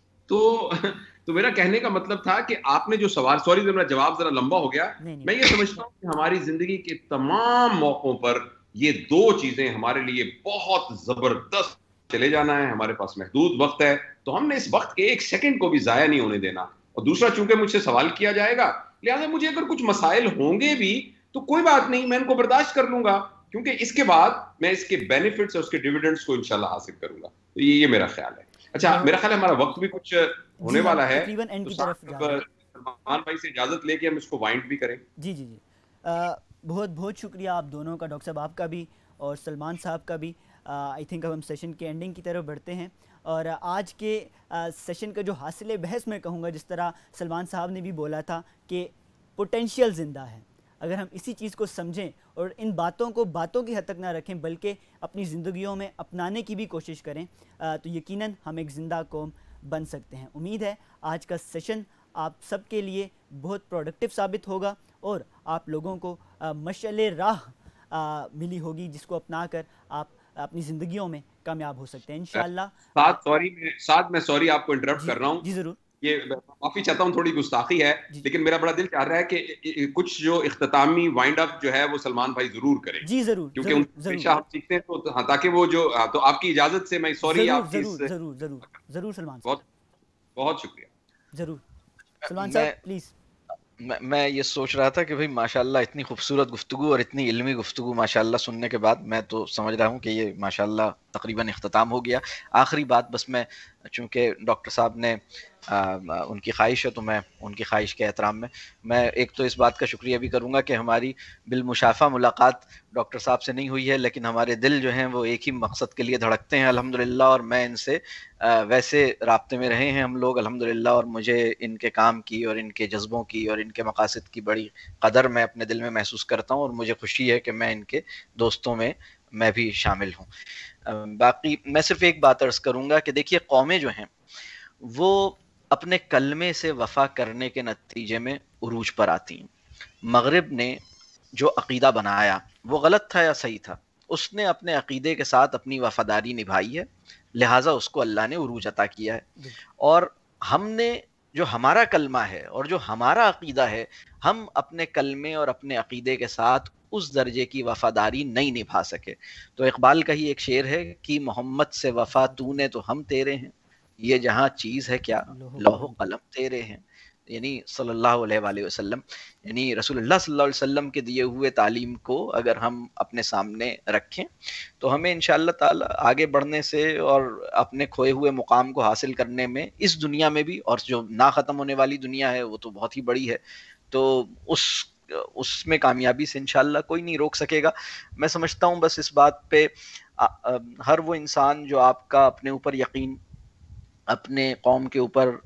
تو تو میرا کہنے کا مطلب تھا کہ آپ نے جو سوال, سوری میرا جواب ذرا لمبا ہو گیا, میں یہ سمجھتا ہوں کہ ہماری زندگی کے تمام موقعوں پر یہ دو چیزیں ہمارے لیے بہت زبردست. چلے جانا ہے, ہمارے پاس محدود وقت ہے, تو ہم نے اس وقت کے ایک سیکنڈ کو بھی ضائع نہیں ہونے دینا. اور دوسرا, چونکہ مجھ سے سوال کیا جائے گا لہٰذا مجھے اگر کچھ مسائل ہوں گے بھی تو کوئی بات نہیں, میں ان کو برداشت کر لوں گا, کیونکہ اس کے بعد میں اس کے بینیفٹس اور اس کے ڈیویڈنڈز کو انشاءاللہ حاصل کروں گا. تو یہ یہ میرا خیال ہے. اچھا, میرا خیال ہے ہمارا وقت بھی کچھ ہونے والا ہے, سلمان بھائی سے اجازت لے کے ہم اس کو وائنڈ بھی کریں. جی جی جی بہت بہت شکریہ آپ دونوں کا، ڈاکٹر صاحب آپ کا بھی اور سلمان صاحب کا بھی. آئی تھنک اب ہم سیشن کے اینڈنگ کی طرف بڑھتے ہیں، اور آج کے سیشن کا جو حاصل بحث میں کہوں گا، جس طرح سلمان صاحب نے بھی بولا تھا کہ پوٹینشیل زندہ ہے، اگر ہم اسی چیز کو سمجھیں اور ان باتوں کو باتوں کی حد تک نہ رکھیں بلکہ اپنی زندگیوں میں اپنانے کی بھی کوشش کریں تو یقیناً ہم ایک زندہ قوم بن سکتے ہیں. امید ہے آج کا سیشن آپ سب کے لیے بہت پروڈکٹیو ثابت ہوگا اور آپ لوگوں کو مشعل راہ ملی ہوگی جس کو اپنا کر آپ اپنی زندگیوں میں کامیاب ہو سکتے ہیں انشاءاللہ. ساتھ سوری میں ساتھ میں سوری آپ کو انٹرپٹ کر رہا ہوں. جی ضرور. یہ معافی چاہتا ہوں، تھوڑی گستاخی ہے، لیکن میرا بڑا دل چاہ رہا ہے کہ کچھ جو اختتامی وائنڈ اپ جو ہے وہ سلمان بھائی ضرور کریں. جی ضرور، کیونکہ ان سے ہمیشہ ہم سیکھتے ہیں، تو ہاں تاکہ وہ جو تو آپ کی اجازت سے میں سوری آپ کی ضرور ضرور ضرور ضرور سلمان بہت بہت شکریہ. ضرور سلمان صاحب پلیز. میں میں یہ سوچ رہا تھا کہ بھئی ماشاءاللہ اتنی خوبصورت گفتگو اور اتنی علمی گفتگو ماشاءاللہ سننے کے بعد میں تو سمجھ رہا ہوں کہ یہ ماشاءاللہ تقریباً اختتام ہو گیا. آخری بات بس میں، چونکہ ڈاکٹر صاحب نے ان کی خواہش ہے تو میں ان کی خواہش کے احترام میں میں ایک تو اس بات کا شکریہ بھی کروں گا کہ ہماری بالمشافہ ملاقات ڈاکٹر صاحب سے نہیں ہوئی ہے، لیکن ہمارے دل جو ہیں وہ ایک ہی مقصد کے لیے دھڑکتے ہیں الحمدللہ، اور میں ان سے ویسے رابطے میں رہے ہیں ہم لوگ الحمدللہ، اور مجھے ان کے کام کی اور ان کے جذبوں کی اور ان کے مقاصد کی بڑی قدر میں اپنے دل میں محسوس کرتا ہوں، اور مجھے خوشی ہے کہ میں ان کے دوستوں میں میں بھی شامل ہوں. باقی میں صرف ایک بات عرض کروں گا کہ دیکھیے قومیں جو ہیں وہ اپنے کلمے سے وفا کرنے کے نتیجے میں عروج پر آتی ہیں. مغرب نے جو عقیدہ بنایا وہ غلط تھا یا صحیح تھا، اس نے اپنے عقیدے کے ساتھ اپنی وفاداری نبھائی ہے، لہٰذا اس کو اللہ نے عروج عطا کیا ہے. اور ہم نے جو ہمارا کلمہ ہے اور جو ہمارا عقیدہ ہے، ہم اپنے کلمے اور اپنے عقیدے کے ساتھ اس درجے کی وفاداری نہیں نبھا سکے. تو اقبال کا ہی ایک شعر ہے کہ محمد سے وفا تو نے تو ہم تیرے ہیں، یہ جہاں چیز ہے کیا لوح و قلم تیرے ہیں. یعنی صلی اللہ علیہ وآلہ وسلم، یعنی رسول اللہ صلی اللہ علیہ وسلم کے دیے ہوئے تعلیم کو اگر ہم اپنے سامنے رکھیں تو ہمیں انشاءاللہ تعالی آگے بڑھنے سے اور اپنے کھوئے ہوئے مقام کو حاصل کرنے میں اس دنیا میں بھی، اور جو نہ ختم ہونے والی دنیا ہے وہ تو بہت ہی بڑی ہے، تو اس اس میں کامیابی سے انشاءاللہ کوئی نہیں روک سکے گا. میں سمجھتا ہوں بس اس بات پہ ہر وہ انسان جو آپ کا اپنے اوپر یقین، اپنے قوم کے اوپر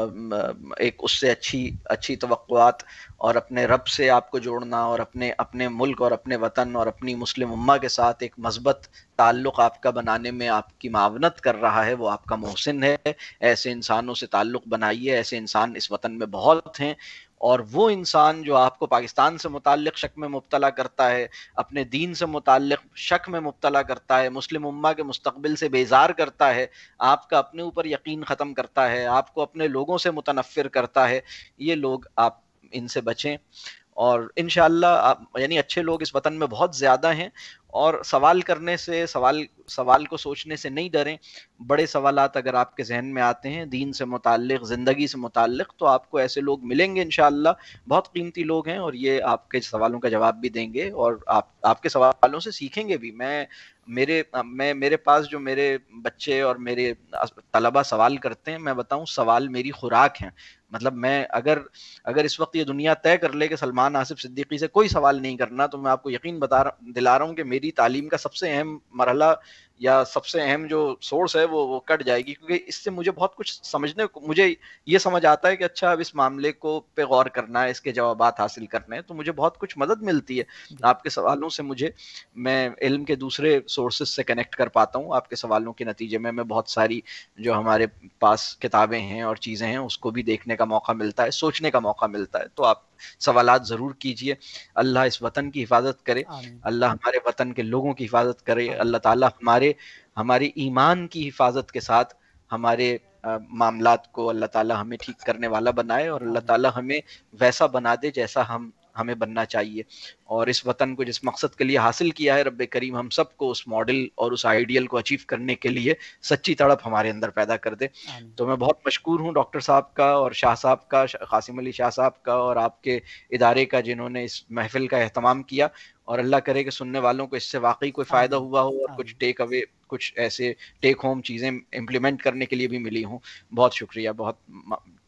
ایک اس سے اچھی اچھی توقعات اور اپنے رب سے آپ کو جوڑنا، اور اپنے اپنے ملک اور اپنے وطن اور اپنی مسلم امہ کے ساتھ ایک مثبت تعلق آپ کا بنانے میں آپ کی معاونت کر رہا ہے، وہ آپ کا محسن ہے. ایسے انسانوں سے تعلق بنائیے، ایسے انسان اس وطن میں بہت ہیں. اور وہ انسان جو آپ کو پاکستان سے متعلق شک میں مبتلا کرتا ہے، اپنے دین سے متعلق شک میں مبتلا کرتا ہے، مسلم امہ کے مستقبل سے بیزار کرتا ہے، آپ کا اپنے اوپر یقین ختم کرتا ہے، آپ کو اپنے لوگوں سے متنفر کرتا ہے، یہ لوگ آپ ان سے بچیں. اور انشاءاللہ یعنی اچھے لوگ اس وطن میں بہت زیادہ ہیں، اور سوال کرنے سے، سوال سوال کو سوچنے سے نہیں ڈریں. بڑے سوالات اگر آپ کے ذہن میں آتے ہیں دین سے متعلق، زندگی سے متعلق، تو آپ کو ایسے لوگ ملیں گے انشاءاللہ، بہت قیمتی لوگ ہیں، اور یہ آپ کے سوالوں کا جواب بھی دیں گے اور آپ آپ کے سوالوں سے سیکھیں گے بھی. میں میرے میں میرے پاس جو میرے بچے اور میرے طلبہ سوال کرتے ہیں، میں بتاؤں سوال میری خوراک ہیں. مطلب میں اگر اگر اس وقت یہ دنیا طے کر لے کہ سلمان آصف صدیقی سے کوئی سوال نہیں کرنا، تو میں آپ کو یقین بتا رہا دلا رہا ہوں کہ میری تعلیم کا سب سے اہم مرحلہ یا سب سے اہم جو سورس ہے وہ وہ کٹ جائے گی، کیونکہ اس سے مجھے بہت کچھ سمجھنے کو، مجھے یہ سمجھ آتا ہے کہ اچھا اب اس معاملے کو پہ غور کرنا ہے، اس کے جوابات حاصل کرنے ہیں، تو مجھے بہت کچھ مدد ملتی ہے آپ کے سوالوں سے. مجھے میں علم کے دوسرے سورسز سے کنیکٹ کر پاتا ہوں آپ کے سوالوں کے نتیجے میں. میں بہت ساری جو ہمارے پاس کتابیں ہیں اور چیزیں ہیں اس کو بھی دیکھنے کا موقع ملتا ہے، سوچنے کا موقع ملتا ہے. تو آپ سوالات ضرور کیجئے. اللہ اس وطن کی حفاظت کرے، اللہ ہمارے وطن کے لوگوں کی حفاظت کرے، اللہ تعالی ہمارے ہمارے ایمان کی حفاظت کے ساتھ ہمارے معاملات کو اللہ تعالی ہمیں ٹھیک کرنے والا بنائے، اور اللہ تعالی ہمیں ویسا بنا دے جیسا ہم ہمیں بننا چاہیے. اور اس وطن کو جس مقصد کے لیے حاصل کیا ہے رب کریم ہم سب کو اس ماڈل اور اس آئیڈیل کو اچیو کرنے کے لیے سچی تڑپ ہمارے اندر پیدا کر دے. تو میں بہت مشکور ہوں ڈاکٹر صاحب کا اور شاہ صاحب کا، قاسم علی شاہ صاحب کا، اور آپ کے ادارے کا جنہوں نے اس محفل کا اہتمام کیا. اور اللہ کرے کہ سننے والوں کو اس سے واقعی کوئی فائدہ ہوا ہو اور کچھ ٹیک اوے، کچھ ایسے ٹیک ہوم چیزیں امپلیمنٹ کرنے کے لیے بھی ملی ہوں. بہت شکریہ. بہت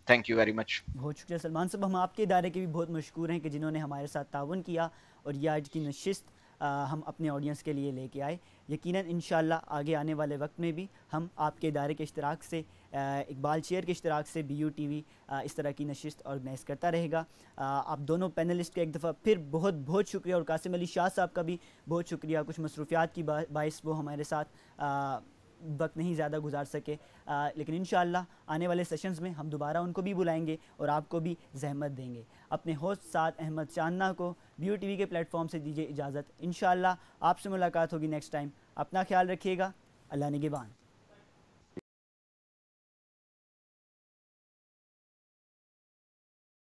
تھینک یو ویری مچ. بہت شکریہ سلمان صاحب. ہم آپ کے ادارے کے بھی بہت مشکور ہیں کہ جنہوں نے ہمارے ساتھ تعاون کیا اور یہ آج کی نشست ہم اپنے آڈینس کے لیے لے کے آئے. یقیناً انشاءاللہ آگے آنے والے وقت میں بھی ہم آپ کے ادارے کے اشتراک سے, اقبال چیئر کے اشتراک سے بی یو ٹی وی اس طرح کی نشست آرگنائز کرتا رہے گا. آپ دونوں پینلسٹ کا ایک دفعہ پھر بہت بہت شکریہ, اور قاسم علی شاہ صاحب کا بھی بہت شکریہ. کچھ مصروفیات کی باعث وہ ہمارے ساتھ وقت نہیں زیادہ گزار سکے, لیکن انشاءاللہ آنے والے سیشنز میں ہم دوبارہ ان کو بھی بلائیں گے اور آپ کو بھی زحمت دیں گے. اپنے ہوسٹ سعد احمد چاندنا کو بی یو ٹی وی کے پلیٹ فارم سے دیجیے اجازت. انشاءاللہ آپ سے ملاقات ہوگی نیکسٹ ٹائم. اپنا خیال رکھیے گا. اللہ نگہبان.